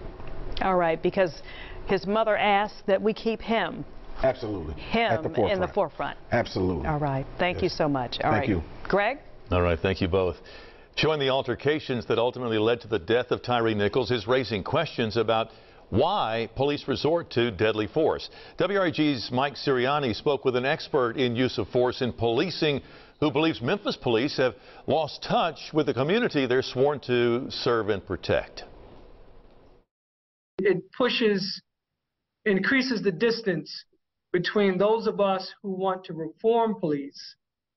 All right, because his mother asked that we keep him. Absolutely. Him At the forefront. in the forefront. Absolutely. All right. Thank yes. you so much. All Thank right. you. Greg? All right. Thank you both. Showing the altercations that ultimately led to the death of Tyre Nichols is raising questions about why police resort to deadly force. W R I G's Mike Sirianni spoke with an expert in use of force in policing who believes Memphis police have lost touch with the community they're sworn to serve and protect. It pushes, increases the distance between those of us who want to reform police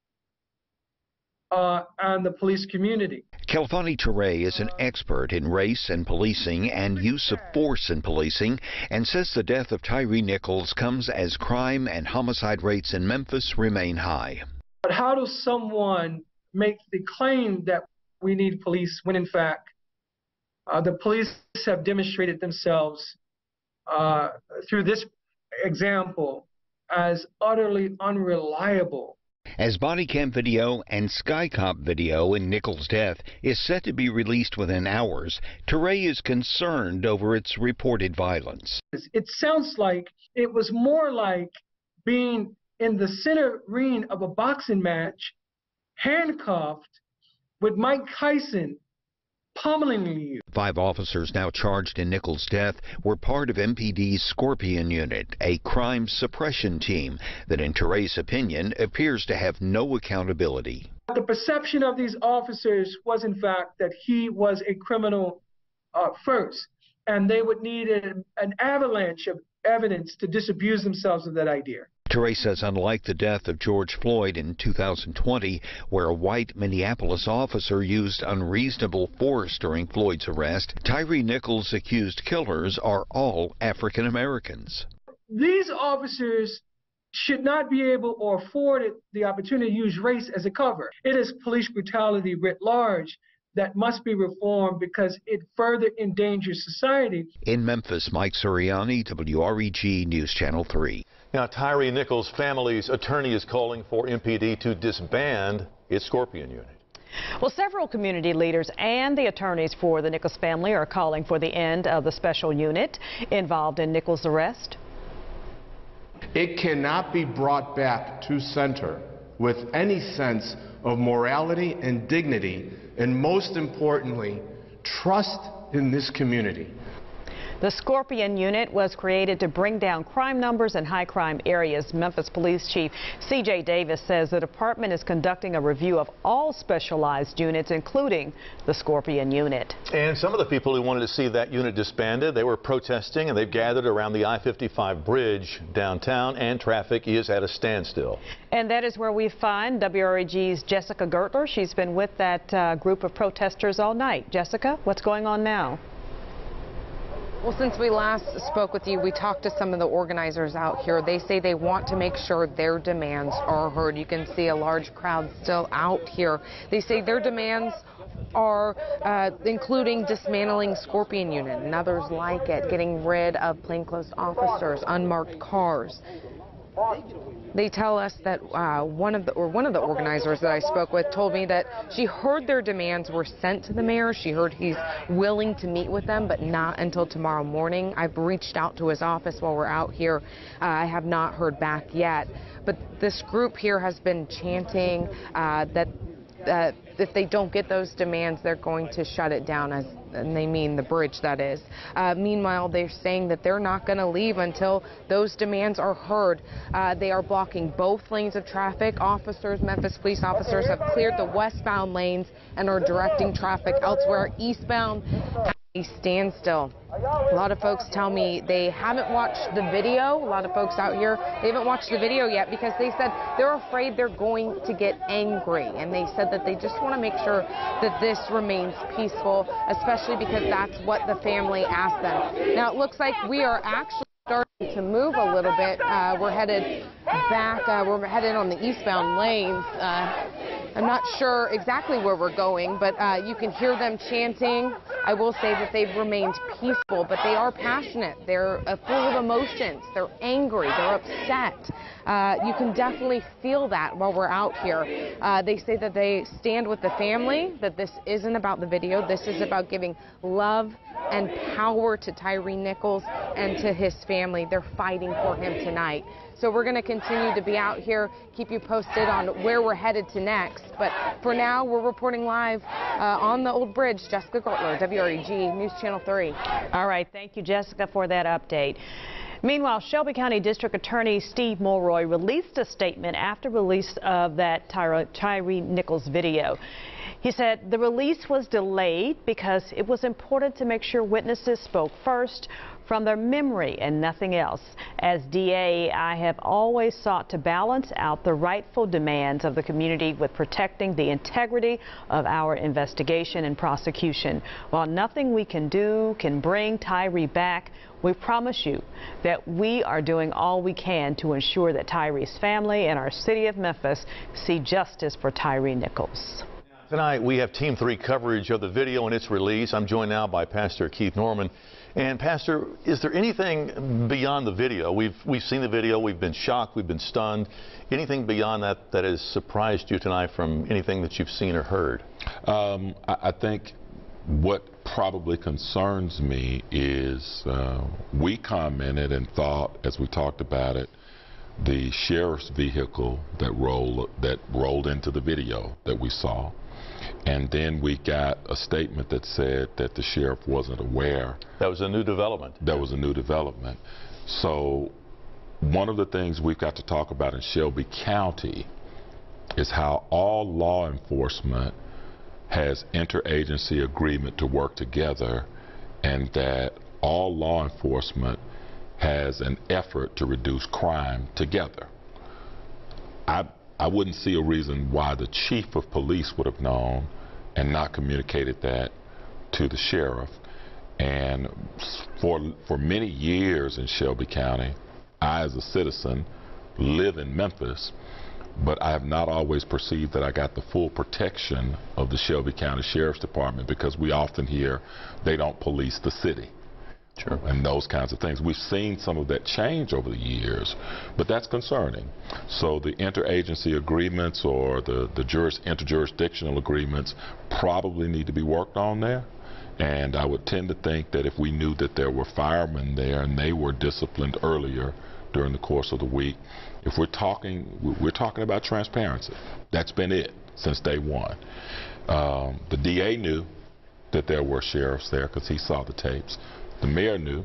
uh, and the police community. Kelvani Ture is an expert in race and policing and use of force in policing, and says the death of Tyre Nichols comes as crime and homicide rates in Memphis remain high. But how does someone make the claim that we need police when in fact uh, the police have demonstrated themselves uh, through this example as utterly unreliable? As body cam video and skycop video in Nichols' death is set to be released within hours, Tyre is concerned over its reported violence. It sounds like it was more like being in the center ring of a boxing match, handcuffed, with Mike Tyson pummeling you. Five officers now charged in Nichols' death were part of M P D's Scorpion unit, a crime suppression team that, in Tyre's opinion, appears to have no accountability. The perception of these officers was, in fact, that he was a criminal uh, first, and they would need an, an avalanche of evidence to disabuse themselves of that idea. Tyre says unlike the death of George Floyd in two thousand twenty, where a white Minneapolis officer used unreasonable force during Floyd's arrest, Tyre Nichols' accused killers are all African Americans. These officers should not be able or afforded the opportunity to use race as a cover. It is police brutality writ large that must be reformed because it further endangers society. In Memphis, Mike Suriani, W R E G News Channel three. Now, Tyre Nichols' family's attorney is calling for M P D to disband its Scorpion unit. Well, several community leaders and the attorneys for the Nichols family are calling for the end of the special unit involved in Nichols' arrest. It cannot be brought back to center with any sense of morality and dignity, and most importantly, trust in this community. The Scorpion unit was created to bring down crime numbers in high crime areas. Memphis Police Chief C J Davis says the department is conducting a review of all specialized units, including the Scorpion unit. And some of the people who wanted to see that unit disbanded, they were protesting, and they've gathered around the I fifty-five bridge downtown, and traffic is at a standstill. And that is where we find W R E G's Jessica Gertler. She's been with that uh, group of protesters all night. Jessica, what's going on now? Well, since we last spoke with you, we talked to some of the organizers out here. They say they want to make sure their demands are heard. You can see a large crowd still out here. They say their demands are uh, including dismantling Scorpion unit and others like it, getting rid of plainclothes officers, unmarked cars. They tell us that uh, one of the or one of the organizers that I spoke with told me that she heard their demands were sent to the mayor. She heard he's willing to meet with them, but not until tomorrow morning. I've reached out to his office while we're out here. Uh, I have not heard back yet. But this group here has been chanting uh, that uh, if they don't get those demands, they're going to shut it down, as and they mean the bridge, that is. Uh, meanwhile, they're saying that they're not going to leave until those demands are heard. Uh, they are blocking both lanes of traffic. Officers, Memphis police officers, have cleared the westbound lanes and are directing traffic elsewhere. Eastbound, a standstill. A lot of folks tell me they haven't watched the video. A lot of folks out here, they haven't watched the video yet because they said they're afraid they're going to get angry. And they said that they just want to make sure that this remains peaceful, especially because that's what the family asked them. Now, it looks like we are actually starting to move a little bit. Uh, we're headed back. Uh, we're headed on the eastbound lanes. Uh, I'm not sure exactly where we're going, but uh, you can hear them chanting. I will say that they've remained peaceful, but they are passionate. They're uh, full of emotions. They're angry. They're upset. Uh, you can definitely feel that while we're out here. Uh, they say that they stand with the family, that this isn't about the video. This is about giving love and power to Tyre Nichols and to his family. They're fighting for him tonight. So we're going to continue to be out here, keep you posted on where we're headed to next. But for now, we're reporting live uh, on the Old Bridge. Jessica Gertler, W R E G News Channel three. All right. Thank you, Jessica, for that update. Meanwhile, Shelby County District Attorney Steve Mulroy released a statement after release of that Tyre, Tyre Nichols video. He said the release was delayed because it was important to make sure witnesses spoke first from their memory and nothing else. As D A, I have always sought to balance out the rightful demands of the community with protecting the integrity of our investigation and prosecution. While nothing we can do can bring Tyre back, we promise you that we are doing all we can to ensure that Tyre's family and our city of Memphis see justice for Tyre Nichols. Tonight we have Team three coverage of the video and its release. I'm joined now by Pastor Keith Norman. And Pastor, is there anything beyond the video? We've, we've seen the video, we've been shocked, we've been stunned. Anything beyond that that has surprised you tonight from anything that you've seen or heard? Um, I, I think what probably concerns me is uh, we commented and thought, as we talked about it, the sheriff's vehicle that rolled, that rolled into the video that we saw. And then we got a statement that said that the sheriff wasn't aware. That was a new development. That was a new development. So one of the things we've got to talk about in Shelby County is how all law enforcement has interagency agreement to work together, and that all law enforcement has an effort to reduce crime together. I I wouldn't see a reason why the chief of police would have known and not communicated that to the sheriff. And for for many years in Shelby County, I as a citizen live in Memphis, but I have not always perceived that I got the full protection of the Shelby County Sheriff's Department, because we often hear they don't police the city. Sure. And those kinds of things. We've seen some of that change over the years, but that's concerning. So the interagency agreements or the, the juris, interjurisdictional agreements probably need to be worked on there. And I would tend to think that if we knew that there were firemen there and they were disciplined earlier during the course of the week, if we're talking, we're talking about transparency. That's been it since day one. Um, the D A knew that there were sheriffs there because he saw the tapes. The mayor knew,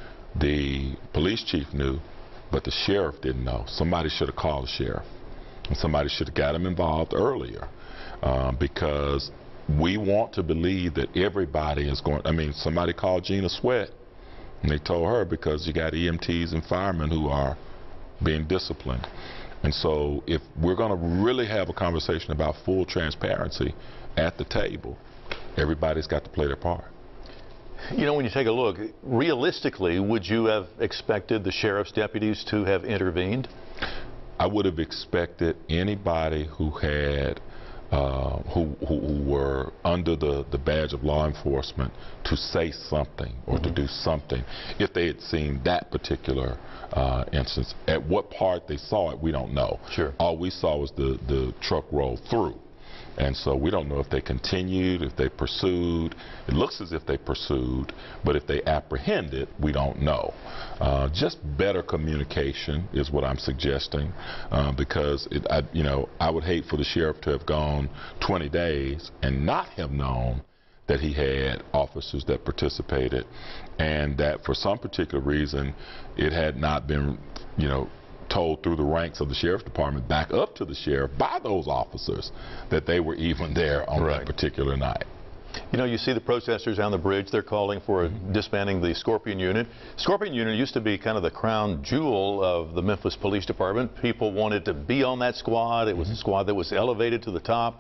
the police chief knew, but the sheriff didn't know. Somebody should have called the sheriff, and somebody should have got him involved earlier, um, because we want to believe that everybody is going. I mean, somebody called Gina Sweat, and they told her because you got E M Ts and firemen who are being disciplined. And so if we're going to really have a conversation about full transparency at the table, everybody's got to play their part. You know, when you take a look, realistically, would you have expected the sheriff's deputies to have intervened? I would have expected anybody who had, uh, who, who, who were under the, the badge of law enforcement to say something or mm-hmm. to do something if they had seen that particular uh, instance. At what part they saw it, we don't know. Sure. All we saw was the, the truck roll through. And so we don't know if they continued, if they pursued. It looks as if they pursued, but if they apprehended, we don't know. Uh, just better communication is what I'm suggesting, uh, because it, I, you know, I would hate for the sheriff to have gone twenty days and not have known that he had officers that participated, and that for some particular reason it had not been, you know, told through the ranks of the sheriff's department back up to the sheriff by those officers that they were even there on right. that particular night. You know, you see the protesters on the bridge, they're calling for mm-hmm. disbanding the Scorpion Unit. Scorpion Unit used to be kind of the crown jewel of the Memphis Police Department. People wanted to be on that squad. It was mm-hmm. a squad that was elevated to the top.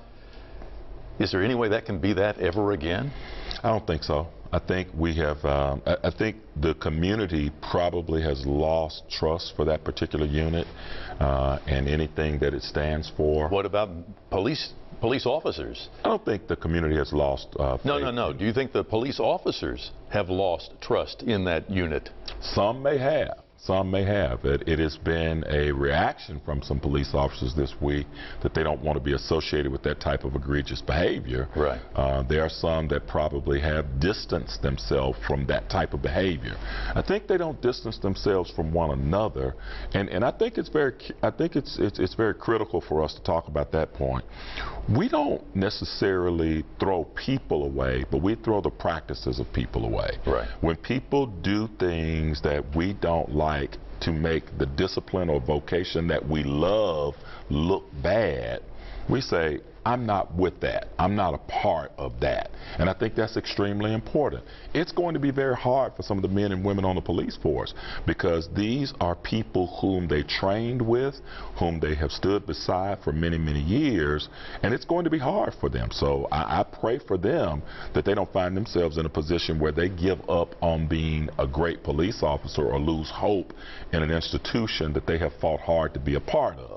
Is there any way that can be that ever again? I don't think so. I think we have, um, I, I think the community probably has lost trust for that particular unit uh, and anything that it stands for. What about police police officers? I don't think the community has lost uh, faith. No, no, no. Do you think the police officers have lost trust in that unit? Some may have. Some may have. It, it has been a reaction from some police officers this week that they don't want to be associated with that type of egregious behavior. Right. Uh, there are some that probably have distanced themselves from that type of behavior. I think they don't distance themselves from one another, and and I think it's very I think it's it's, it's very critical for us to talk about that point. We don't necessarily throw people away, but we throw the practices of people away. Right. When people do things that we don't like to make the discipline or vocation that we love look bad, we say, I'm not with that. I'm not a part of that. And I think that's extremely important. It's going to be very hard for some of the men and women on the police force, because these are people whom they trained with, whom they have stood beside for many, many years, and it's going to be hard for them. So I, I pray for them that they don't find themselves in a position where they give up on being a great police officer or lose hope in an institution that they have fought hard to be a part of.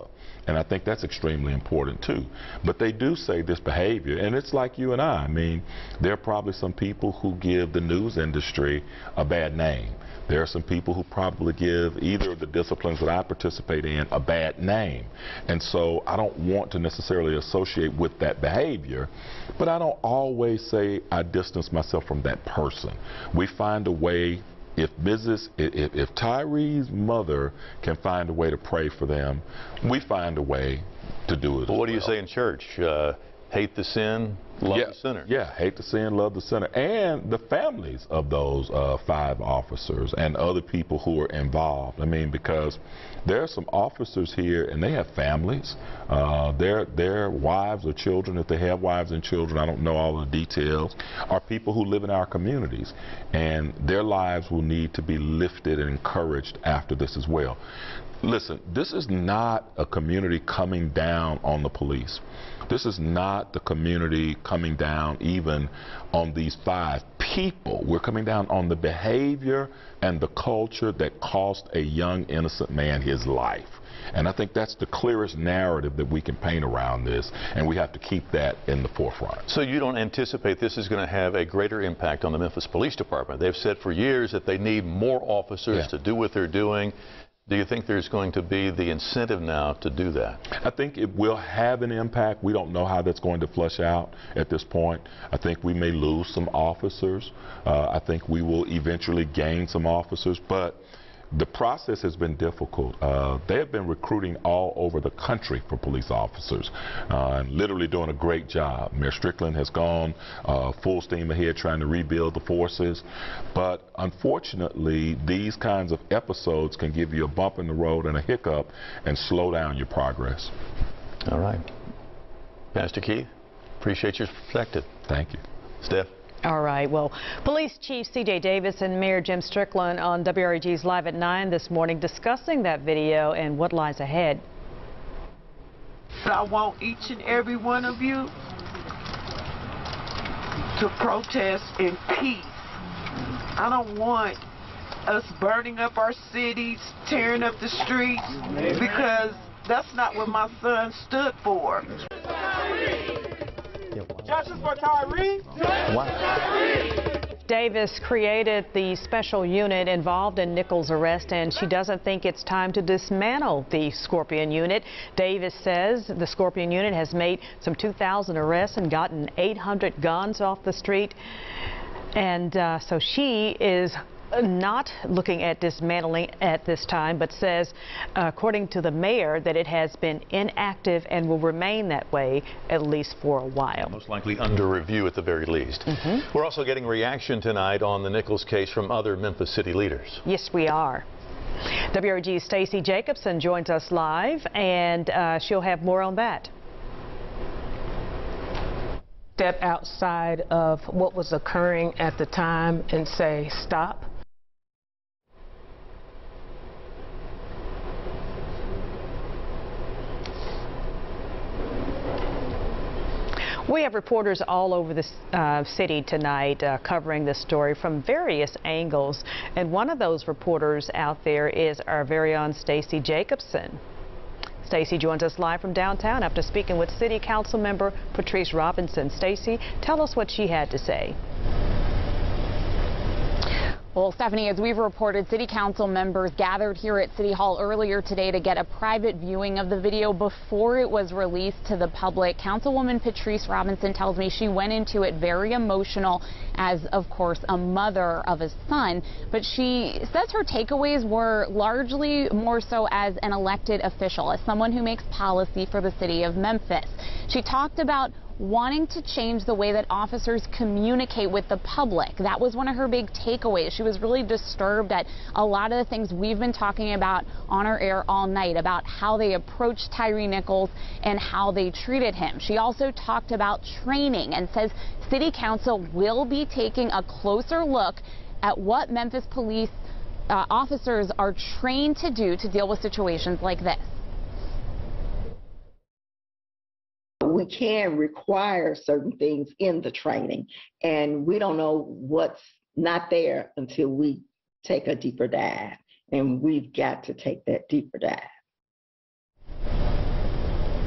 And I think that's extremely important too. But they do say this behavior, and it's like you and I. I mean, there are probably some people who give the news industry a bad name. There are some people who probably give either of the disciplines that I participate in a bad name. And so I don't want to necessarily associate with that behavior, but I don't always say I distance myself from that person. We find a way. If business, if, if Tyree's mother can find a way to pray for them, we find a way to do it. Well, what do you well. say in church? Uh, hate the sin, love yeah, the sinner. Yeah, hate the sin, love the sinner. And the families of those uh, five officers and other people who are involved. I mean, because there are some officers here and they have families. Uh, their, their wives or children, if they have wives and children, I don't know all the details, are people who live in our communities. And their lives will need to be lifted and encouraged after this as well. Listen, this is not a community coming down on the police. This is not the community coming down even on these five people. We're coming down on the behavior and the culture that cost a young, innocent man his life. And I think that's the clearest narrative that we can paint around this, and we have to keep that in the forefront. So you don't anticipate this is going to have a greater impact on the Memphis Police Department? They've said for years that they need more officers Yeah. to do what they're doing. Do you think there's going to be the incentive now to do that? I think it will have an impact. We don't know how that's going to flush out at this point. I think we may lose some officers. Uh, I think we will eventually gain some officers, but the process has been difficult. Uh, they have been recruiting all over the country for police officers uh, and literally doing a great job. Mayor Strickland has gone uh, full steam ahead trying to rebuild the forces. But unfortunately, these kinds of episodes can give you a bump in the road and a hiccup and slow down your progress. All right. Pastor Keith, appreciate your perspective. Thank you. Steph? All right. Well, Police Chief C J Davis and Mayor Jim Strickland on W R A G's Live at nine this morning discussing that video and what lies ahead. But I want each and every one of you to protest in peace. I don't want us burning up our cities, tearing up the streets, because that's not what my son stood for. Justice for Tyre! Davis created the special unit involved in Nichols' arrest, and she doesn't think it's time to dismantle the Scorpion unit. Davis says the Scorpion unit has made some two thousand arrests and gotten eight hundred guns off the street. And uh, so she is not looking at dismantling at this time, but says, uh, according to the mayor, that it has been inactive and will remain that way at least for a while. Most likely under review at the very least. Mm-hmm. We're also getting reaction tonight on the Nichols case from other Memphis city leaders. Yes, we are. W R G's Stacey Jacobson joins us live, and uh, she'll have more on that. Step outside of what was occurring at the time and say, stop. We have reporters all over the uh, city tonight uh, covering this story from various angles, and one of those reporters out there is our very own Stacey Jacobson. Stacey joins us live from downtown after speaking with City Council member Patrice Robinson. Stacey, tell us what she had to say. Well, Stephanie, as we've reported, City Council members gathered here at City Hall earlier today to get a private viewing of the video before it was released to the public. Councilwoman Patrice Robinson tells me she went into it very emotional as, of course, a mother of a son. But she says her takeaways were largely more so as an elected official, as someone who makes policy for the city of Memphis. She talked about wanting to change the way that officers communicate with the public. That was one of her big takeaways. She was really disturbed at a lot of the things we've been talking about on our air all night, about how they approached Tyre Nichols and how they treated him. She also talked about training and says City Council will be taking a closer look at what Memphis police uh, officers are trained to do to deal with situations like this. We can require certain things in the training, and we don't know what's not there until we take a deeper dive, and we've got to take that deeper dive.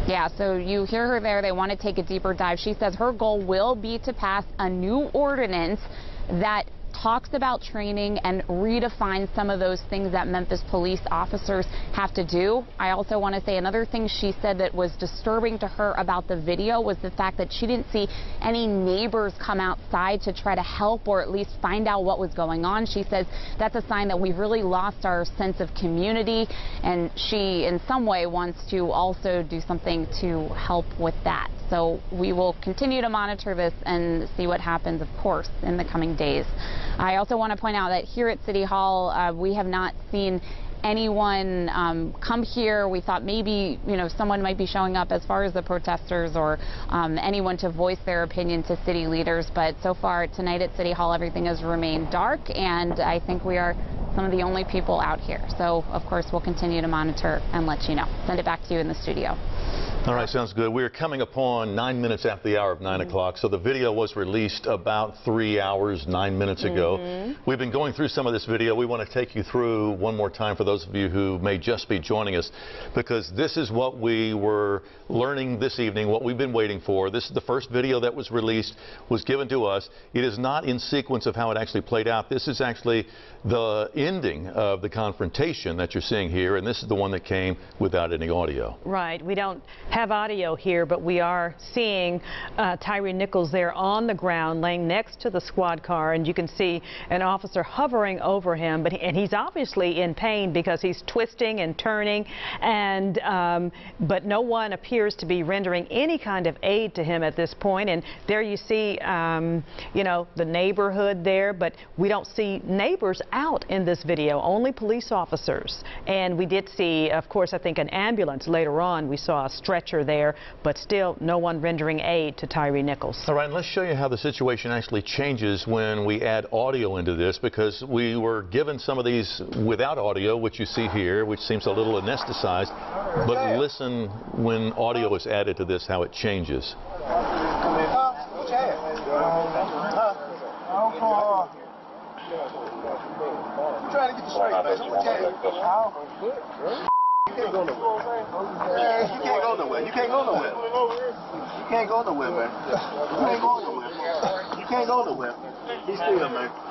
Yeah, so you hear her there. They want to take a deeper dive. She says her goal will be to pass a new ordinance that talks about training and redefines some of those things that Memphis police officers have to do. I also want to say another thing she said that was disturbing to her about the video was the fact that she didn't see any neighbors come outside to try to help or at least find out what was going on. She says that's a sign that we've really lost our sense of community, and she in some way wants to also do something to help with that. So we will continue to monitor this and see what happens, of course, in the coming days. I also want to point out that here at City Hall, uh, we have not seen anyone um, come here. We thought maybe, you know, someone might be showing up as far as the protesters or um, anyone to voice their opinion to city leaders. But so far tonight at City Hall, everything has remained dark, and I think we are some of the only people out here. So, of course, we'll continue to monitor and let you know. Send it back to you in the studio. All right, sounds good. We're coming upon nine minutes after the hour of nine o'clock. So the video was released about three hours, nine minutes ago. Mm-hmm. We've been going through some of this video. We want to take you through one more time for those of you who may just be joining us, because this is what we were learning this evening, what we've been waiting for. This is the first video that was released, was given to us. It is not in sequence of how it actually played out. This is actually the ending of the confrontation that you're seeing here, and this is the one that came without any audio. Right. We don't have audio here, but we are seeing uh, Tyre Nichols there on the ground laying next to the squad car, and you can see an officer hovering over him, but he, and he's obviously in pain because he's twisting and turning, and um, but no one appears to be rendering any kind of aid to him at this point. And there you see um, you know, the neighborhood there, but we don't see neighbors out in this video, only police officers. And we did see, of course, I think an ambulance later on. We saw a stretcher there, but still no one rendering aid to Tyre Nichols. All right, and let's show you how the situation actually changes when we add audio into this, because we were given some of these without audio, which you see here, which seems a little anesthetized, but listen when audio is added to this, how it changes. I'm trying to get the straight, man. You can't go nowhere. You can't go nowhere. You can't go nowhere. You can't go nowhere, man. You can't go nowhere. You can't go nowhere. He's still,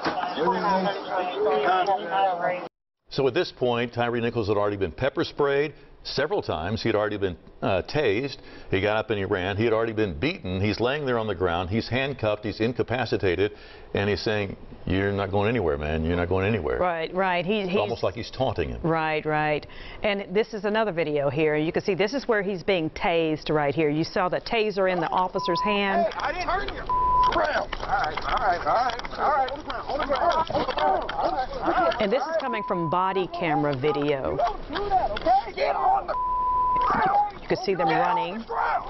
man. So at this point, Tyre Nichols had already been pepper sprayed several times. He had already been uh, tased. He got up and he ran. He had already been beaten. He's laying there on the ground. He's handcuffed. He's incapacitated. And he's saying, "You're not going anywhere, man. You're not going anywhere." Right, right. He, he's almost like he's taunting him. Right, right. And this is another video here. You can see this is where he's being tased right here. You saw the taser in the officer's hand. Hey, I didn't hurt you. Ground. All right, all right, all right, all right. On the ground, on the ground, on the ground. All right, all right. And this is coming from body camera video. You don't do that, okay? Get on the ground. You can see them running.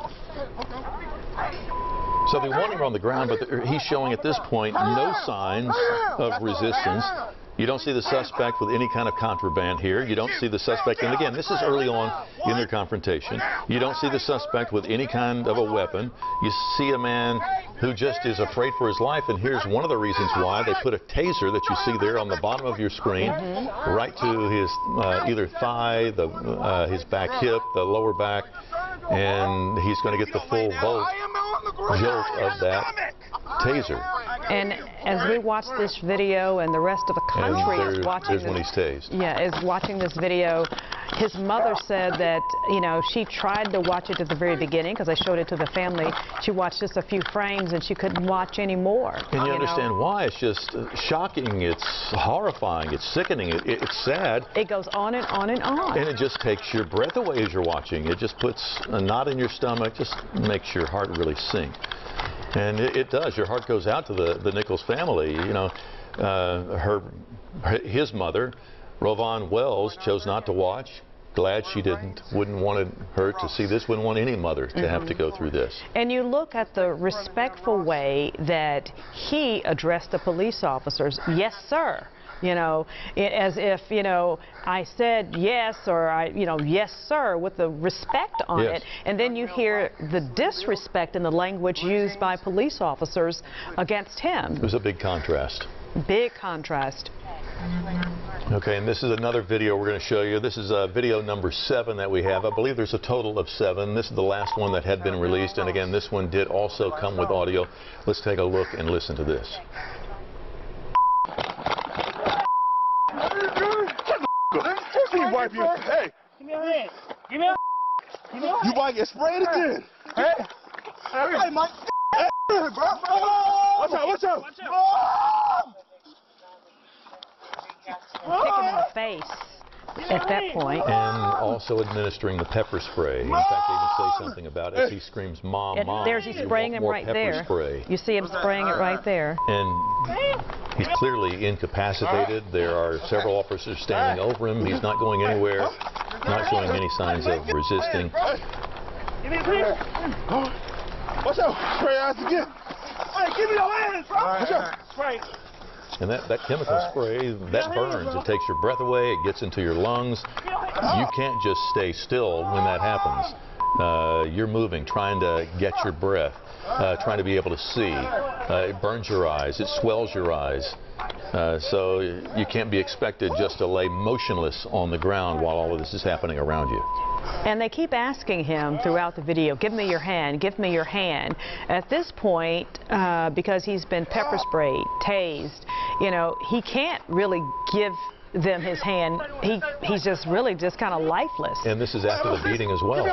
So they want him on the ground, but he's showing at this point no signs of resistance. You don't see the suspect with any kind of contraband here. You don't see the suspect, and again, this is early on in their confrontation. You don't see the suspect with any kind of a weapon. You see a man who just is afraid for his life, and here's one of the reasons why. They put a taser that you see there on the bottom of your screen, mm-hmm. right to his uh, either thigh, the, uh, his back hip, the lower back, and he's going to get the full volt jolt of that taser. And as we watch this video, and the rest of the country there, is watching there's this, when he's tased. Yeah, is watching this video, his mother said that, you know, she tried to watch it at the very beginning because I showed it to the family. She watched just a few frames and she couldn't watch anymore. And you, you understand know? why. It's just shocking. It's horrifying. It's sickening. It, it, it's sad. It goes on and on and on. And it just takes your breath away as you're watching. It just puts a knot in your stomach, just makes your heart really sink. And it, it does. Your heart goes out to the, the Nichols family. You know, uh, her, his mother, Rovon Wells, chose not to watch. Glad she didn't. Wouldn't want her to see this. Wouldn't want any mother to mm-hmm. have to go through this. And you look at the respectful way that he addressed the police officers. Yes, sir. You know, it, as if, you know, I said yes, or I, you know, yes, sir, with the respect on yes. it. And then you hear the disrespect in the language used by police officers against him. It was a big contrast. Big contrast. Okay, and this is another video we're going to show you. This is uh, video number seven that we have. I believe there's a total of seven. This is the last one that had been released, and again, this one did also come with audio. Let's take a look and listen to this. Wipe your, hey, give me your hand. Give me your Give me your You might get sprayed again. Hey, hey, Mike. Hey, bro. Watch out, watch out. Watch out. Kick him in the face at that point. And also administering the pepper spray. In fact, they even say something about it as he screams, "Mom, And Mom." there's he spraying him more right pepper there. Spray. You see him spraying it right there. And he's clearly incapacitated. There are several officers standing over him. He's not going anywhere, not showing any signs of resisting. Give me a hand. Watch out. Spray your ass again. Hey, give me your hands, bro. Watch out. Spray. And that, that chemical spray, that burns. It takes your breath away. It gets into your lungs. You can't just stay still when that happens. Uh, you're moving, trying to get your breath, uh, trying to be able to see. Uh, it burns your eyes. It swells your eyes. Uh, so you can't be expected just to lay motionless on the ground while all of this is happening around you. And they keep asking him throughout the video, give me your hand, give me your hand. At this point, uh, because he's been pepper sprayed, tased, you know, he can't really give them his hand. He, he's just really just kind of lifeless. And this is after the beating as well.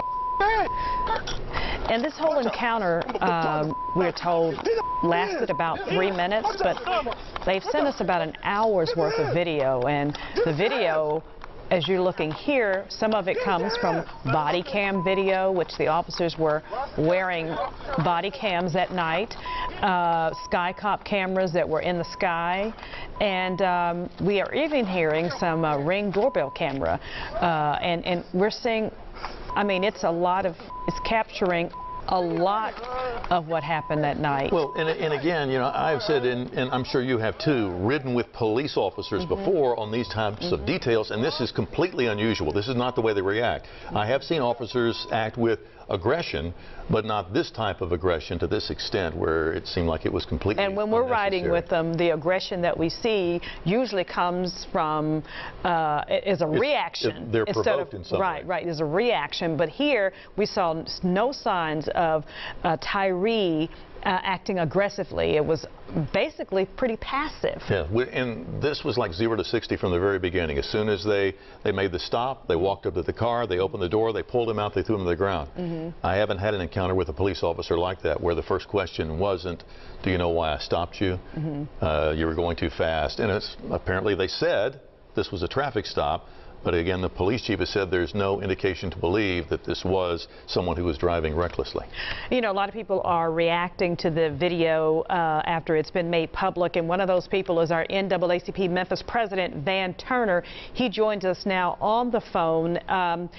And this whole encounter, um, we're told, lasted about three minutes, but they've sent us about an hour's worth of video. And the video, as you're looking here, some of it comes from body cam video, which the officers were wearing body cams at night, uh, sky cop cameras that were in the sky, and um, we are even hearing some uh, Ring doorbell camera, uh, and, and we're seeing, I mean, it's a lot of, it's capturing a lot of what happened that night. Well, and, and again, you know, I've said, and, and I'm sure you have too, ridden with police officers mm-hmm. before on these types mm-hmm. of details, and this is completely unusual. This is not the way they react. Mm-hmm. I have seen officers act with aggression, but not this type of aggression to this extent where it seemed like it was completely And when we're riding with them, the aggression that we see usually comes from, uh, is a it's, reaction. It, they're provoked of, in some Right, way. right, there's a reaction. But here we saw no signs of uh, Tyre Uh, acting aggressively. It was basically pretty passive. Yeah, we, and this was like zero to sixty from the very beginning. As soon as they, they made the stop, they walked up to the car, they opened the door, they pulled him out, they threw him to the ground. Mm-hmm. I haven't had an encounter with a police officer like that where the first question wasn't, do you know why I stopped you? Mm-hmm. uh, you were going too fast. And it's, apparently they said this was a traffic stop. But again, the police chief has said there's no indication to believe that this was someone who was driving recklessly. You know, a lot of people are reacting to the video uh, after it's been made public, and one of those people is our N double A C P Memphis president, Van Turner. He joins us now on the phone. Um,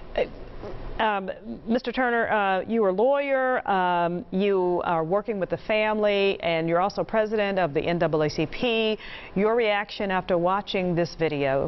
Um, Mister Turner, uh, you are a lawyer, um, you are working with the family, and you're also president of the N double A C P. Your reaction after watching this video?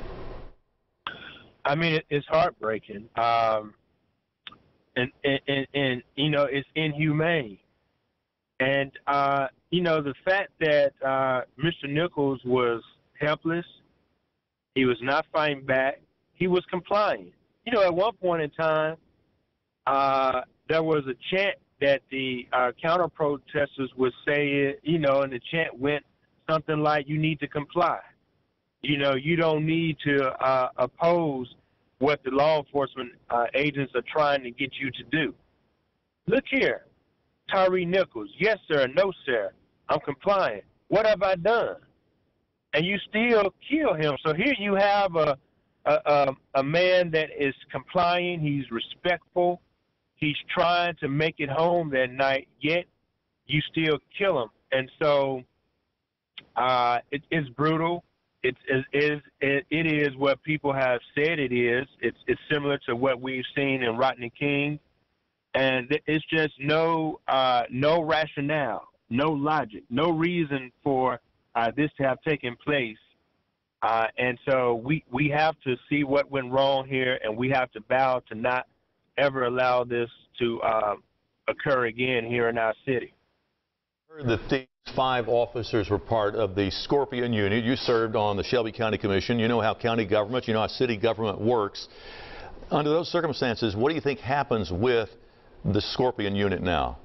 I mean, it, it's heartbreaking, um, and, and, and, and, you know, it's inhumane. And, uh, you know, the fact that uh, Mister Nichols was helpless, he was not fighting back, he was complying. You know, at one point in time, uh, there was a chant that the uh, counter-protesters would say, you know, and the chant went something like, you need to comply. You know, you don't need to uh, oppose what the law enforcement uh, agents are trying to get you to do. Look here, Tyre Nichols. Yes, sir. No, sir. I'm complying. What have I done? And you still kill him. So here you have a, a, a, a man that is complying. He's respectful. He's trying to make it home that night, yet you still kill him. And so uh, it, it's brutal. It is, it is what people have said it is. It's, it's similar to what we've seen in Rodney King. And it's just no, uh, no rationale, no logic, no reason for uh, this to have taken place. Uh, and so we, we have to see what went wrong here, and we have to vow to not ever allow this to uh, occur again here in our city. That these five officers were part of the Scorpion unit. You served on the Shelby County Commission. You know how county government, you know how city government works. Under those circumstances, what do you think happens with the Scorpion unit now?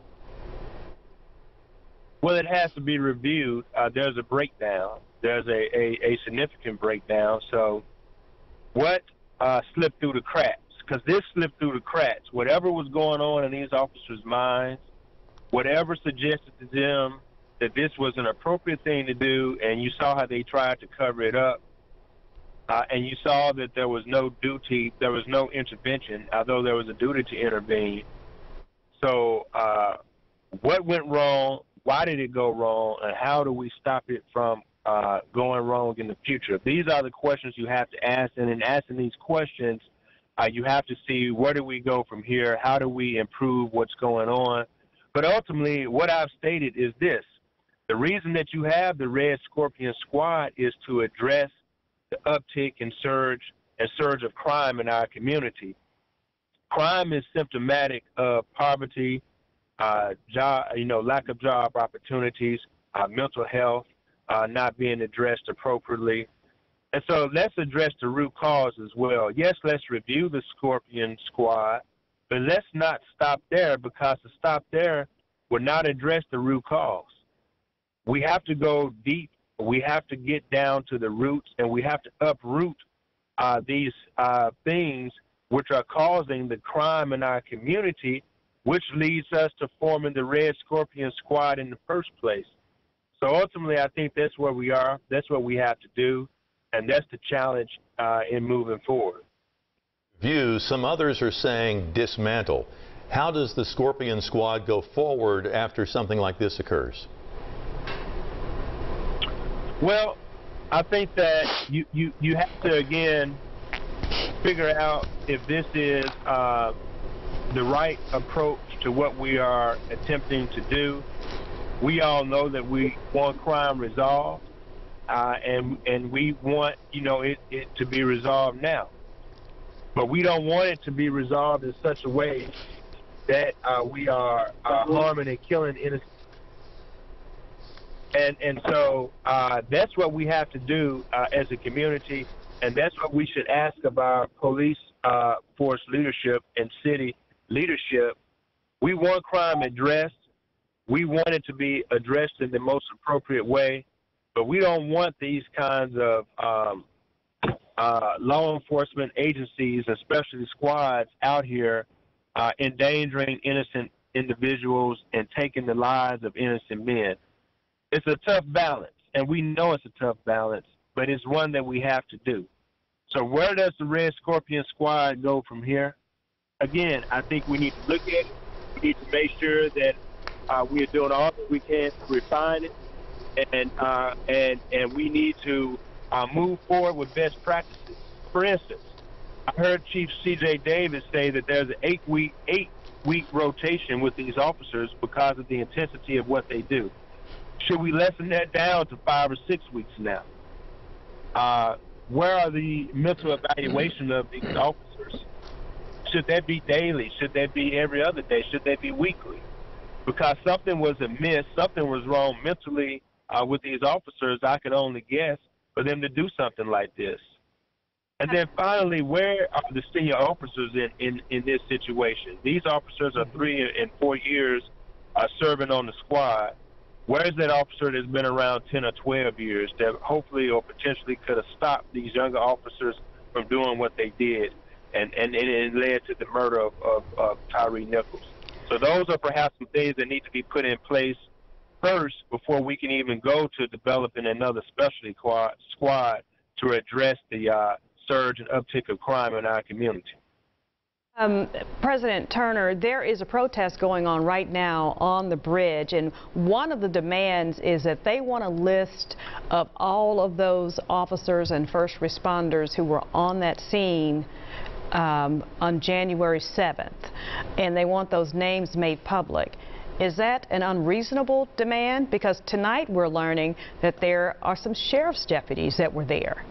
Well, it has to be reviewed. Uh, there's a breakdown. There's a, a, a significant breakdown. So what uh, slipped through the cracks? Because this slipped through the cracks. Whatever was going on in these officers' minds, whatever suggested to them that this was an appropriate thing to do, and you saw how they tried to cover it up, uh, and you saw that there was no duty, there was no intervention, although there was a duty to intervene. So uh, what went wrong, why did it go wrong, and how do we stop it from uh, going wrong in the future? These are the questions you have to ask, and in asking these questions, uh, you have to see where do we go from here, how do we improve what's going on. But ultimately, what I've stated is this. The reason that you have the Red Scorpion Squad is to address the uptick and surge and surge of crime in our community. Crime is symptomatic of poverty, uh, job, you know, lack of job opportunities, uh, mental health uh, not being addressed appropriately. And so let's address the root cause as well. Yes, let's review the Scorpion Squad, but let's not stop there, because to stop there would not address the root cause. We have to go deep. We have to get down to the roots, and we have to uproot uh, these uh, things which are causing the crime in our community, which leads us to forming the Red Scorpion Squad in the first place. So ultimately, I think that's where we are. That's what we have to do, and that's the challenge uh, in moving forward. Views, some others are saying dismantle. How does the Scorpion Squad go forward after something like this occurs? Well, I think that you, you, you have to, again, figure out if this is uh, the right approach to what we are attempting to do. We all know that we want crime resolved, uh, and, and we want, you know, it, it to be resolved now. But we don't want it to be resolved in such a way that uh, we are uh, harming and killing innocent. And and so uh, that's what we have to do uh, as a community, and that's what we should ask of our police uh, force leadership and city leadership. We want crime addressed. We want it to be addressed in the most appropriate way, but we don't want these kinds of um, uh, law enforcement agencies, especially squads, out here uh, endangering innocent individuals and taking the lives of innocent men. It's a tough balance, and we know it's a tough balance, but it's one that we have to do. So where does the Red Scorpion Squad go from here? Again, I think we need to look at it. We need to make sure that uh, we are doing all that we can to refine it, and uh, and and we need to uh, move forward with best practices. For instance, I heard Chief C J Davis say that there's an eight-week eight-week rotation with these officers because of the intensity of what they do. Should we lessen that down to five or six weeks now? Uh, where are the mental evaluation of these officers? Should that be daily? Should that be every other day? Should that be weekly? Because something was amiss, something was wrong mentally uh, with these officers, I could only guess, for them to do something like this. And then finally, where are the senior officers in, in, in this situation? These officers are three and four years uh, serving on the squad. Where is that officer that's been around ten or twelve years that hopefully or potentially could have stopped these younger officers from doing what they did, and, and, and it led to the murder of, of, of Tyre Nichols? So those are perhaps some things that need to be put in place first before we can even go to developing another specialty squad, squad to address the uh, surge and uptick of crime in our community. Um, President Turner, there is a protest going on right now on the bridge, and one of the demands is that they want a list of all of those officers and first responders who were on that scene um, on January seventh, and they want those names made public. Is that an unreasonable demand? Because tonight we're learning that there are some sheriff's deputies that were there.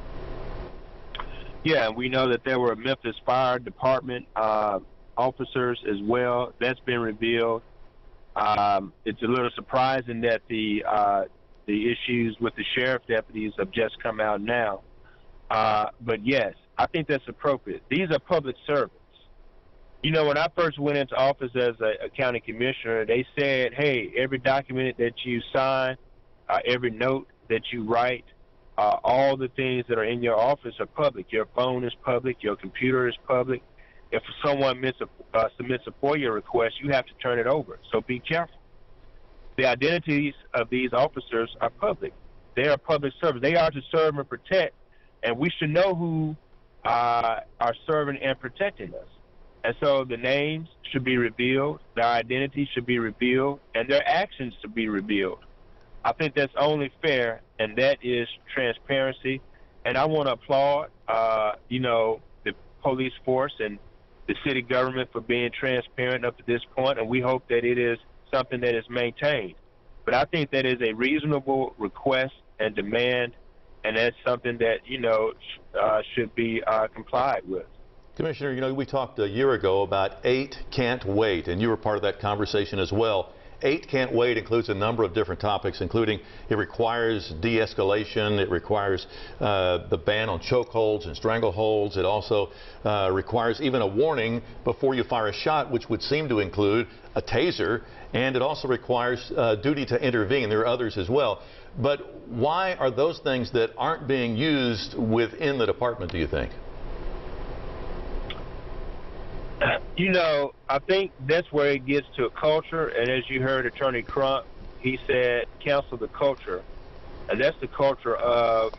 Yeah, we know that there were Memphis Fire Department uh, officers as well. That's been revealed. Um, it's a little surprising that the uh, the issues with the sheriff deputies have just come out now. Uh, but yes, I think that's appropriate. These are public servants. You know, when I first went into office as a, a county commissioner, they said, hey, every document that you sign, uh, every note that you write, uh, all the things that are in your office are public. Your phone is public. Your computer is public. If someone miss a, uh, submits a FOIA request, you have to turn it over. So be careful. The identities of these officers are public. They are public servants. They are to serve and protect, and we should know who uh, are serving and protecting us. And so the names should be revealed, their identities should be revealed, and their actions should be revealed. I think that's only fair, and that is transparency. And I want to applaud, uh, you know, the police force and the city government for being transparent up to this point, and we hope that it is something that is maintained. But I think that is a reasonable request and demand, and that's something that, you know, uh, should be uh, complied with. Commissioner, you know, we talked a year ago about eight can't wait, and you were part of that conversation as well. Eight can't wait includes a number of different topics, including it requires de-escalation, it requires uh, the ban on chokeholds and strangleholds, it also uh, requires even a warning before you fire a shot, which would seem to include a taser, and it also requires uh, duty to intervene. There are others as well. But why are those things that aren't being used within the department, do you think? You know, I think that's where it gets to a culture, and as you heard Attorney Crump, he said, cancel the culture. And that's the culture of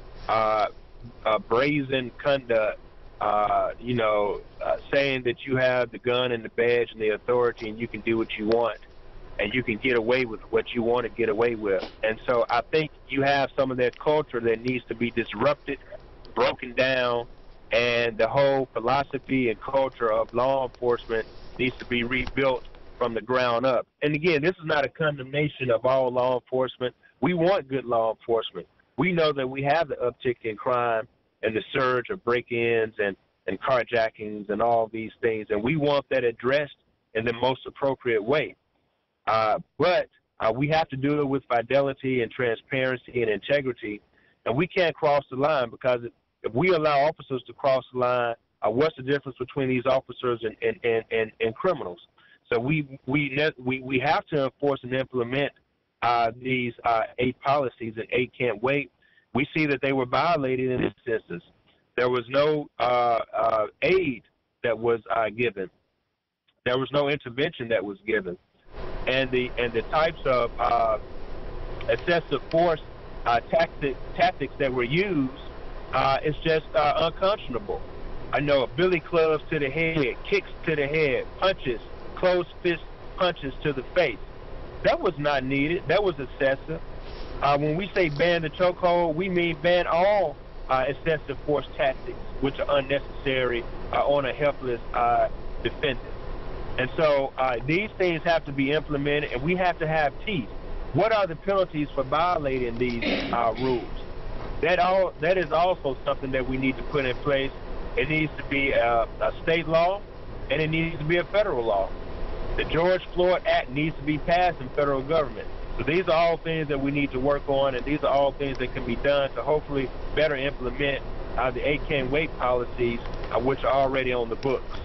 uh, uh, brazen conduct, uh, you know, uh, saying that you have the gun and the badge and the authority and you can do what you want and you can get away with what you want to get away with. And so I think you have some of that culture that needs to be disrupted, broken down, and the whole philosophy and culture of law enforcement needs to be rebuilt from the ground up. And again, this is not a condemnation of all law enforcement. We want good law enforcement. We know that we have the uptick in crime and the surge of break-ins and, and carjackings and all these things, and we want that addressed in the most appropriate way. Uh, but uh, we have to do it with fidelity and transparency and integrity, and we can't cross the line, because it, if we allow officers to cross the line, uh, what's the difference between these officers and, and, and, and, and criminals? So we, we, we, we have to enforce and implement uh, these uh, eight policies, and eight can't wait. We see that they were violated in this instance. There was no uh, uh, aid that was uh, given. There was no intervention that was given. And the, and the types of uh, excessive force uh, tactic, tactics that were used, Uh, it's just uh, unconscionable. I know billy clubs to the head, kicks to the head, punches, closed fist punches to the face. That was not needed. That was excessive. Uh, when we say ban the chokehold, we mean ban all uh, excessive force tactics, which are unnecessary uh, on a helpless uh, defendant. And so uh, these things have to be implemented, and we have to have teeth. What are the penalties for violating these uh, rules? That all that is also something that we need to put in place. It needs to be a, a state law, and it needs to be a federal law. The George Floyd Act needs to be passed in federal government. So these are all things that we need to work on, and these are all things that can be done to hopefully better implement uh, the eight can't wait policies, uh, which are already on the books.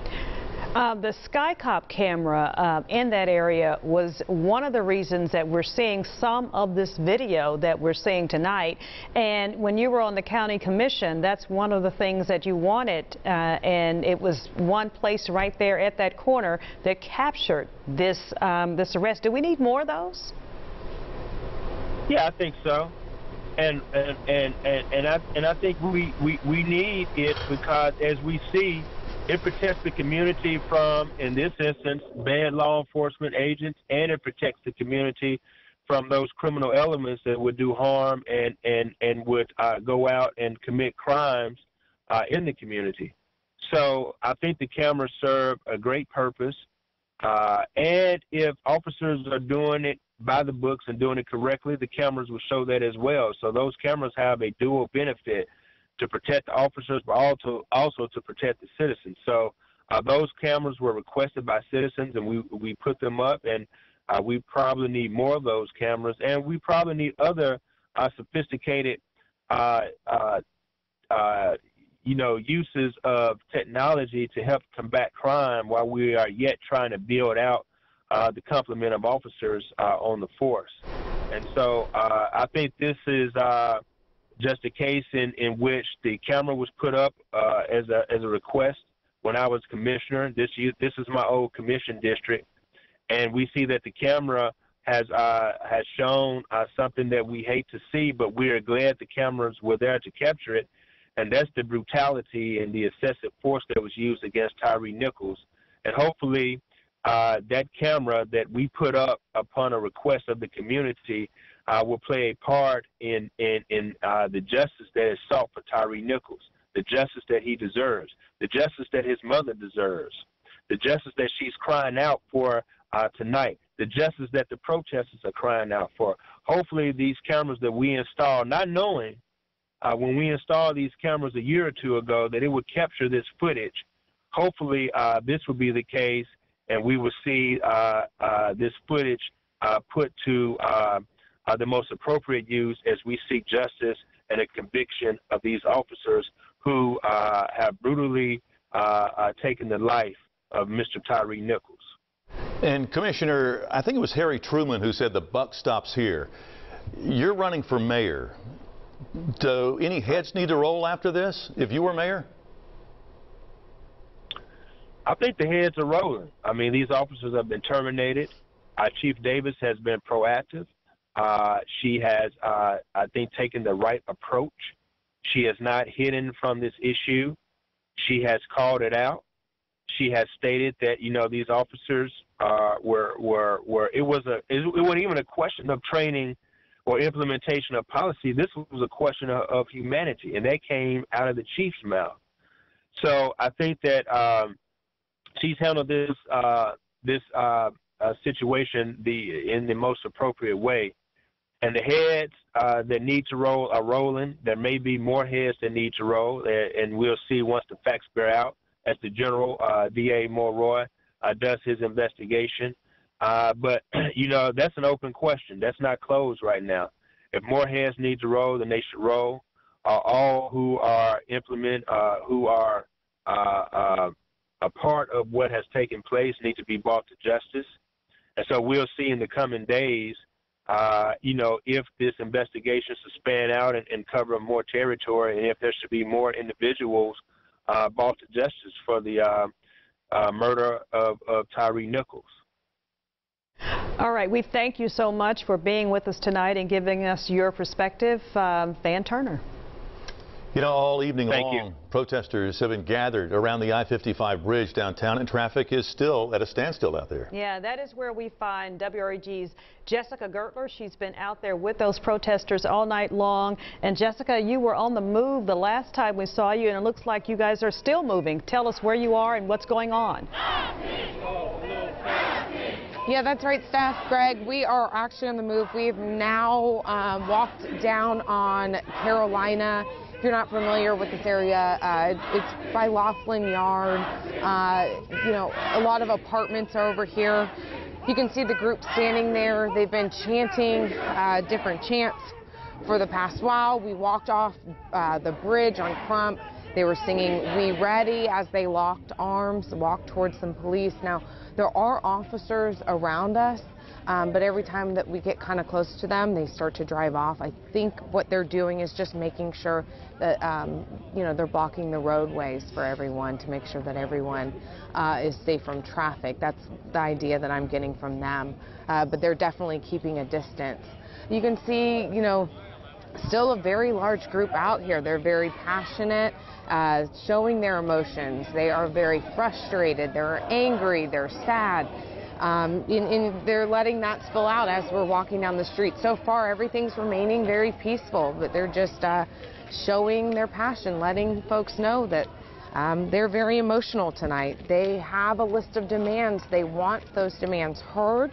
Uh, the SkyCop camera uh, in that area was one of the reasons that we're seeing some of this video that we're seeing tonight. And when you were on the county commission, that's one of the things that you wanted. Uh, and it was one place right there at that corner that captured this, um, this arrest. Do we need more of those? Yeah, I think so. And, and, and, and, and, I, and I think we, we, we need it because, as we see, it protects the community from, in this instance, bad law enforcement agents, and it protects the community from those criminal elements that would do harm and, and, and would uh, go out and commit crimes uh, in the community. So I think the cameras serve a great purpose. Uh, and if officers are doing it by the books and doing it correctly, the cameras will show that as well. So those cameras have a dual benefit, to protect the officers, but also also to protect the citizens. So Uh, those cameras were requested by citizens, and we we put them up, and uh, we probably need more of those cameras, and we probably need other uh, sophisticated, uh, uh, uh, you know, uses of technology to help combat crime while we are yet trying to build out uh, the complement of officers uh, on the force. And so uh, I think this is uh, just a case in, in which the camera was put up uh, as a as a request when I was commissioner. This this is my old commission district, and we see that the camera has uh, has shown uh, something that we hate to see, but we are glad the cameras were there to capture it, and that's the brutality and the excessive force that was used against Tyre Nichols. And hopefully uh, that camera that we put up upon a request of the community uh, will play a part in, in, in uh, the justice that is sought for Tyre Nichols, the justice that he deserves, the justice that his mother deserves, the justice that she's crying out for uh, tonight, the justice that the protesters are crying out for. Hopefully these cameras that we install, not knowing uh, when we installed these cameras a year or two ago that it would capture this footage, hopefully uh, this will be the case, and we will see uh, uh, this footage uh, put to uh, uh, the most appropriate use as we seek justice and a conviction of these officers who uh, have brutally uh, uh, taken the life of Mister Tyre Nichols. And Commissioner, I think it was Harry Truman who said the buck stops here. You're running for mayor. Do any heads need to roll after this if you were mayor? I think the heads are rolling. I mean, these officers have been terminated. Uh, Chief Davis has been proactive. Uh, she has, uh, I think, taken the right approach. She has not hidden from this issue. She has called it out. She has stated that, you know, these officers uh, were, were, were, it was a, it, it wasn't even a question of training or implementation of policy. This was a question of, of humanity, and that came out of the chief's mouth. So I think that um, she's handled this, uh, this uh, uh, situation the, in the most appropriate way. And the heads uh, that need to roll are rolling. There may be more heads that need to roll, and we'll see once the facts bear out as the General uh, D A Mulroy uh, does his investigation. Uh, but, you know, that's an open question. That's not closed right now. If more heads need to roll, then they should roll. Uh, all who are implement, uh, who are uh, uh, a part of what has taken place need to be brought to justice. And so we'll see in the coming days, uh, you know, if this investigation should span out and, and cover more territory, and if there should be more individuals uh, brought to justice for the uh, uh, murder of, of Tyre Nichols. All right, we thank you so much for being with us tonight and giving us your perspective. Um, Van Turner. You know, all evening Thank long, you. protesters have been gathered around the I fifty-five bridge downtown, and traffic is still at a standstill out there. Yeah, that is where we find W R E G's Jessica Gertler. She's been out there with those protesters all night long. And Jessica, you were on the move the last time we saw you, and it looks like you guys are still moving. Tell us where you are and what's going on. Yeah, that's right, Steph. Greg, we are actually on the move. We've now um, walked down on Carolina. If you're not familiar with this area, uh, it's by Laughlin Yard. Uh, you know, a lot of apartments are over here. You can see the group standing there. They've been chanting uh, different chants for the past while. We walked off uh, the bridge on Crump. They were singing "We Ready" as they locked arms, walked towards some police. Now, there are officers around us, um, but every time that we get kind of close to them, they start to drive off. I think what they're doing is just making sure that, um, you know, they're blocking the roadways for everyone to make sure that everyone uh, is safe from traffic. That's the idea that I'm getting from them, uh, but they're definitely keeping a distance. You can see, you know, still a very large group out here. They're very passionate, uh, showing their emotions. They are very frustrated, they're angry, they're sad, um, and, and they're letting that spill out as we're walking down the street. So far, everything's remaining very peaceful, but they're just uh, showing their passion, letting folks know that um, they're very emotional tonight. They have a list of demands. They want those demands heard.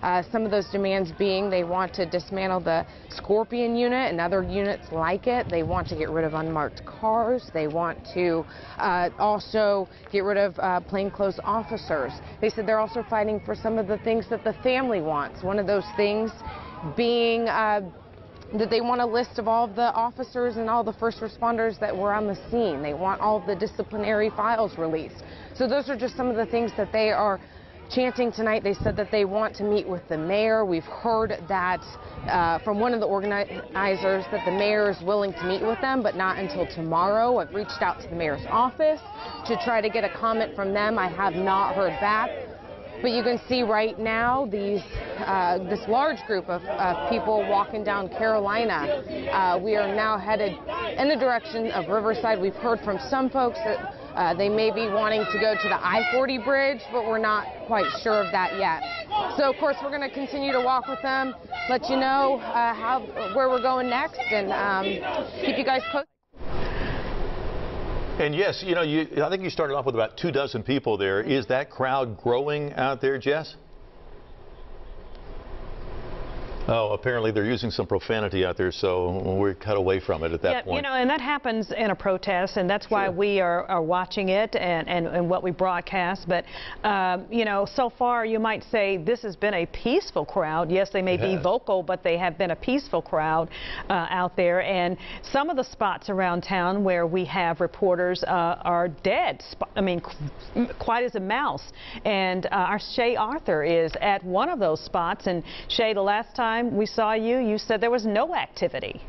Uh, some of those demands being they want to dismantle the Scorpion unit and other units like it. They want to get rid of unmarked cars. They want to uh, also get rid of uh, plainclothes officers. They said they're also fighting for some of the things that the family wants. One of those things being uh, that they want a list of all of the officers and all the first responders that were on the scene. They want all of the disciplinary files released. So those are just some of the things that they are chanting tonight. They said that they want to meet with the mayor. We've heard that uh, from one of the organizers that the mayor is willing to meet with them, but not until tomorrow. I've reached out to the mayor's office to try to get a comment from them. I have not heard back. But you can see right now these, uh, this large group of uh, people walking down Carolina. Uh, we are now headed in the direction of Riverside. We've heard from some folks that uh, they may be wanting to go to the I forty bridge, but we're not quite sure of that yet. So, of course, we're going to continue to walk with them, let you know uh, how, where we're going next, and um, keep you guys posted. And yes, you know, you, I think you started off with about two dozen people there. Is that crowd growing out there, Jess? Oh, apparently they're using some profanity out there, so we're cut away from it at that yeah, point. You know, and that happens in a protest, and that's why Sure. we are, are watching it and, and, and what we broadcast. But, um, you know, so far you might say this has been a peaceful crowd. Yes, they may It be has. vocal, but they have been a peaceful crowd uh, out there. And some of the spots around town where we have reporters uh, are dead. I mean, qu quiet as a mouse. And uh, our Shay Arthur is at one of those spots. And Shay, the last time we saw you, you said there was no activity.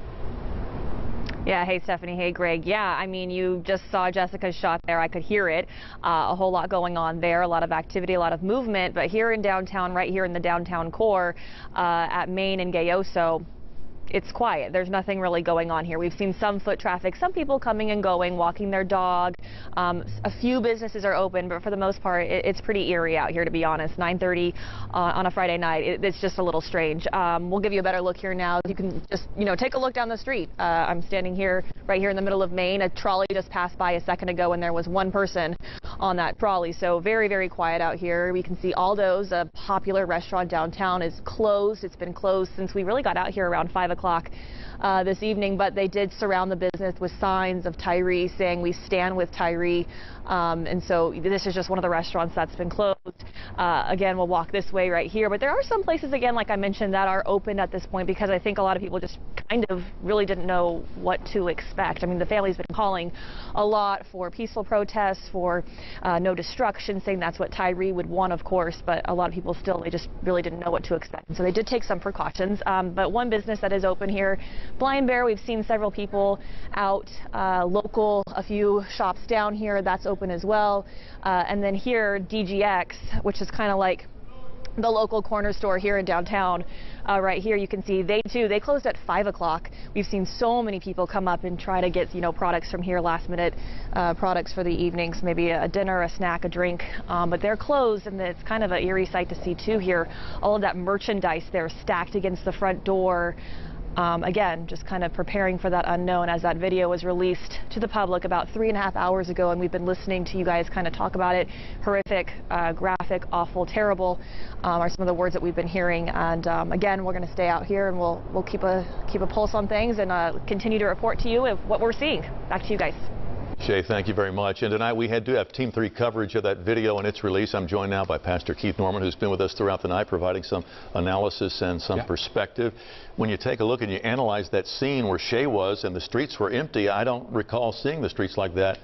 Yeah, hey Stephanie, hey Greg. Yeah, I mean, you just saw Jessica's shot there. I could hear it. Uh, a whole lot going on there, a lot of activity, a lot of movement. But here in downtown, right here in the downtown core uh, at Main and Gayoso, it's quiet. There's nothing really going on here. We've seen some foot traffic, some people coming and going, walking their dog. Um, a few businesses are open, but for the most part, it, it's pretty eerie out here, to be honest. nine thirty uh, on a Friday night, it, it's just a little strange. Um, we'll give you a better look here now. You can just, you know, take a look down the street. Uh, I'm standing here, right here in the middle of Main. A trolley just passed by a second ago, and there was one person on that trolley. So very, very quiet out here. We can see Aldo's, a popular restaurant downtown, is closed. It's been closed since we really got out here around five o'clock uh, this evening, but they did surround the business with signs of Tyre saying we stand with Tyre. Um, and so this is just one of the restaurants that's been closed. Uh, again, we'll walk this way right here, but there are some places, again, like I mentioned, that are open at this point because I think a lot of people just kind of really didn't know what to expect. I mean, the family's been calling a lot for peaceful protests, for uh, no destruction, saying that's what Tyre would want, of course, but a lot of people still, they just really didn't know what to expect. And so they did take some precautions. Um, but one business that is open here, Blind Bear, we've seen several people out, uh, local, a few shops down here, that's open as well. Uh, and then here, D G X, which is kind of like the local corner store here in downtown. Uh, right here, you can see they too, they closed at five o'clock. We've seen so many people come up and try to get, you know, products from here, last minute uh, products for the evenings, maybe a dinner, a snack, a drink. Um, but they're closed, and it's kind of an eerie sight to see too here. All of that merchandise there stacked against the front door. Um, again, just kind of preparing for that unknown as that video was released to the public about three and a half hours ago, and we've been listening to you guys kind of talk about it. Horrific, uh, graphic, awful, terrible um, are some of the words that we've been hearing. And um, again, we're going to stay out here and we'll we'll keep a keep a pulse on things and uh, continue to report to you of what we're seeing. Back to you guys. Shay, thank you very much. And tonight we had do have Team three coverage of that video and its release. I'm joined now by Pastor Keith Norman, who's been with us throughout the night, providing some analysis and some yeah. perspective. When you take a look and you analyze that scene where Shay was and the streets were empty, I don't recall seeing the streets like that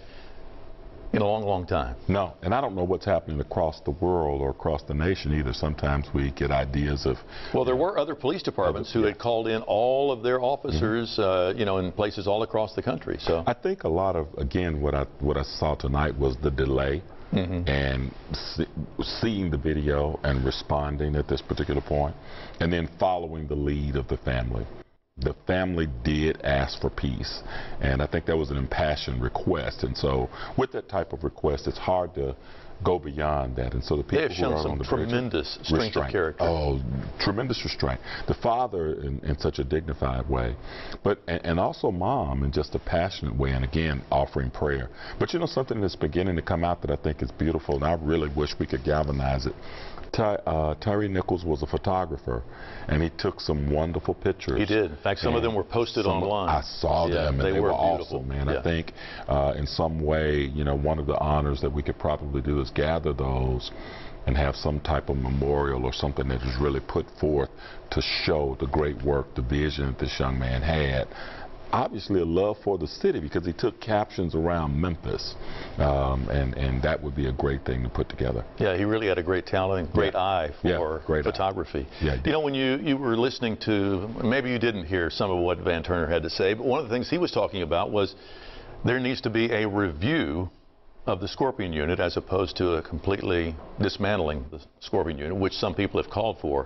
in a long, long time. No, and I don't know what's happening across the world or across the nation either. Sometimes we get ideas of... Well, there were other police departments who yeah. had called in all of their officers, mm-hmm. uh, you know, in places all across the country. So I think a lot of, again, what I, what I saw tonight was the delay. Mm-hmm. And see, seeing the video and responding at this particular point, and then following the lead of the family. The family did ask for peace, and I think that was an impassioned request. And so with that type of request, it's hard to go beyond that. And so the people They have who shown are some on the tremendous bridge, strength of character. Oh, tremendous restraint. The father in, in such a dignified way, but and, and also mom in just a passionate way, and again offering prayer. But you know, something that's beginning to come out that I think is beautiful, and I really wish we could galvanize it. Ty, uh, Tyre Nichols was a photographer, and he took some wonderful pictures. He did. In fact, some of them were posted some, online. I saw yeah, them, and they, they were, were beautiful. awesome, man. Yeah. I think uh, in some way, you know, one of the honors that we could probably do is gather those and have some type of memorial or something that is really put forth to show the great work, the vision that this young man had. Obviously a love for the city, because he took captions around Memphis, um, and, and that would be a great thing to put together. Yeah, he really had a great talent, great yeah. eye for yeah, great photography. Eye. Yeah, you know, when you, you were listening to, maybe you didn't hear some of what Van Turner had to say, but one of the things he was talking about was there needs to be a review of the Scorpion unit as opposed to a completely dismantling the Scorpion unit, which some people have called for.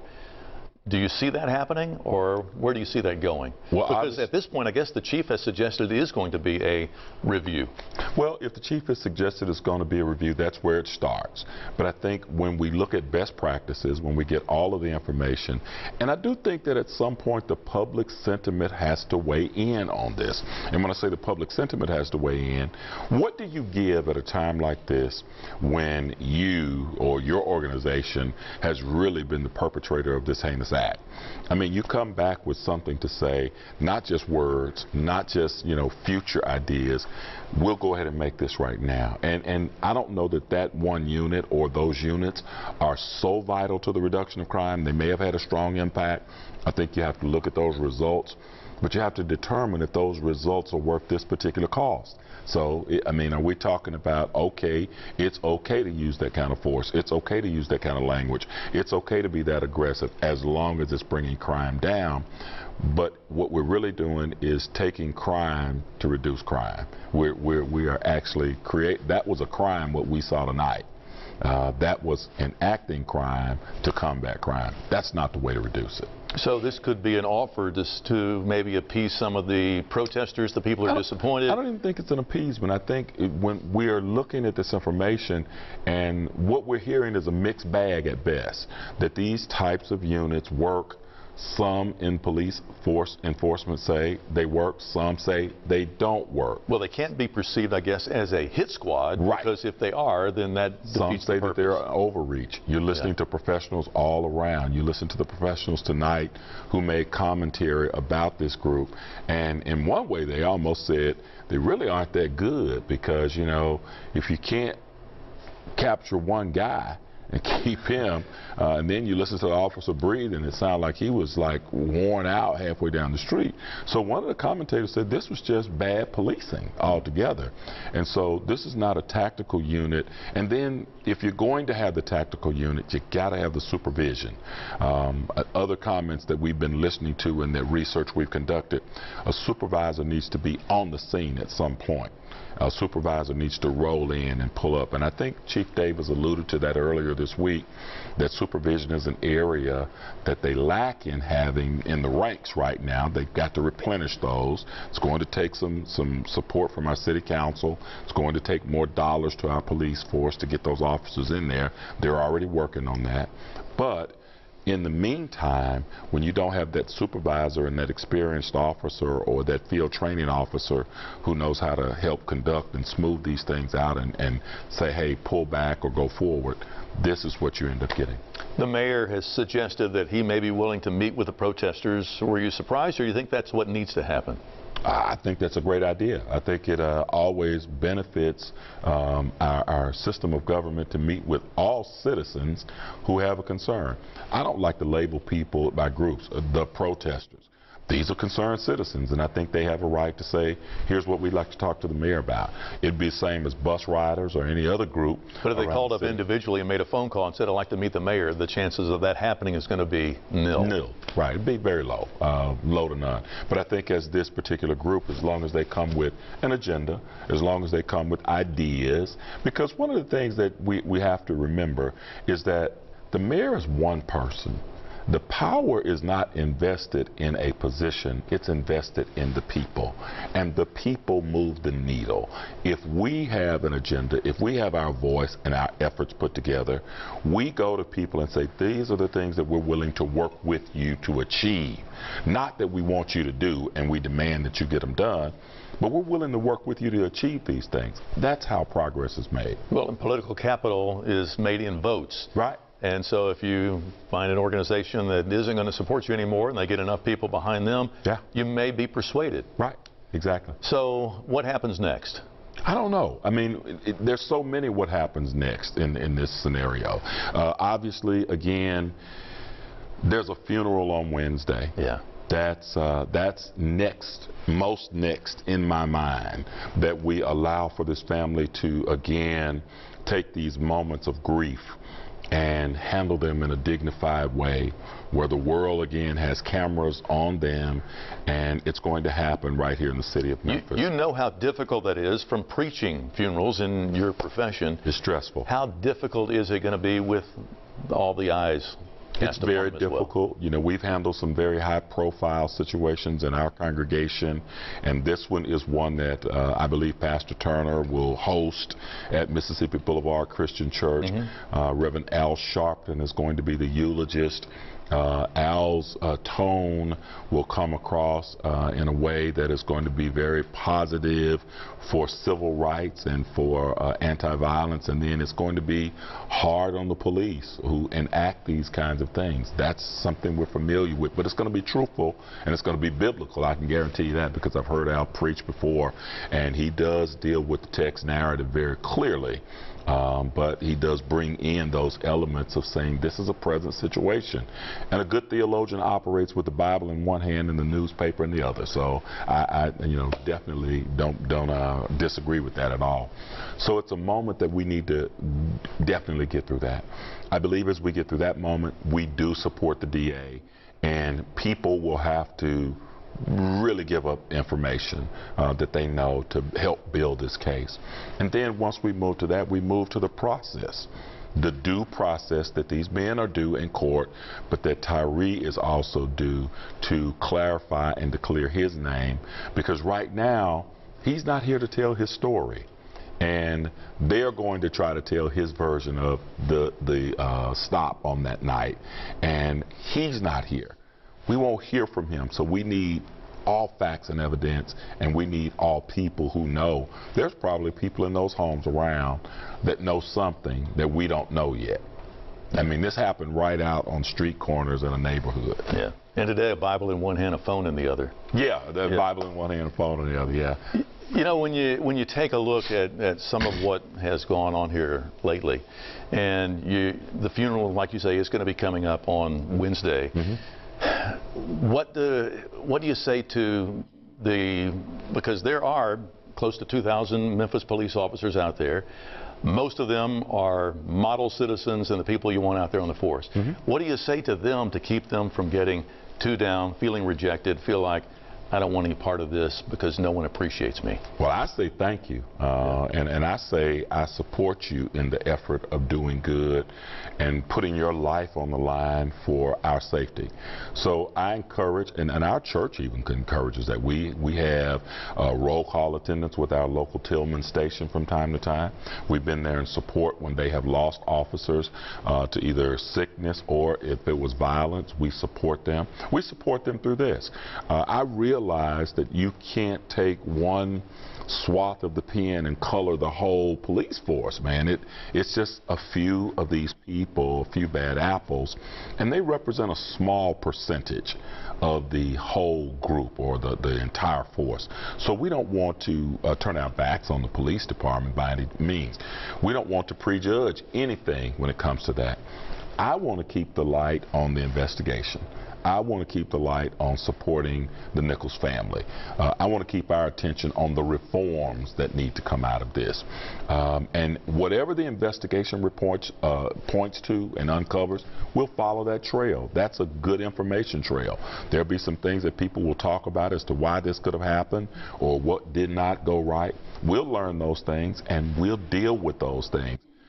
Do you see that happening, or where do you see that going? Well, because at this point, I guess the chief has suggested it is going to be a review. Well, if the chief has suggested it's going to be a review, that's where it starts. But I think when we look at best practices, when we get all of the information, and I do think that at some point the public sentiment has to weigh in on this. And when I say the public sentiment has to weigh in, what do you give at a time like this when you or your organization has really been the perpetrator of this heinous act? I mean, you come back with something to say, not just words, not just, you know, future ideas. We'll go ahead and make this right now. And, and I don't know that that one unit or those units are so vital to the reduction of crime. They may have had a strong impact. I think you have to look at those results, but you have to determine if those results are worth this particular cost. So, I mean, are we talking about, okay, it's okay to use that kind of force, it's okay to use that kind of language, it's okay to be that aggressive as long as it's bringing crime down. But what we're really doing is taking crime to reduce crime. We're, we're, we are actually create. That was a crime, what we saw tonight. Uh, that was enacting crime to combat crime. That's not the way to reduce it. So this could be an offer just to maybe appease some of the protesters, the people who are disappointed? I don't even think it's an appeasement. I think it, when we are looking at this information, and what we're hearing is a mixed bag at best, that these types of units work. Some in police force enforcement say they work, some say they don't work. Well, they can't be perceived, I guess, as a hit squad, right. Because if they are, then that some defeats say the purpose. that they're an overreach. You're listening yeah. to professionals all around. You listen to the professionals tonight who made commentary about this group, and in one way they almost said they really aren't that good, because, you know, if you can't capture one guy and keep him, uh, and then you listen to the officer breathe, and it sounded like he was like worn out halfway down the street. So one of the commentators said this was just bad policing altogether. And so this is not a tactical unit. And then if you're going to have the tactical unit, you got to have the supervision. Um, other comments that we've been listening to in the research we've conducted, a supervisor needs to be on the scene at some point. A supervisor needs to roll in and pull up. And I think Chief Davis alluded to that earlier this week, that supervision is an area that they lack in having in the ranks right now. They've got to replenish those. It's going to take some, some support from our city council. It's going to take more dollars to our police force to get those officers in there. They're already working on that. But in the meantime, when you don't have that supervisor and that experienced officer or that field training officer who knows how to help conduct and smooth these things out and, and say, hey, pull back or go forward, this is what you end up getting. The mayor has suggested that he may be willing to meet with the protesters. Were you surprised, or do you think that's what needs to happen? I think that's a great idea. I think it uh, always benefits um, our, our system of government to meet with all citizens who have a concern. I don't like to label people by groups, uh, the protesters. These are concerned citizens, and I think they have a right to say, here's what we'd like to talk to the mayor about. It'd be the same as bus riders or any other group. But if they called up individually and made a phone call and said, I'd like to meet the mayor, the chances of that happening is going to be nil. Nil, right. It'd be very low, uh, low to none. But I think as this particular group, as long as they come with an agenda, as long as they come with ideas, because one of the things that we, we have to remember is that the mayor is one person. The power is not invested in a position, it's invested in the people. And the people move the needle. If we have an agenda, if we have our voice and our efforts put together, we go to people and say, these are the things that we're willing to work with you to achieve. Not that we want you to do and we demand that you get them done, but we're willing to work with you to achieve these things. That's how progress is made. Well, and political capital is made in votes. Right. And so if you find an organization that isn't going to support you anymore and they get enough people behind them, yeah. you may be persuaded. Right. Exactly. So what happens next? I don't know. I mean, it, it, there's so many what happens next in, in this scenario. Uh, obviously, again, there's a funeral on Wednesday. Yeah. That's uh, that's next, most next in my mind, that we allow for this family to, again, take these moments of grief and handle them in a dignified way, where the world again has cameras on them, and it's going to happen right here in the city of Memphis. You, you know how difficult that is from preaching funerals in your profession. It's stressful. How difficult is it going to be with all the eyes? It's very difficult. Well. You know, we've handled some very high-profile situations in our congregation, and this one is one that uh, I believe Pastor Turner will host at Mississippi Boulevard Christian Church. Mm-hmm. uh, Reverend Al Sharpton is going to be the eulogist. Uh, Al's uh, tone will come across uh, in a way that is going to be very positive for civil rights and for uh, anti-violence, and then it's going to be hard on the police who enact these kinds of things. That's something we're familiar with, but it's going to be truthful and it's going to be biblical. I can guarantee you that, because I've heard Al preach before, and he does deal with the text narrative very clearly. Um, but he does bring in those elements of saying this is a present situation. And a good theologian operates with the Bible in one hand and the newspaper in the other. So I, I you know, definitely don't, don't uh, disagree with that at all. So it's a moment that we need to definitely get through that. I believe as we get through that moment, we do support the D A, and people will have to really give up information uh, that they know to help build this case. And then once we move to that, we move to the process, the due process that these men are due in court, but that Tyre is also due to clarify and to clear his name, because right now he's not here to tell his story. And they're going to try to tell his version of the, the uh, stop on that night, and he's not here. We won't hear from him, so we need all facts and evidence, and we need all people who know. There's probably people in those homes around that know something that we don't know yet. I mean, this happened right out on street corners in a neighborhood. Yeah. And today, a Bible in one hand, a phone in the other. Yeah, the yeah. Bible in one hand, a phone in the other, yeah. You know, when you when you take a look at, at some of what has gone on here lately, and you the funeral, like you say, is going to be coming up on Wednesday. Mm-hmm. What do, what do you say to the, because there are close to two thousand Memphis police officers out there. Most of them are model citizens and the people you want out there on the force. Mm-hmm. What do you say to them to keep them from getting too down, feeling rejected, feel like, I don't want any part of this because no one appreciates me? Well, I say thank you, uh, and, and I say I support you in the effort of doing good and putting your life on the line for our safety. So I encourage, and, and our church even encourages that. We, we have uh, roll call attendance with our local Tillman station from time to time. We've been there in support when they have lost officers uh, to either sickness or if it was violence. We support them. We support them through this. Uh, I really realize that you can't take one swath of the pen and color the whole police force, man. It, it's just a few of these people, a few bad apples, and they represent a small percentage of the whole group or the, the entire force. So we don't want to uh, turn our backs on the police department by any means. We don't want to prejudge anything when it comes to that. I want to keep the light on the investigation. I want to keep the light on supporting the Nichols family. Uh, I want to keep our attention on the reforms that need to come out of this. Um, and whatever the investigation report uh, points to and uncovers, we'll follow that trail. That's a good information trail. There'll be some things that people will talk about as to why this could have happened or what did not go right. We'll learn those things and we'll deal with those things.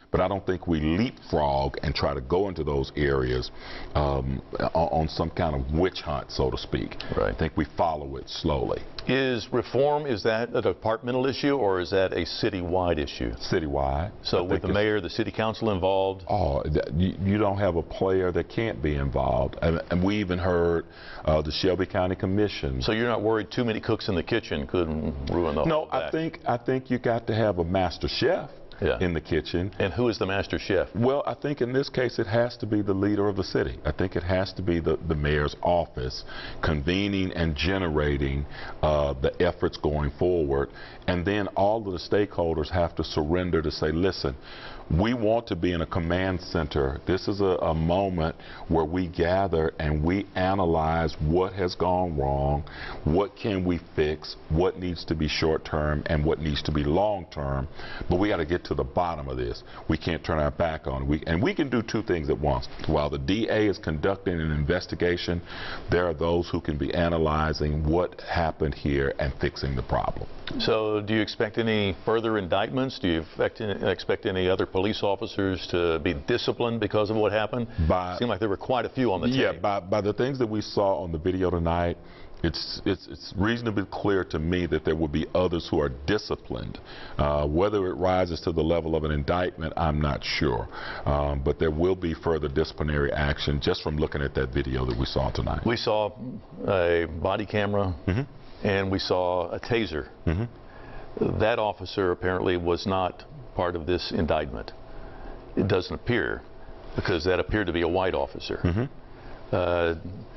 but I don't think we leapfrog and try to go into those areas um, on, on some kind of witch hunt, so to speak. Right. I think we follow it slowly. Is reform, is that a departmental issue or is that a citywide issue? Citywide. So with the mayor, the city council involved? Oh, you, you don't have a player that can't be involved. And, and we even heard uh, the Shelby County Commission. So you're not worried too many cooks in the kitchen could ruin the no, whole No, I think, I think you got to have a master chef. Yeah. In the kitchen. And who is the master chef? Well, I think in this case it has to be the leader of the city. I think it has to be the, the mayor's office convening and generating uh, the efforts going forward. And then all of the stakeholders have to surrender to say, listen, we want to be in a command center. This is a, a moment where we gather and we analyze what has gone wrong, what can we fix, what needs to be short term and what needs to be long term. But we got to get to the bottom of this. We can't turn our back on it. We, and we can do two things at once. While the D A is conducting an investigation, there are those who can be analyzing what happened here and fixing the problem. So do you expect any further indictments? Do you expect, expect any other police officers to be disciplined because of what happened? By, it seemed like there were quite a few on the tape. Yeah, by, by the things that we saw on the video tonight, it's, it's, it's reasonably clear to me that there will be others who are disciplined. Uh, whether it rises to the level of an indictment, I'm not sure. Um, but there will be further disciplinary action just from looking at that video that we saw tonight. We saw a body camera. Mm-hmm. And we saw a taser. Mm-hmm. That officer apparently was not part of this indictment. It doesn't appear, because that appeared to be a white officer. Mm-hmm. uh,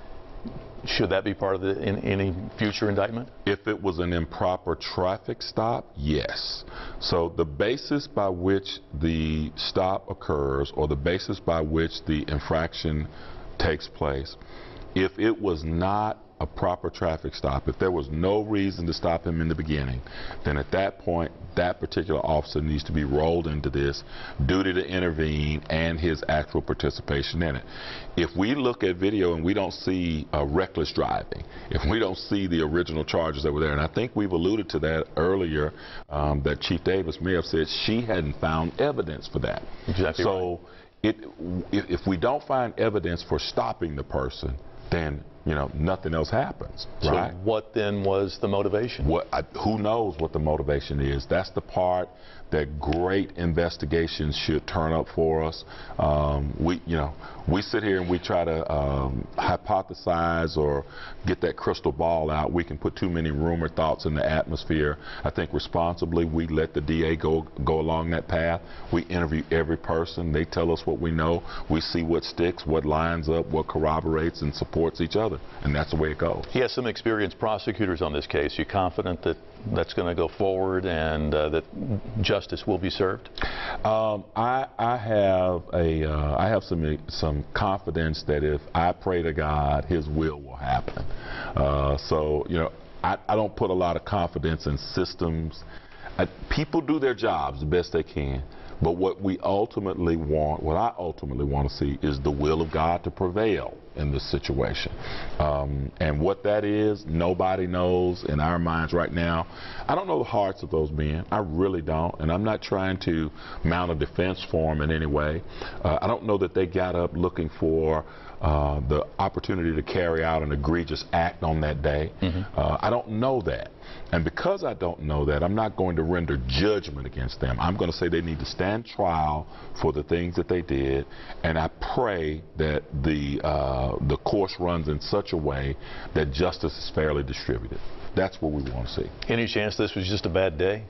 should that be part of the, in, any future indictment? If it was an improper traffic stop, yes. So the basis by which the stop occurs, or the basis by which the infraction takes place, if it was not a proper traffic stop, if there was no reason to stop him in the beginning, then at that point that particular officer needs to be rolled into this duty to intervene and his actual participation in it. If we look at video and we don't see uh, reckless driving, if we don't see the original charges that were there, and I think we've alluded to that earlier, um, that Chief Davis may have said she hadn't found evidence for that. Exactly. So it, if, if we don't find evidence for stopping the person, then you know, nothing else happens, right? So what then was the motivation? What, I, who knows what the motivation is? That's the part that great investigations should turn up for us. Um, we, you know, we sit here and we try to um, hypothesize or get that crystal ball out. We can put too many rumor thoughts in the atmosphere. I think responsibly we let the D A go go along that path. We interview every person. They tell us what we know. We see what sticks, what lines up, what corroborates and supports each other. And that's the way it goes. He has some experienced prosecutors on this case. You confident that that's going to go forward and uh, that justice will be served? Um, I, I have a uh, I have some some confidence that if I pray to God, His will will happen. Uh, so you know, I, I don't put a lot of confidence in systems. I, people do their jobs the best they can. But what we ultimately want, what I ultimately want to see, is the will of God to prevail in this situation. Um, and what that is, nobody knows in our minds right now. I don't know the hearts of those men. I really don't. And I'm not trying to mount a defense for them in any way. Uh, I don't know that they got up looking for uh, the opportunity to carry out an egregious act on that day. Mm-hmm. uh, I don't know that. And because I don't know that, I'm not going to render judgment against them. I'm going to say they need to stand trial for the things that they did, and I pray that the uh, the course runs in such a way that justice is fairly distributed. That's what we want to see. Any chance this was just a bad day?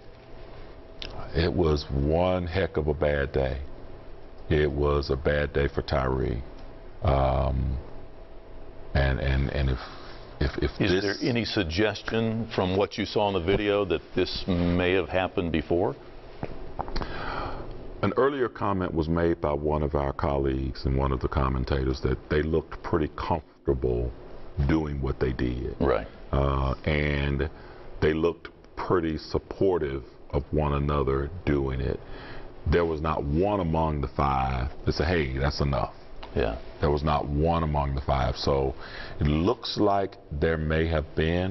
It was one heck of a bad day. It was a bad day for Tyre. Um, and and and if If, if Is this, there any suggestion from what you saw in the video that this may have happened before? An earlier comment was made by one of our colleagues and one of the commentators that they looked pretty comfortable doing what they did. Right. Uh, and they looked pretty supportive of one another doing it. There was not one among the five that said, hey, that's enough. Yeah. There was not one among the five. So it looks like there may have been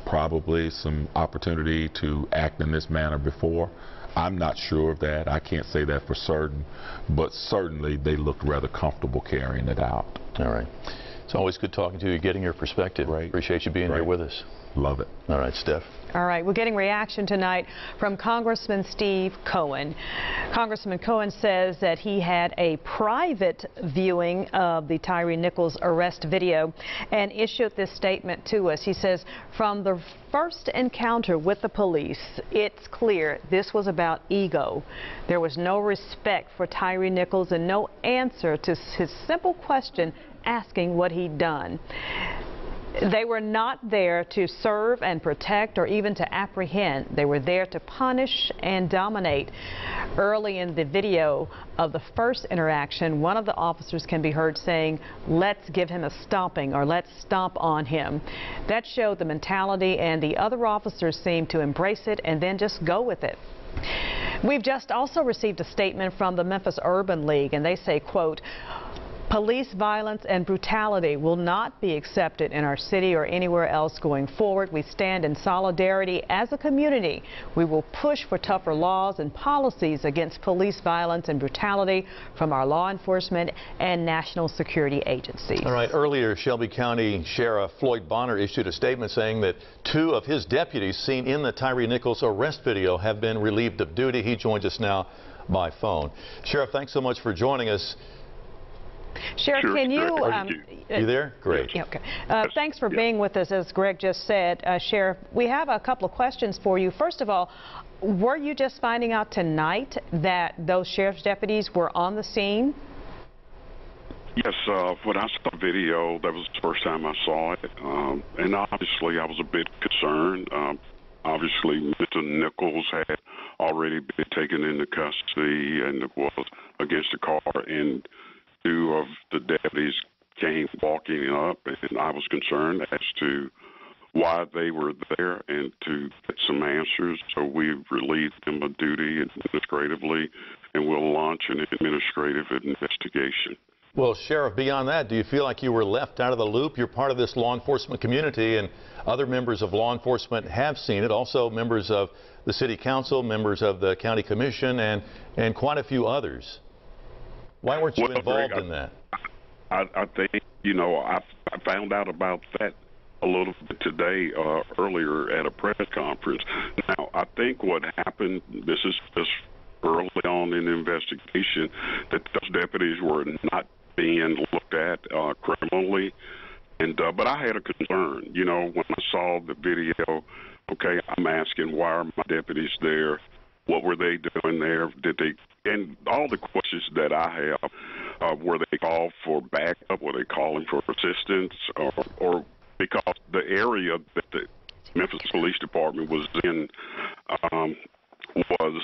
probably some opportunity to act in this manner before. I'm not sure of that. I can't say that for certain, but certainly they looked rather comfortable carrying it out. All right. It's always good talking to you, getting your perspective. Right. Appreciate you being Right. here with us. Love it. All right, Steph. All right, we're getting reaction tonight from Congressman Steve Cohen. Congressman Cohen says that he had a private viewing of the Tyre Nichols arrest video and issued this statement to us. He says, from the first encounter with the police, it's clear this was about ego. There was no respect for Tyre Nichols and no answer to his simple question asking what he'd done. They were not there to serve and protect or even to apprehend. They were there to punish and dominate. Early in the video of the first interaction, one of the officers can be heard saying, "Let's give him a stomping," or "Let's stomp on him." That showed the mentality, and the other officers seemed to embrace it and then just go with it. We've just also received a statement from the Memphis Urban League, and they say, quote, "Police violence and brutality will not be accepted in our city or anywhere else going forward. We stand in solidarity as a community. We will push for tougher laws and policies against police violence and brutality from our law enforcement and national security agencies." All right, earlier Shelby County Sheriff Floyd Bonner issued a statement saying that two of his deputies seen in the Tyre Nichols arrest video have been relieved of duty. He joins us now by phone. Sheriff, thanks so much for joining us. Sheriff, Sure, can you... sure. Um, You there? Great. Yeah, okay. Uh, thanks for being with us, as Greg just said. Uh, Sheriff, we have a couple of questions for you. First of all, were you just finding out tonight that those sheriff's deputies were on the scene? Yes, uh, when I saw the video, that was the first time I saw it. Um, and obviously, I was a bit concerned. Um, obviously, Mister Nichols had already been taken into custody and was against the car, and two of the deputies came walking up, and I was concerned as to why they were there and to get some answers. So we relieved them of duty administratively, and we'll launch an administrative investigation. Well, Sheriff, beyond that, do you feel like you were left out of the loop? You're part of this law enforcement community, and other members of law enforcement have seen it, also members of the City Council, members of the County Commission, and, and quite a few others. Why weren't you Well, involved Greg, in that? I, I think, you know, I, I found out about that a little bit today, uh, earlier at a press conference. Now, I think what happened, this is just early on in the investigation, that those deputies were not being looked at uh, criminally. And uh, but I had a concern, you know, when I saw the video. Okay, I'm asking, why are my deputies there? What were they doing there? Did they, and all the questions that I have, uh, were they called for backup? Were they calling for assistance? Or, or because the area that the Memphis Police Department was in um, was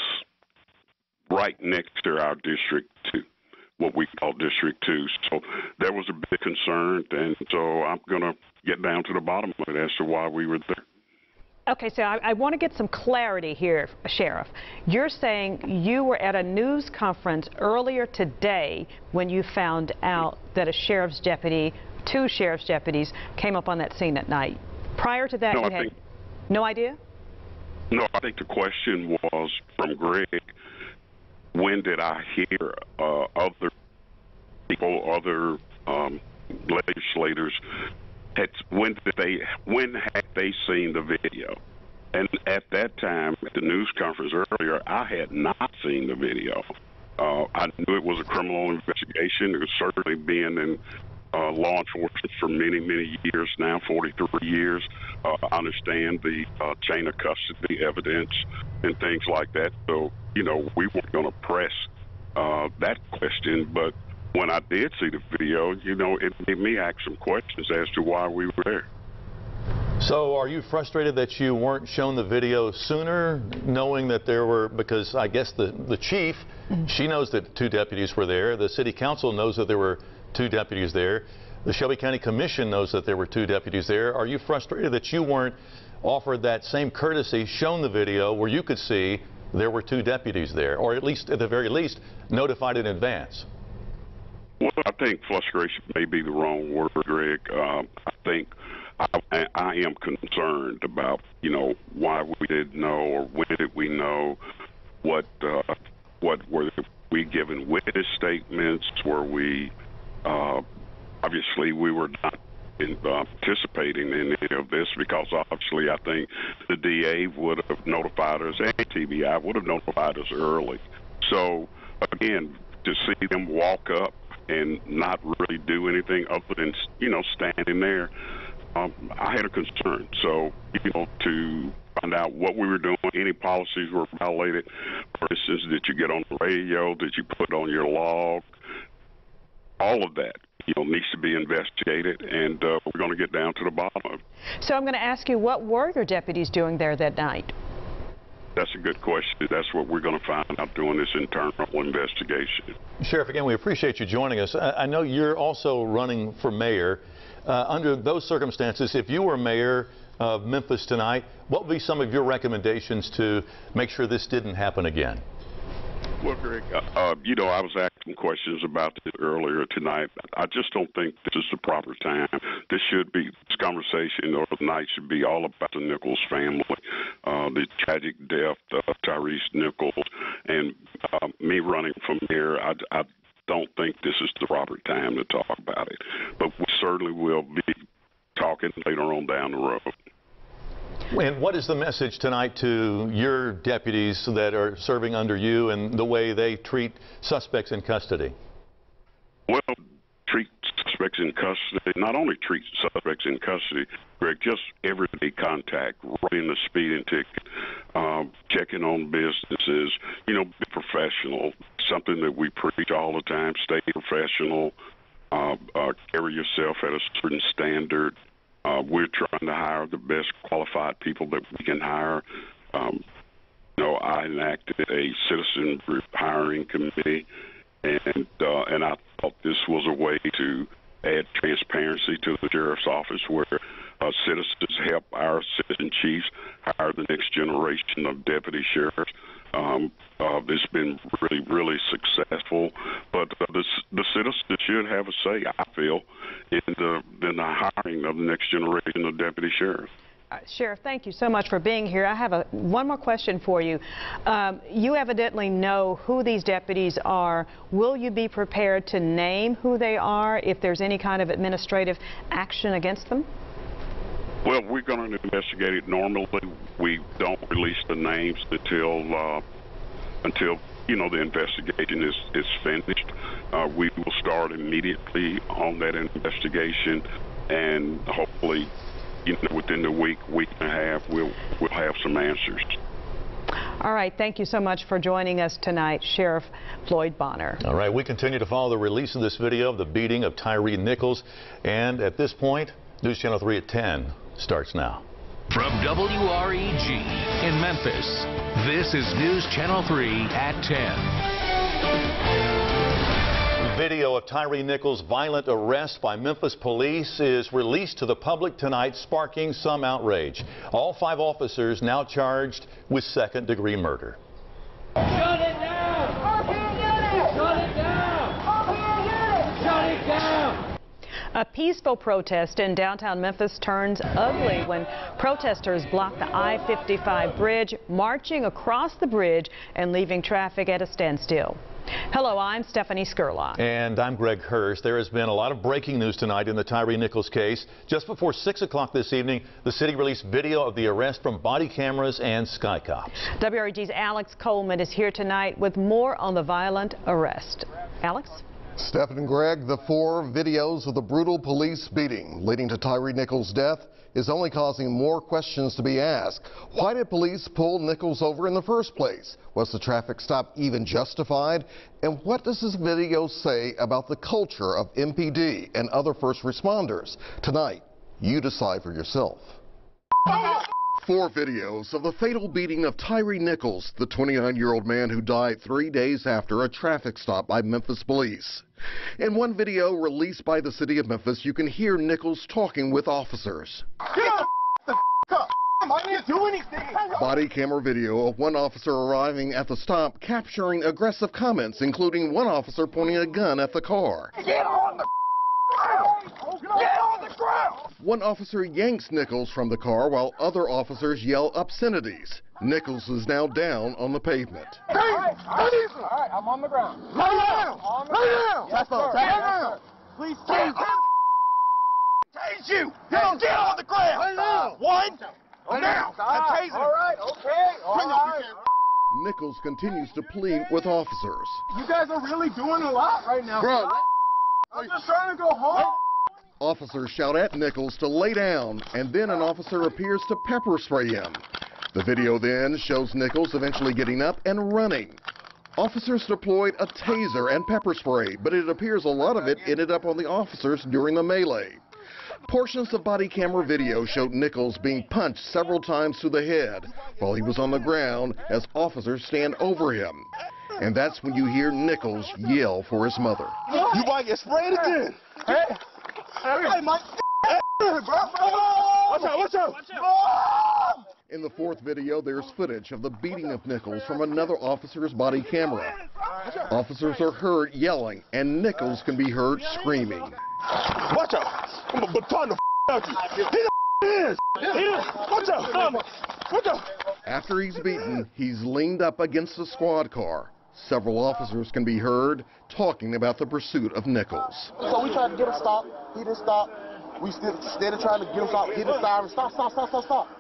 right next to our District two, what we call District two. So there was a big concern, and so I'm going to get down to the bottom of it as to why we were there. Okay, so I, I want to get some clarity here, Sheriff. You're saying you were at a news conference earlier today when you found out that a sheriff's deputy, two sheriff's deputies, came up on that scene at night. Prior to that, No, you I had think, no idea? no, I think the question was from Greg, when did I hear uh, other people, other um, legislators, had, when did they, when had they seen the video? And at that time, at the news conference earlier, I had not seen the video. Uh, I knew it was a criminal investigation. It was certainly being in uh, law enforcement for many, many years now, forty-three years. Uh, I understand the uh, chain of custody evidence and things like that. So, you know, we weren't going to press uh, that question, but when I did see the video, you know, it made me ask some questions as to why we were there. So are you frustrated that you weren't shown the video sooner, knowing that there were, because I guess the, the chief, mm-hmm. she knows that two deputies were there. The city council knows that there were two deputies there. The Shelby County Commission knows that there were two deputies there. Are you frustrated that you weren't offered that same courtesy, shown the video where you could see there were two deputies there, or at least, at the very least, notified in advance? Well, I think frustration may be the wrong word, Greg. Um, I think I, I am concerned about, you know, why we didn't know or when did we know, what uh, what were we given witness statements, were we, uh, obviously we were not in, uh, participating in any of this, because obviously I think the D A would have notified us and T B I would have notified us early. So again, to see them walk up and not really do anything other than, you know, standing there, um, I had a concern. So, you know, to find out what we were doing, any policies were violated. For instance, did you get on the radio? Did you put on your log? All of that, you know, needs to be investigated, and uh, we're going to get down to the bottom of it. So I'm going to ask you, what were your deputies doing there that night? That's a good question. That's what we're going to find out doing this internal investigation. Sheriff, again, we appreciate you joining us. I, I know you're also running for mayor. Uh, under those circumstances, if you were mayor of Memphis tonight, what would be some of your recommendations to make sure this didn't happen again? Well, Greg, uh, uh, you know, I was asking questions about this earlier tonight. I just don't think this is the proper time. This should be, this conversation or the night should be all about the Nichols family, uh, the tragic death of Tyre Nichols, and uh, me running from here. I, I don't think this is the proper time to talk about it, but we certainly will be talking later on down the road. And what is the message tonight to your deputies that are serving under you and the way they treat suspects in custody? Well, treat suspects in custody, not only treat suspects in custody, Greg, just everyday contact, writing the speeding ticket, uh, checking on businesses, you know, be professional, something that we preach all the time, stay professional, uh, uh, carry yourself at a certain standard. Uh, we're trying to hire the best qualified people that we can hire. Um, you know, I enacted a citizen hiring committee, and uh, and I thought this was a way to add transparency to the sheriff's office, where uh, citizens help our citizen chiefs hire the next generation of deputy sheriffs. Um, uh, it's been really, really successful, but uh, the, the citizens should have a say, I feel, in the, in the hiring of the next generation of deputy sheriffs. Uh, Sheriff, thank you so much for being here. I have a, one more question for you. Um, you evidently know who these deputies are. Will you be prepared to name who they are if there's any kind of administrative action against them? Well, we're going to investigate it normally. We don't release the names until, uh, until you know, the investigation is, is finished. Uh, we will start immediately on that investigation, and hopefully, you know, within the week, week and a half, we'll, we'll have some answers. All right, thank you so much for joining us tonight, Sheriff Floyd Bonner. All right, we continue to follow the release of this video of the beating of Tyre Nichols, and at this point, News Channel three at ten starts now. From W R E G in Memphis, this is News Channel three at ten. Video of Tyre Nichols' violent arrest by Memphis police is released to the public tonight, sparking some outrage. All five officers now charged with second-degree murder. Shut it down! Shut it down! Shut it down! A peaceful protest in downtown Memphis turns ugly when protesters block the I fifty-five bridge, marching across the bridge and leaving traffic at a standstill. Hello, I'm Stephanie Skurlock. And I'm Greg Hurst. There has been a lot of breaking news tonight in the Tyre Nichols case. Just before six o'clock this evening, the city released video of the arrest from body cameras and Sky Cops. W R E G's Alex Coleman is here tonight with more on the violent arrest. Alex? Stephen and Greg, the four videos of the brutal police beating leading to Tyre Nichols' death is only causing more questions to be asked. Why did police pull Nichols over in the first place? Was the traffic stop even justified? And what does this video say about the culture of M P D and other first responders? Tonight, you decide for yourself. Four videos of the fatal beating of Tyre Nichols, the twenty-nine-year-old man who died three days after a traffic stop by Memphis police. In one video released by the city of Memphis, you can hear Nichols talking with officers. Get the up! I didn't do anything! Body camera video of one officer arriving at the stop capturing aggressive comments, including one officer pointing a gun at the car. Get on the ground! Get on the ground! One officer yanks Nichols from the car while other officers yell obscenities. Nichols is now down on the pavement. All right, all right, all right, I'm on the ground. Lay down! Lay down! Yes, sir. Lay down! Please change. Tase you! Get, get on the ground! Lay down! One, now! I'm tasing. All right, okay, all right. Nichols continues to plead with officers. You guys are really doing a lot right now. Bro, I'm just trying to go home. officers shout at Nichols to lay down, and then an officer appears to pepper spray him. The video then shows Nichols eventually getting up and running. Officers deployed a taser and pepper spray, but it appears a lot of it ended up on the officers during the melee. Portions of body camera video showed Nichols being punched several times to the head while he was on the ground as officers stand over him. And that's when you hear Nichols yell for his mother. You might get sprayed again. Hey, hey, my bro. Watch out, watch out. In the fourth video, there's footage of the beating of Nichols from another officer's body camera. Officers are heard yelling, and Nichols can be heard screaming. Watch out. I'm a baton the out you. He the is. Watch out. Watch out. After he's beaten, he's leaned up against the squad car. Several officers can be heard talking about the pursuit of Nichols. So we tried to get him stopped. He didn't stop. We still instead of trying to get him stopped, hit the siren. Stop, stop, stop, stop, stop.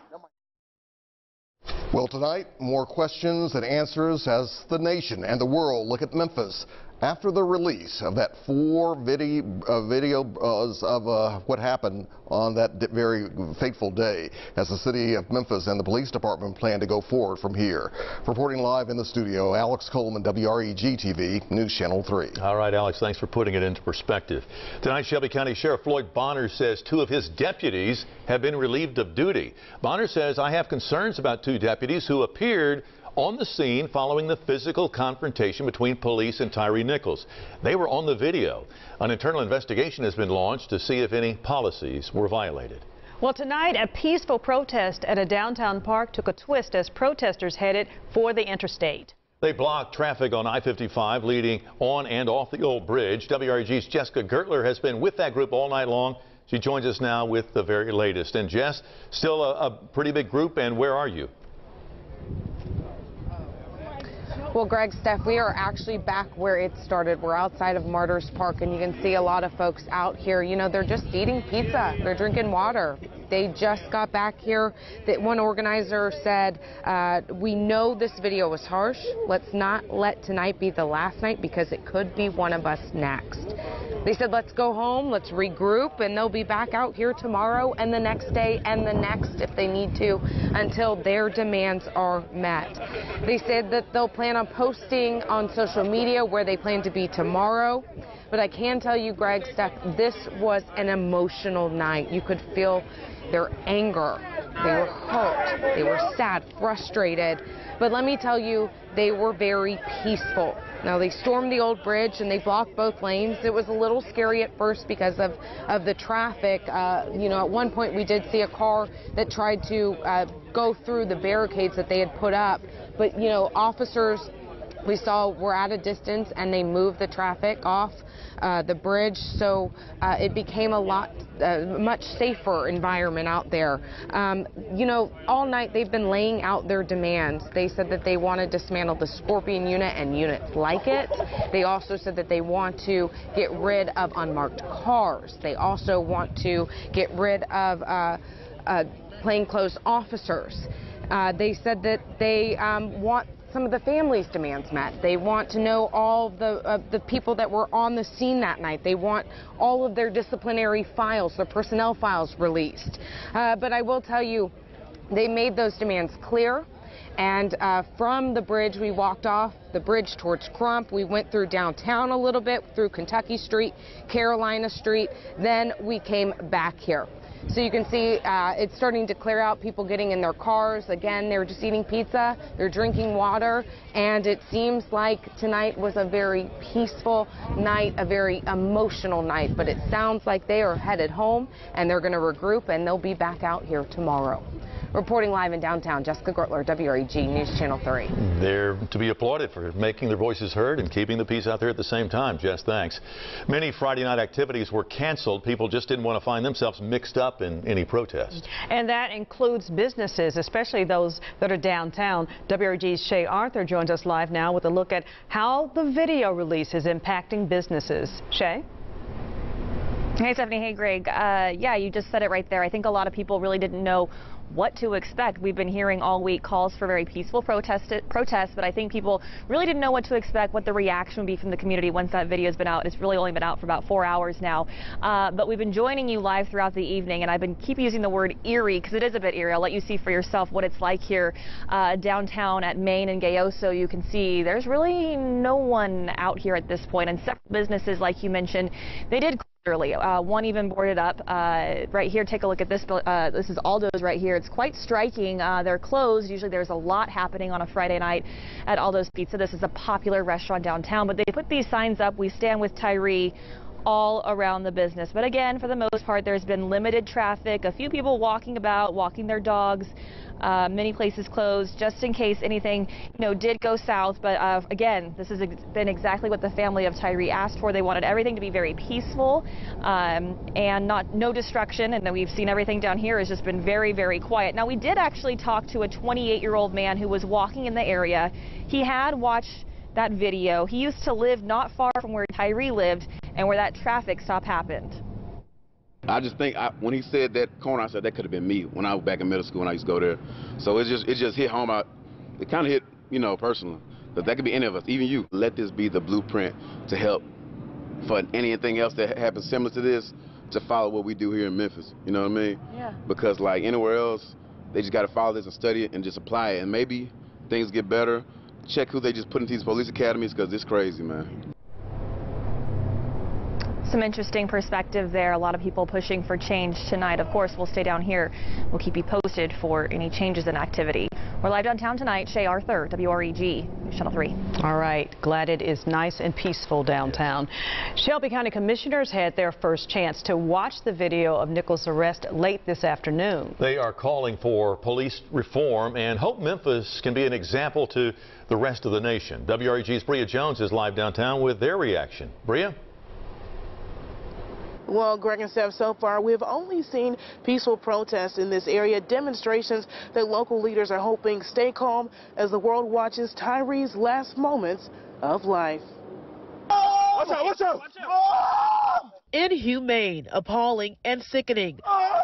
Well, tonight, more questions and answers as the nation and the world look at Memphis after the release of that four video, uh, video uh, of uh, what happened on that very fateful day, as the city of Memphis and the police department plan to go forward from here. Reporting live in the studio, Alex Coleman, W R E G T V, News Channel three. All right, Alex, thanks for putting it into perspective. Tonight, Shelby County Sheriff Floyd Bonner says two of his deputies have been relieved of duty. Bonner says, I have concerns about two deputies who appeared on the scene following the physical confrontation between police and Tyre Nichols. They were on the video. An internal investigation has been launched to see if any policies were violated. Well, tonight, a peaceful protest at a downtown park took a twist as protesters headed for the interstate. They blocked traffic on I fifty-five leading on and off the old bridge. W R E G's Jessica Gertler has been with that group all night long. She joins us now with the very latest. And Jess, still a, a pretty big group, and where are you? Well, Greg, Steph, we are actually back where it started. We're outside of Martyrs Park, and you can see a lot of folks out here. You know, they're just eating pizza. They're drinking water. They just got back here. That one organizer said, uh, we know this video was harsh. Let's not let tonight be the last night because it could be one of us next. They said, let's go home, let's regroup, and they'll be back out here tomorrow and the next day and the next if they need to until their demands are met. They said that they'll plan on posting on social media where they plan to be tomorrow. But I can tell you, Greg, Steph, this was an emotional night. You could feel their anger. They were hurt. They were sad, frustrated. But let me tell you, they were very peaceful. Now, they stormed the old bridge and they blocked both lanes. It was a little scary at first because of, of the traffic. Uh, you know, at one point we did see a car that tried to uh, go through the barricades that they had put up. But, you know, officers we saw were at a distance and they moved the traffic off uh, the bridge. So uh, it became a lot, uh, much safer environment out there. Um, you know, all night they've been laying out their demands. They said that they want to dismantle the Scorpion unit and units like it. They also said that they want to get rid of unmarked cars. They also want to get rid of uh, uh, plainclothes officers. Uh, they said that they um, want some of the families' demands met. They want to know all the uh, the people that were on the scene that night. They want all of their disciplinary files, their personnel files released. Uh, but I will tell you, they made those demands clear. And uh, from the bridge, we walked off the bridge towards Crump. We went through downtown a little bit, through Kentucky Street, Carolina Street. Then we came back here. So you can see uh, it's starting to clear out, people getting in their cars. Again, they're just eating pizza, they're drinking water, and it seems like tonight was a very peaceful night, a very emotional night, but it sounds like they are headed home and they're going to regroup and they'll be back out here tomorrow. Reporting live in downtown, Jessica Gertler, W R E G News Channel three. They're to be applauded for making their voices heard and keeping the peace out there at the same time. Jess, thanks. Many Friday night activities were canceled. People just didn't want to find themselves mixed up in any protest. And that includes businesses, especially those that are downtown. W R E G's Shay Arthur joins us live now with a look at how the video release is impacting businesses. Shay? Hey, Stephanie. Hey, Greg. Uh, yeah, you just said it right there. I think a lot of people really didn't know what to expect. We've been hearing all week calls for very peaceful protest, protests, but I think people really didn't know what to expect, what the reaction would be from the community once that video has been out. It's really only been out for about four hours now. Uh, but we've been joining you live throughout the evening, and I've been keep using the word eerie because it is a bit eerie. I'll let you see for yourself what it's like here uh, downtown at Main and Gayoso. You can see there's really no one out here at this point, and several businesses, like you mentioned, they did early. Uh, one even boarded up uh, right here. Take a look at this. Uh, this is Aldo's right here. It's quite striking. Uh, they're closed. Usually there's a lot happening on a Friday night at Aldo's Pizza. This is a popular restaurant downtown, but they put these signs up. We stand with Tyre all around the business. But again, for the most part, there's been limited traffic. A few people walking about, walking their dogs. Uh, many places closed just in case anything, you know, did go south. But uh, again, this has ex been exactly what the family of Tyre asked for. They wanted everything to be very peaceful um, and not no destruction. And then we've seen everything down here has just been very, very quiet. Now, we did actually talk to a twenty-eight-year-old man who was walking in the area. He had watched that video. He used to live not far from where Tyre lived and where that traffic stop happened. I just think I, when he said that corner, I said that could have been me when I was back in middle school and I used to go there. So it just it just hit home. I, it kind of hit, you know, personally. But that could be any of us, even you. Let this be the blueprint to help for anything else that happens similar to this to follow what we do here in Memphis. You know what I mean? Yeah. Because like anywhere else, they just got to follow this and study it and just apply it. And maybe things get better. Check who they just put into these police academies because it's crazy, man. Some interesting perspective there. A lot of people pushing for change tonight. Of course, we'll stay down here. We'll keep you posted for any changes in activity. We're live downtown tonight. Shay Arthur, W R E G, Channel three. All right. Glad it is nice and peaceful downtown. Shelby County commissioners had their first chance to watch the video of Nichols' arrest late this afternoon. They are calling for police reform and hope Memphis can be an example to the rest of the nation. W R E G's Bria Jones is live downtown with their reaction. Bria? Well, Greg and Steph, so far we've only seen peaceful protests in this area, demonstrations that local leaders are hoping stay calm as the world watches Tyre's last moments of life. Watch out, watch out! Watch out. Inhumane, appalling, and sickening.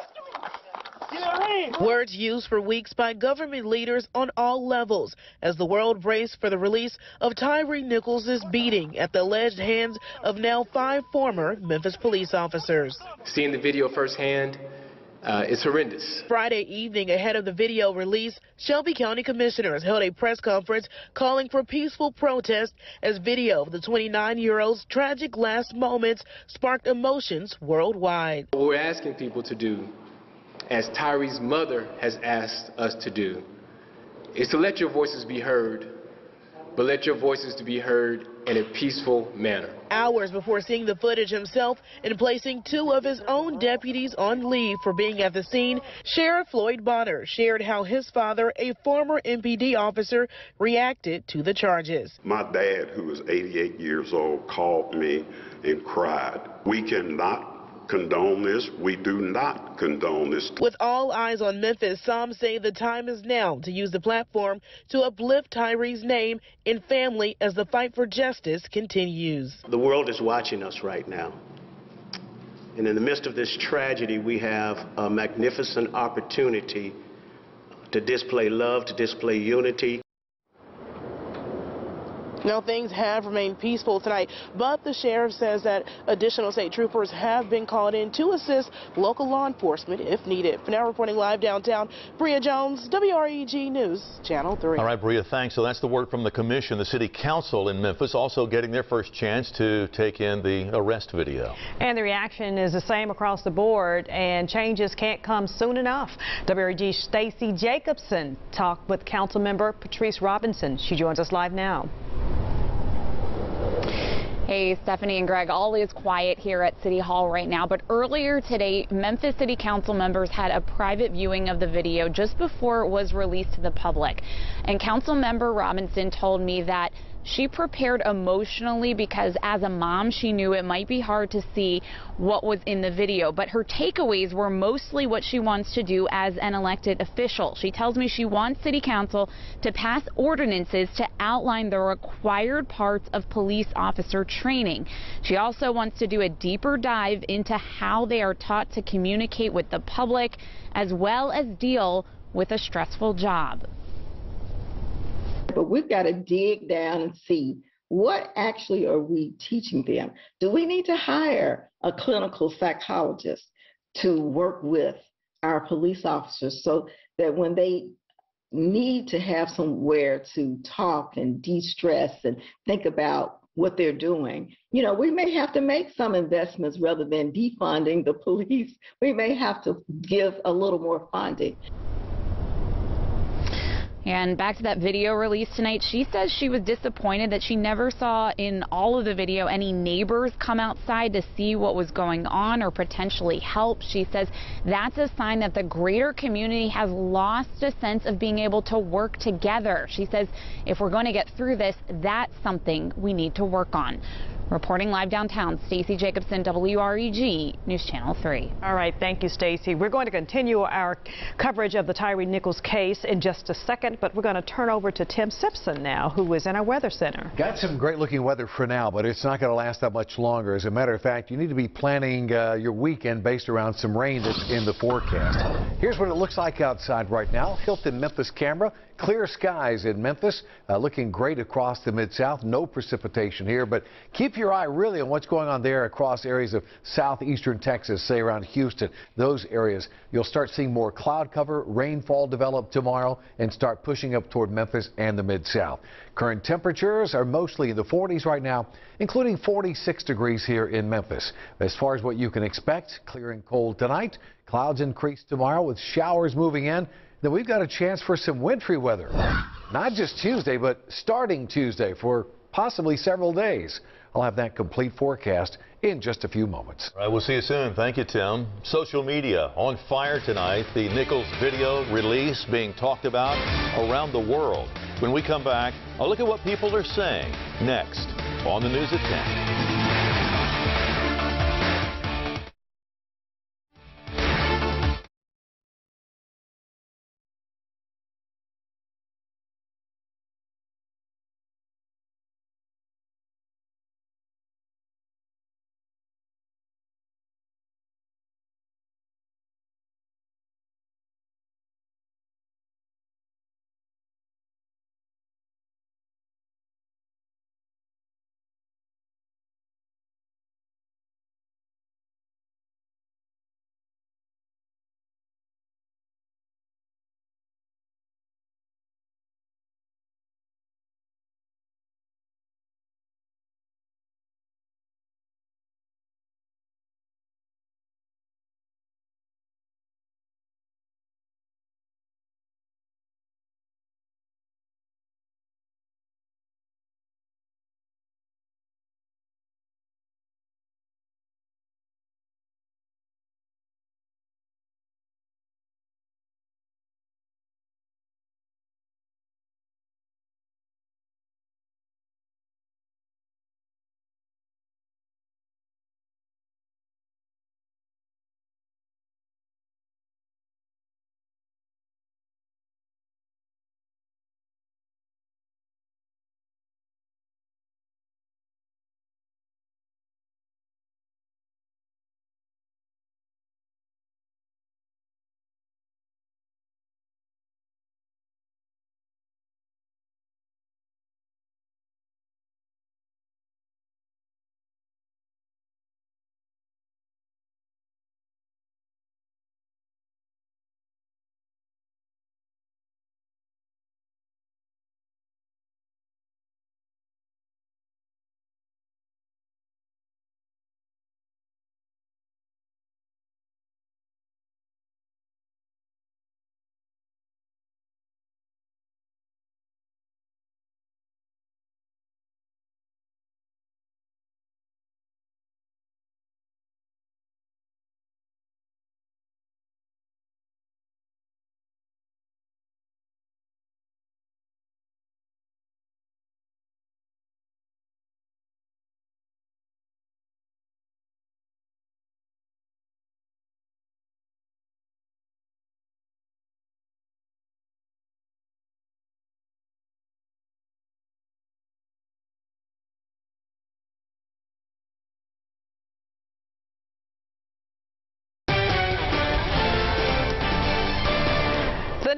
Words used for weeks by government leaders on all levels as the world braced for the release of Tyre Nichols' beating at the alleged hands of now five former Memphis police officers. Seeing the video firsthand, uh, it's horrendous. Friday evening, ahead of the video release, Shelby County commissioners held a press conference calling for peaceful protest as video of the twenty-nine-year-old's tragic last moments sparked emotions worldwide. What we're asking people to do, as Tyre's mother has asked us to do, is to let your voices be heard, but let your voices to be heard in a peaceful manner. Hours before seeing the footage himself and placing two of his own deputies on leave for being at the scene, Sheriff Floyd Bonner shared how his father, a former M P D officer, reacted to the charges. My dad, who was eighty-eight years old, called me and cried. We cannot condone this. We do not condone this. With all eyes on Memphis, some say the time is now to use the platform to uplift Tyre's name and family as the fight for justice continues. The world is watching us right now. And in the midst of this tragedy, we have a magnificent opportunity to display love, to display unity. Now, things have remained peaceful tonight, but the sheriff says that additional state troopers have been called in to assist local law enforcement if needed. For now, reporting live downtown, Bria Jones, W R E G News, Channel three. All right, Bria, thanks. So that's the word from the commission. The city council in Memphis also getting their first chance to take in the arrest video. And the reaction is the same across the board, and changes can't come soon enough. W R E G's Stacey Jacobson talked with council member Patrice Robinson. She joins us live now. Hey, Stephanie and Greg, all is quiet here at City Hall right now, but earlier today, Memphis City Council members had a private viewing of the video just before it was released to the public. And Council member Robinson told me that she prepared emotionally because as a mom, she knew it might be hard to see what was in the video, but her takeaways were mostly what she wants to do as an elected official. She tells me she wants City Council to pass ordinances to outline the required parts of police officer training. She also wants to do a deeper dive into how they are taught to communicate with the public as well as deal with a stressful job. But we've got to dig down and see what actually are we teaching them. Do we need to hire a clinical psychologist to work with our police officers so that when they need to have somewhere to talk and de-stress and think about what they're doing, you know, we may have to make some investments rather than defunding the police. We may have to give a little more funding. And back to that video release tonight, she says she was disappointed that she never saw in all of the video any neighbors come outside to see what was going on or potentially help. She says that's a sign that the greater community has lost a sense of being able to work together. She says if we're going to get through this, that's something we need to work on. Reporting live downtown, Stacey Jacobson, W R E G, News Channel three. All right, thank you, Stacey. We're going to continue our coverage of the Tyre Nichols case in just a second, but we're going to turn over to Tim Simpson now, who is in our weather center. Got some great looking weather for now, but it's not going to last that much longer. As a matter of fact, you need to be planning uh, your weekend based around some rain that's in the forecast. Here's what it looks like outside right now. Hilton Memphis camera. Clear skies in Memphis, uh, looking great across the Mid-South. No precipitation here, but keep your eye really on what's going on there across areas of southeastern Texas, say around Houston. Those areas, you'll start seeing more cloud cover, rainfall develop tomorrow, and start pushing up toward Memphis and the Mid-South. Current temperatures are mostly in the forties right now, including forty-six degrees here in Memphis. As far as what you can expect, clear and cold tonight. Clouds increase tomorrow with showers moving in. Then we've got a chance for some wintry weather. Not just Tuesday, but starting Tuesday for possibly several days. I'll have that complete forecast in just a few moments. All right, we'll see you soon. Thank you, Tim. Social media on fire tonight. The Nichols video release being talked about around the world. When we come back, I'll look at what people are saying next on the News at ten.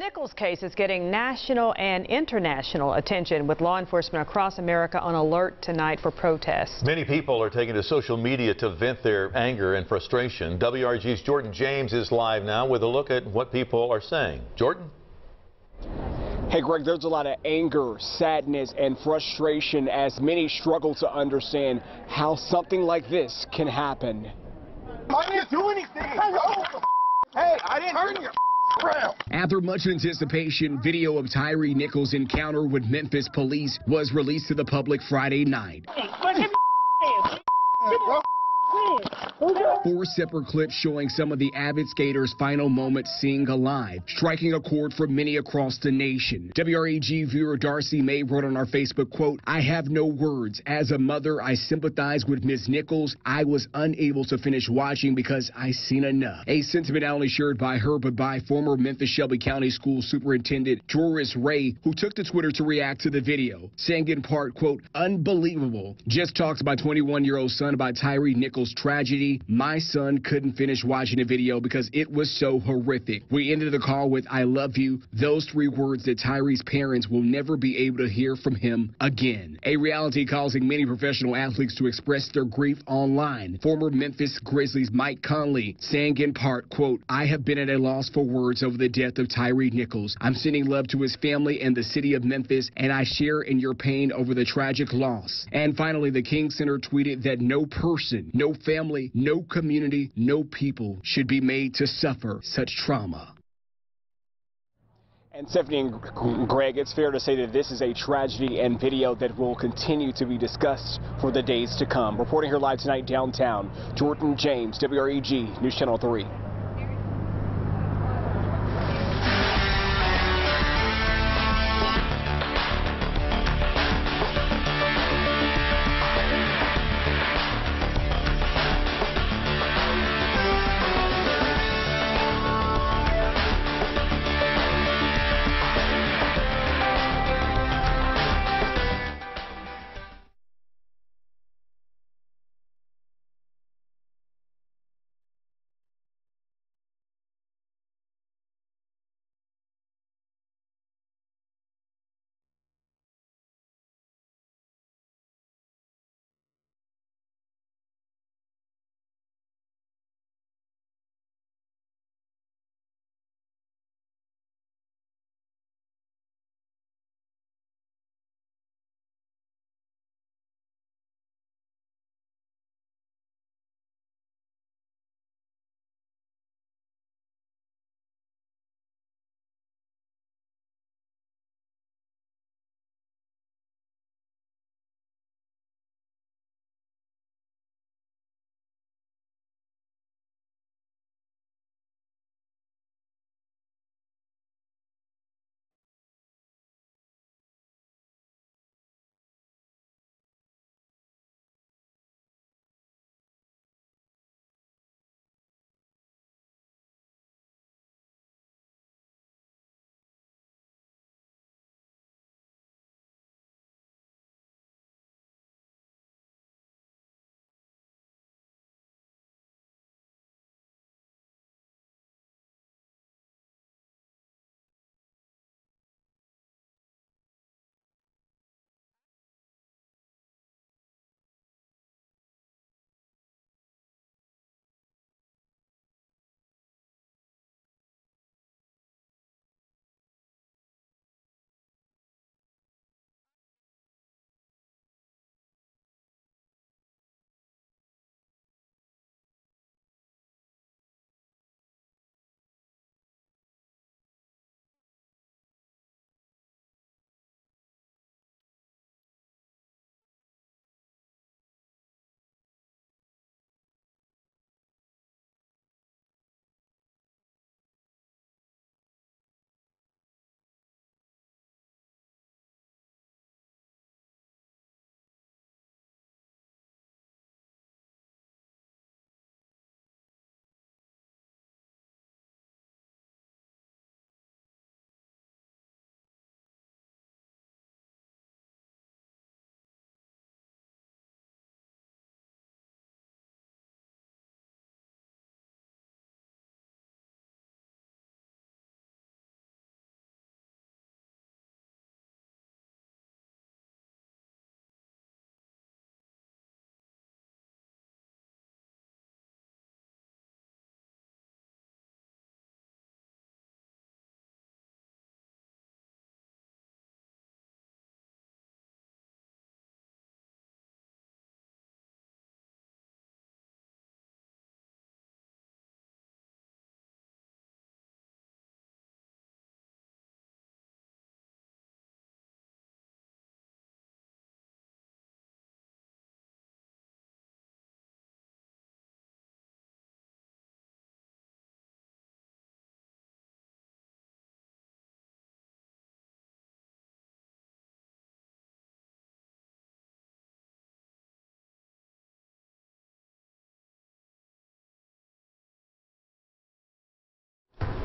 Nichols case is getting national and international attention, with law enforcement across America on alert tonight for protests. Many people are taking to social media to vent their anger and frustration. W R G's Jordan James is live now with a look at what people are saying. Jordan? Hey, Greg, there's a lot of anger, sadness, and frustration as many struggle to understand how something like this can happen. I didn't do anything. Hey, I didn't turn your around. After much anticipation, video of Tyre Nichols' encounter with Memphis police was released to the public Friday night. Four separate clips showing some of the avid skaters' final moments seeing alive, striking a chord for many across the nation. W R E G viewer Darcy May wrote on our Facebook, quote, "I have no words. As a mother, I sympathize with Miz Nichols. I was unable to finish watching because I seen enough." A sentiment not only shared by her, but by former Memphis Shelby County School Superintendent Doris Ray, who took to Twitter to react to the video, saying in part, quote, "Unbelievable. Just talked to my twenty-one-year-old son about Tyre Nichols' tragedy. My son couldn't finish watching the video because it was so horrific. We ended the call with 'I love you,' those three words that Tyre's parents will never be able to hear from him again." A reality causing many professional athletes to express their grief online. Former Memphis Grizzlies Mike Conley saying in part, quote, "I have been at a loss for words over the death of Tyre Nichols. I'm sending love to his family and the city of Memphis, and I share in your pain over the tragic loss." And finally, the King Center tweeted that no person, no family, no community, no people should be made to suffer such trauma. And Stephanie and Greg, it's fair to say that this is a tragedy and video that will continue to be discussed for the days to come. Reporting here live tonight downtown, Jordan James, W R E G News Channel three.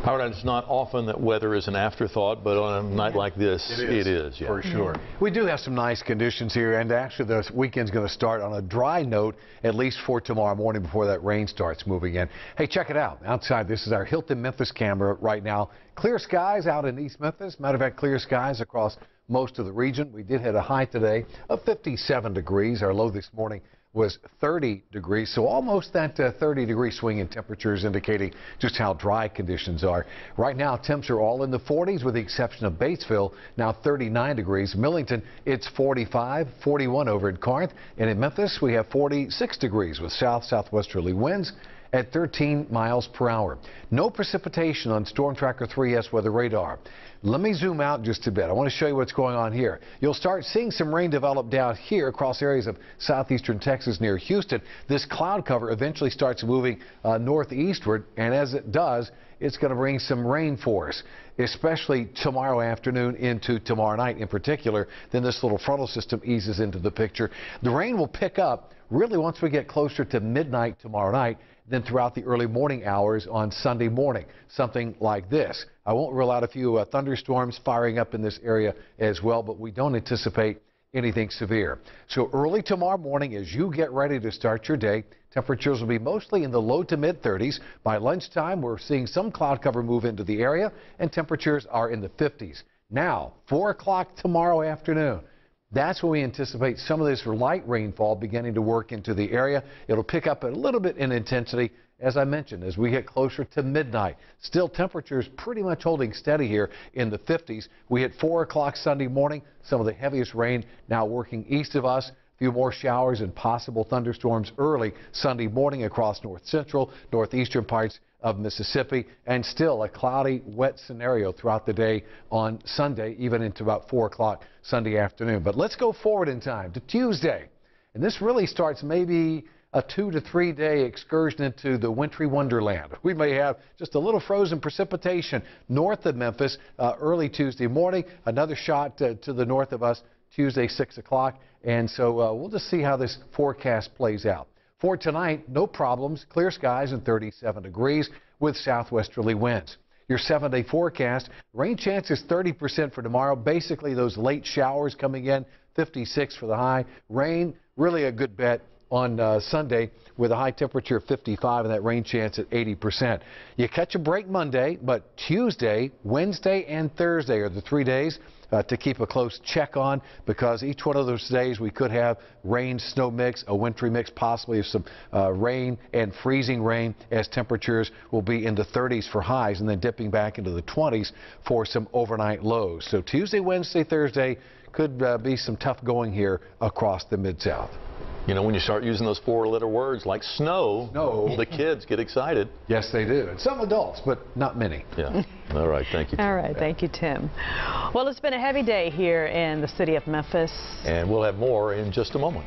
Howard, it's not often that weather is an afterthought, but on a night like this, It is, it is yeah. for sure. We do have some nice conditions here, and actually the weekend's going to start on a dry note, at least for tomorrow morning before that rain starts moving in. Hey, check it out. Outside, this is our Hilton Memphis camera right now. Clear skies out in East Memphis. Matter of fact, clear skies across most of the region. We did hit a high today of fifty-seven degrees. Our low this morning was thirty degrees, so almost that uh, thirty degree swing in temperatures, indicating just how dry conditions are. Right now, temps are all in the forties with the exception of Batesville, now thirty-nine degrees. Millington, it's forty-five, forty-one over at Corinth, and in Memphis, we have forty-six degrees with south-southwesterly winds at thirteen miles per hour. No precipitation on Storm Tracker three S weather radar. Let me zoom out just a bit. I want to show you what's going on here. You'll start seeing some rain develop down here across areas of southeastern Texas near Houston. This cloud cover eventually starts moving uh, northeastward, and as it does, it's going to bring some rain for us, especially tomorrow afternoon into tomorrow night in particular. Then this little frontal system eases into the picture. The rain will pick up really once we get closer to midnight tomorrow night, then throughout the early morning hours on Sunday morning, something like this. I won't rule out a few uh, thunderstorms firing up in this area as well, but we don't anticipate anything severe. So early tomorrow morning, as you get ready to start your day, temperatures will be mostly in the low to mid thirties. By lunchtime, we're seeing some cloud cover move into the area, and temperatures are in the fifties. Now, four o'clock tomorrow afternoon. That's when we anticipate some of this light rainfall beginning to work into the area. It'll pick up a little bit in intensity, as I mentioned, as we get closer to midnight. Still, temperatures pretty much holding steady here in the fifties. We hit four o'clock Sunday morning. Some of the heaviest rain now working east of us. A few more showers and possible thunderstorms early Sunday morning across north central, northeastern parts of Mississippi, and still a cloudy, wet scenario throughout the day on Sunday, even into about four o'clock Sunday afternoon. But let's go forward in time to Tuesday. And this really starts maybe a two to three day excursion into the wintry wonderland. We may have just a little frozen precipitation north of Memphis uh, early Tuesday morning, another shot uh, to the north of us Tuesday, six o'clock. And so uh, we'll just see how this forecast plays out. For tonight, no problems, clear skies and thirty-seven degrees with southwesterly winds. Your seven-day forecast, rain chance is thirty percent for tomorrow. Basically, those late showers coming in, fifty-six for the high. Rain, really a good bet on uh, Sunday with a high temperature of fifty-five and that rain chance at eighty percent. You catch a break Monday, but Tuesday, Wednesday, and Thursday are the three days Uh, to keep a close check on, because each one of those days we could have rain, snow mix, a wintry mix, possibly some uh, rain and freezing rain, as temperatures will be in the thirties for highs and then dipping back into the twenties for some overnight lows. So Tuesday, Wednesday, Thursday could uh, be some tough going here across the Mid-South. You know, when you start using those four-letter words like snow, snow, the kids get excited. Yes, they do. And some adults, but not many. Yeah. All right. Thank you, Tim. All right. Thank you, Tim. Well, it's been a heavy day here in the city of Memphis. And we'll have more in just a moment.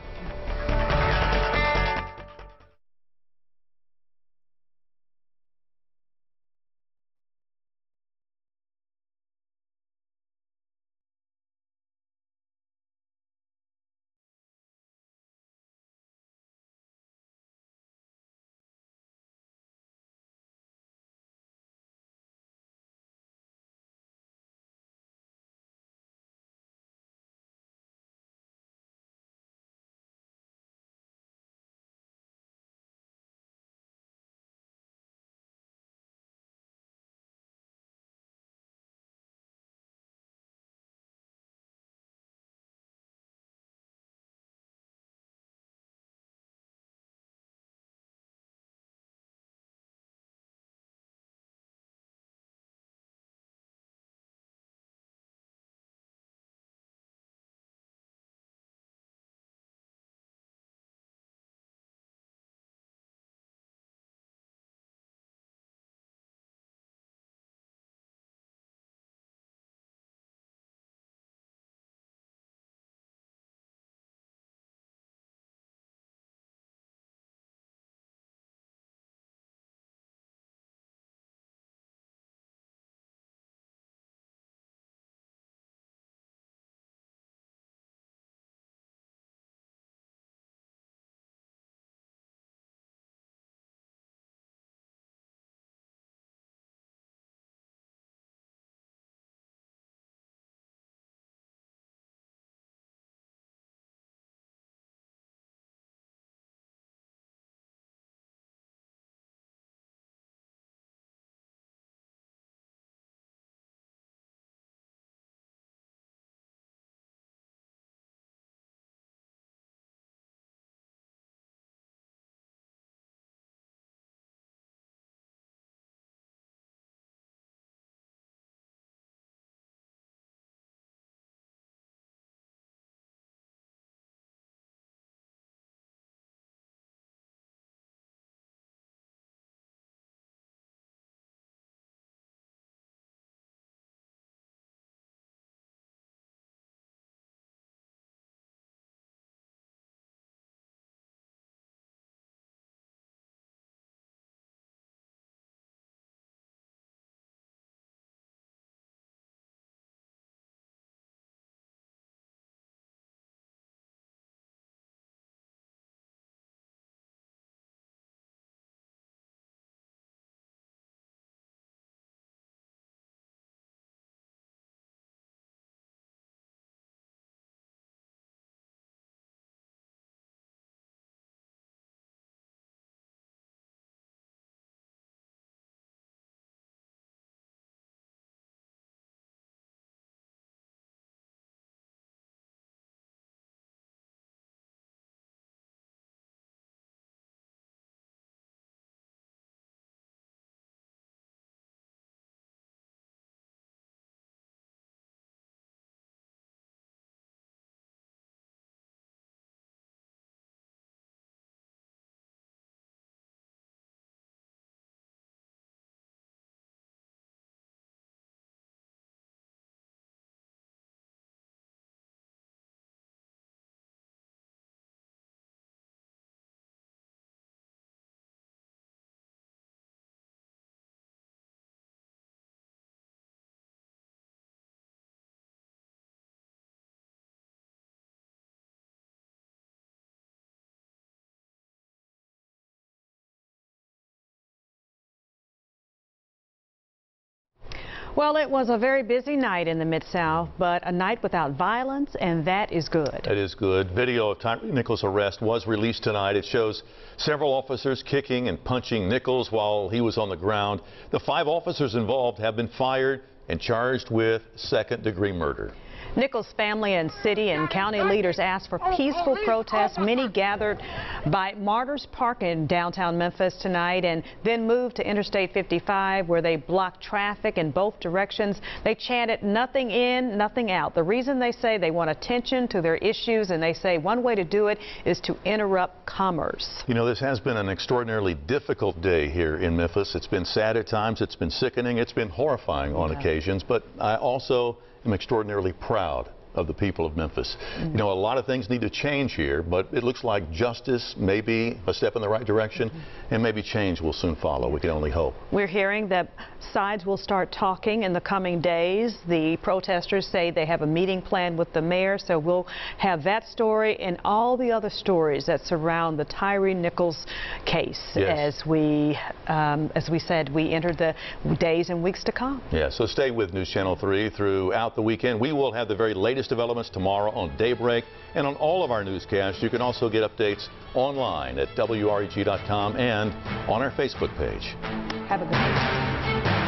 Well, it was a very busy night in the Mid-South, but a night without violence, and that is good. That is good. Video of Tyre Nichols' arrest was released tonight. It shows several officers kicking and punching Nichols while he was on the ground. The five officers involved have been fired and charged with second-degree murder. Nichols' family and city and county leaders asked for peaceful protests. Many gathered by Martyrs Park in downtown Memphis tonight and then moved to Interstate fifty-five, where they blocked traffic in both directions. They chanted nothing in, nothing out. The reason, they say, they want attention to their issues, and they say one way to do it is to interrupt commerce. You know, this has been an extraordinarily difficult day here in Memphis. It's been sad at times. It's been sickening. It's been horrifying on Yeah. occasions. But I also I'm extraordinarily proud of the people of Memphis. Mm-hmm. You know, a lot of things need to change here, but it looks like justice may be a step in the right direction, mm-hmm. and maybe change will soon follow. We can only hope. We're hearing that sides will start talking in the coming days. The protesters say they have a meeting planned with the mayor, so we'll have that story and all the other stories that surround the Tyre Nichols case. Yes. As we, um, as we said, we enter the days and weeks to come. Yeah, so stay with News Channel three throughout the weekend. We will have the very latest developments tomorrow on Daybreak and on all of our newscasts. You can also get updates online at W R E G dot com and on our Facebook page. Have a good night.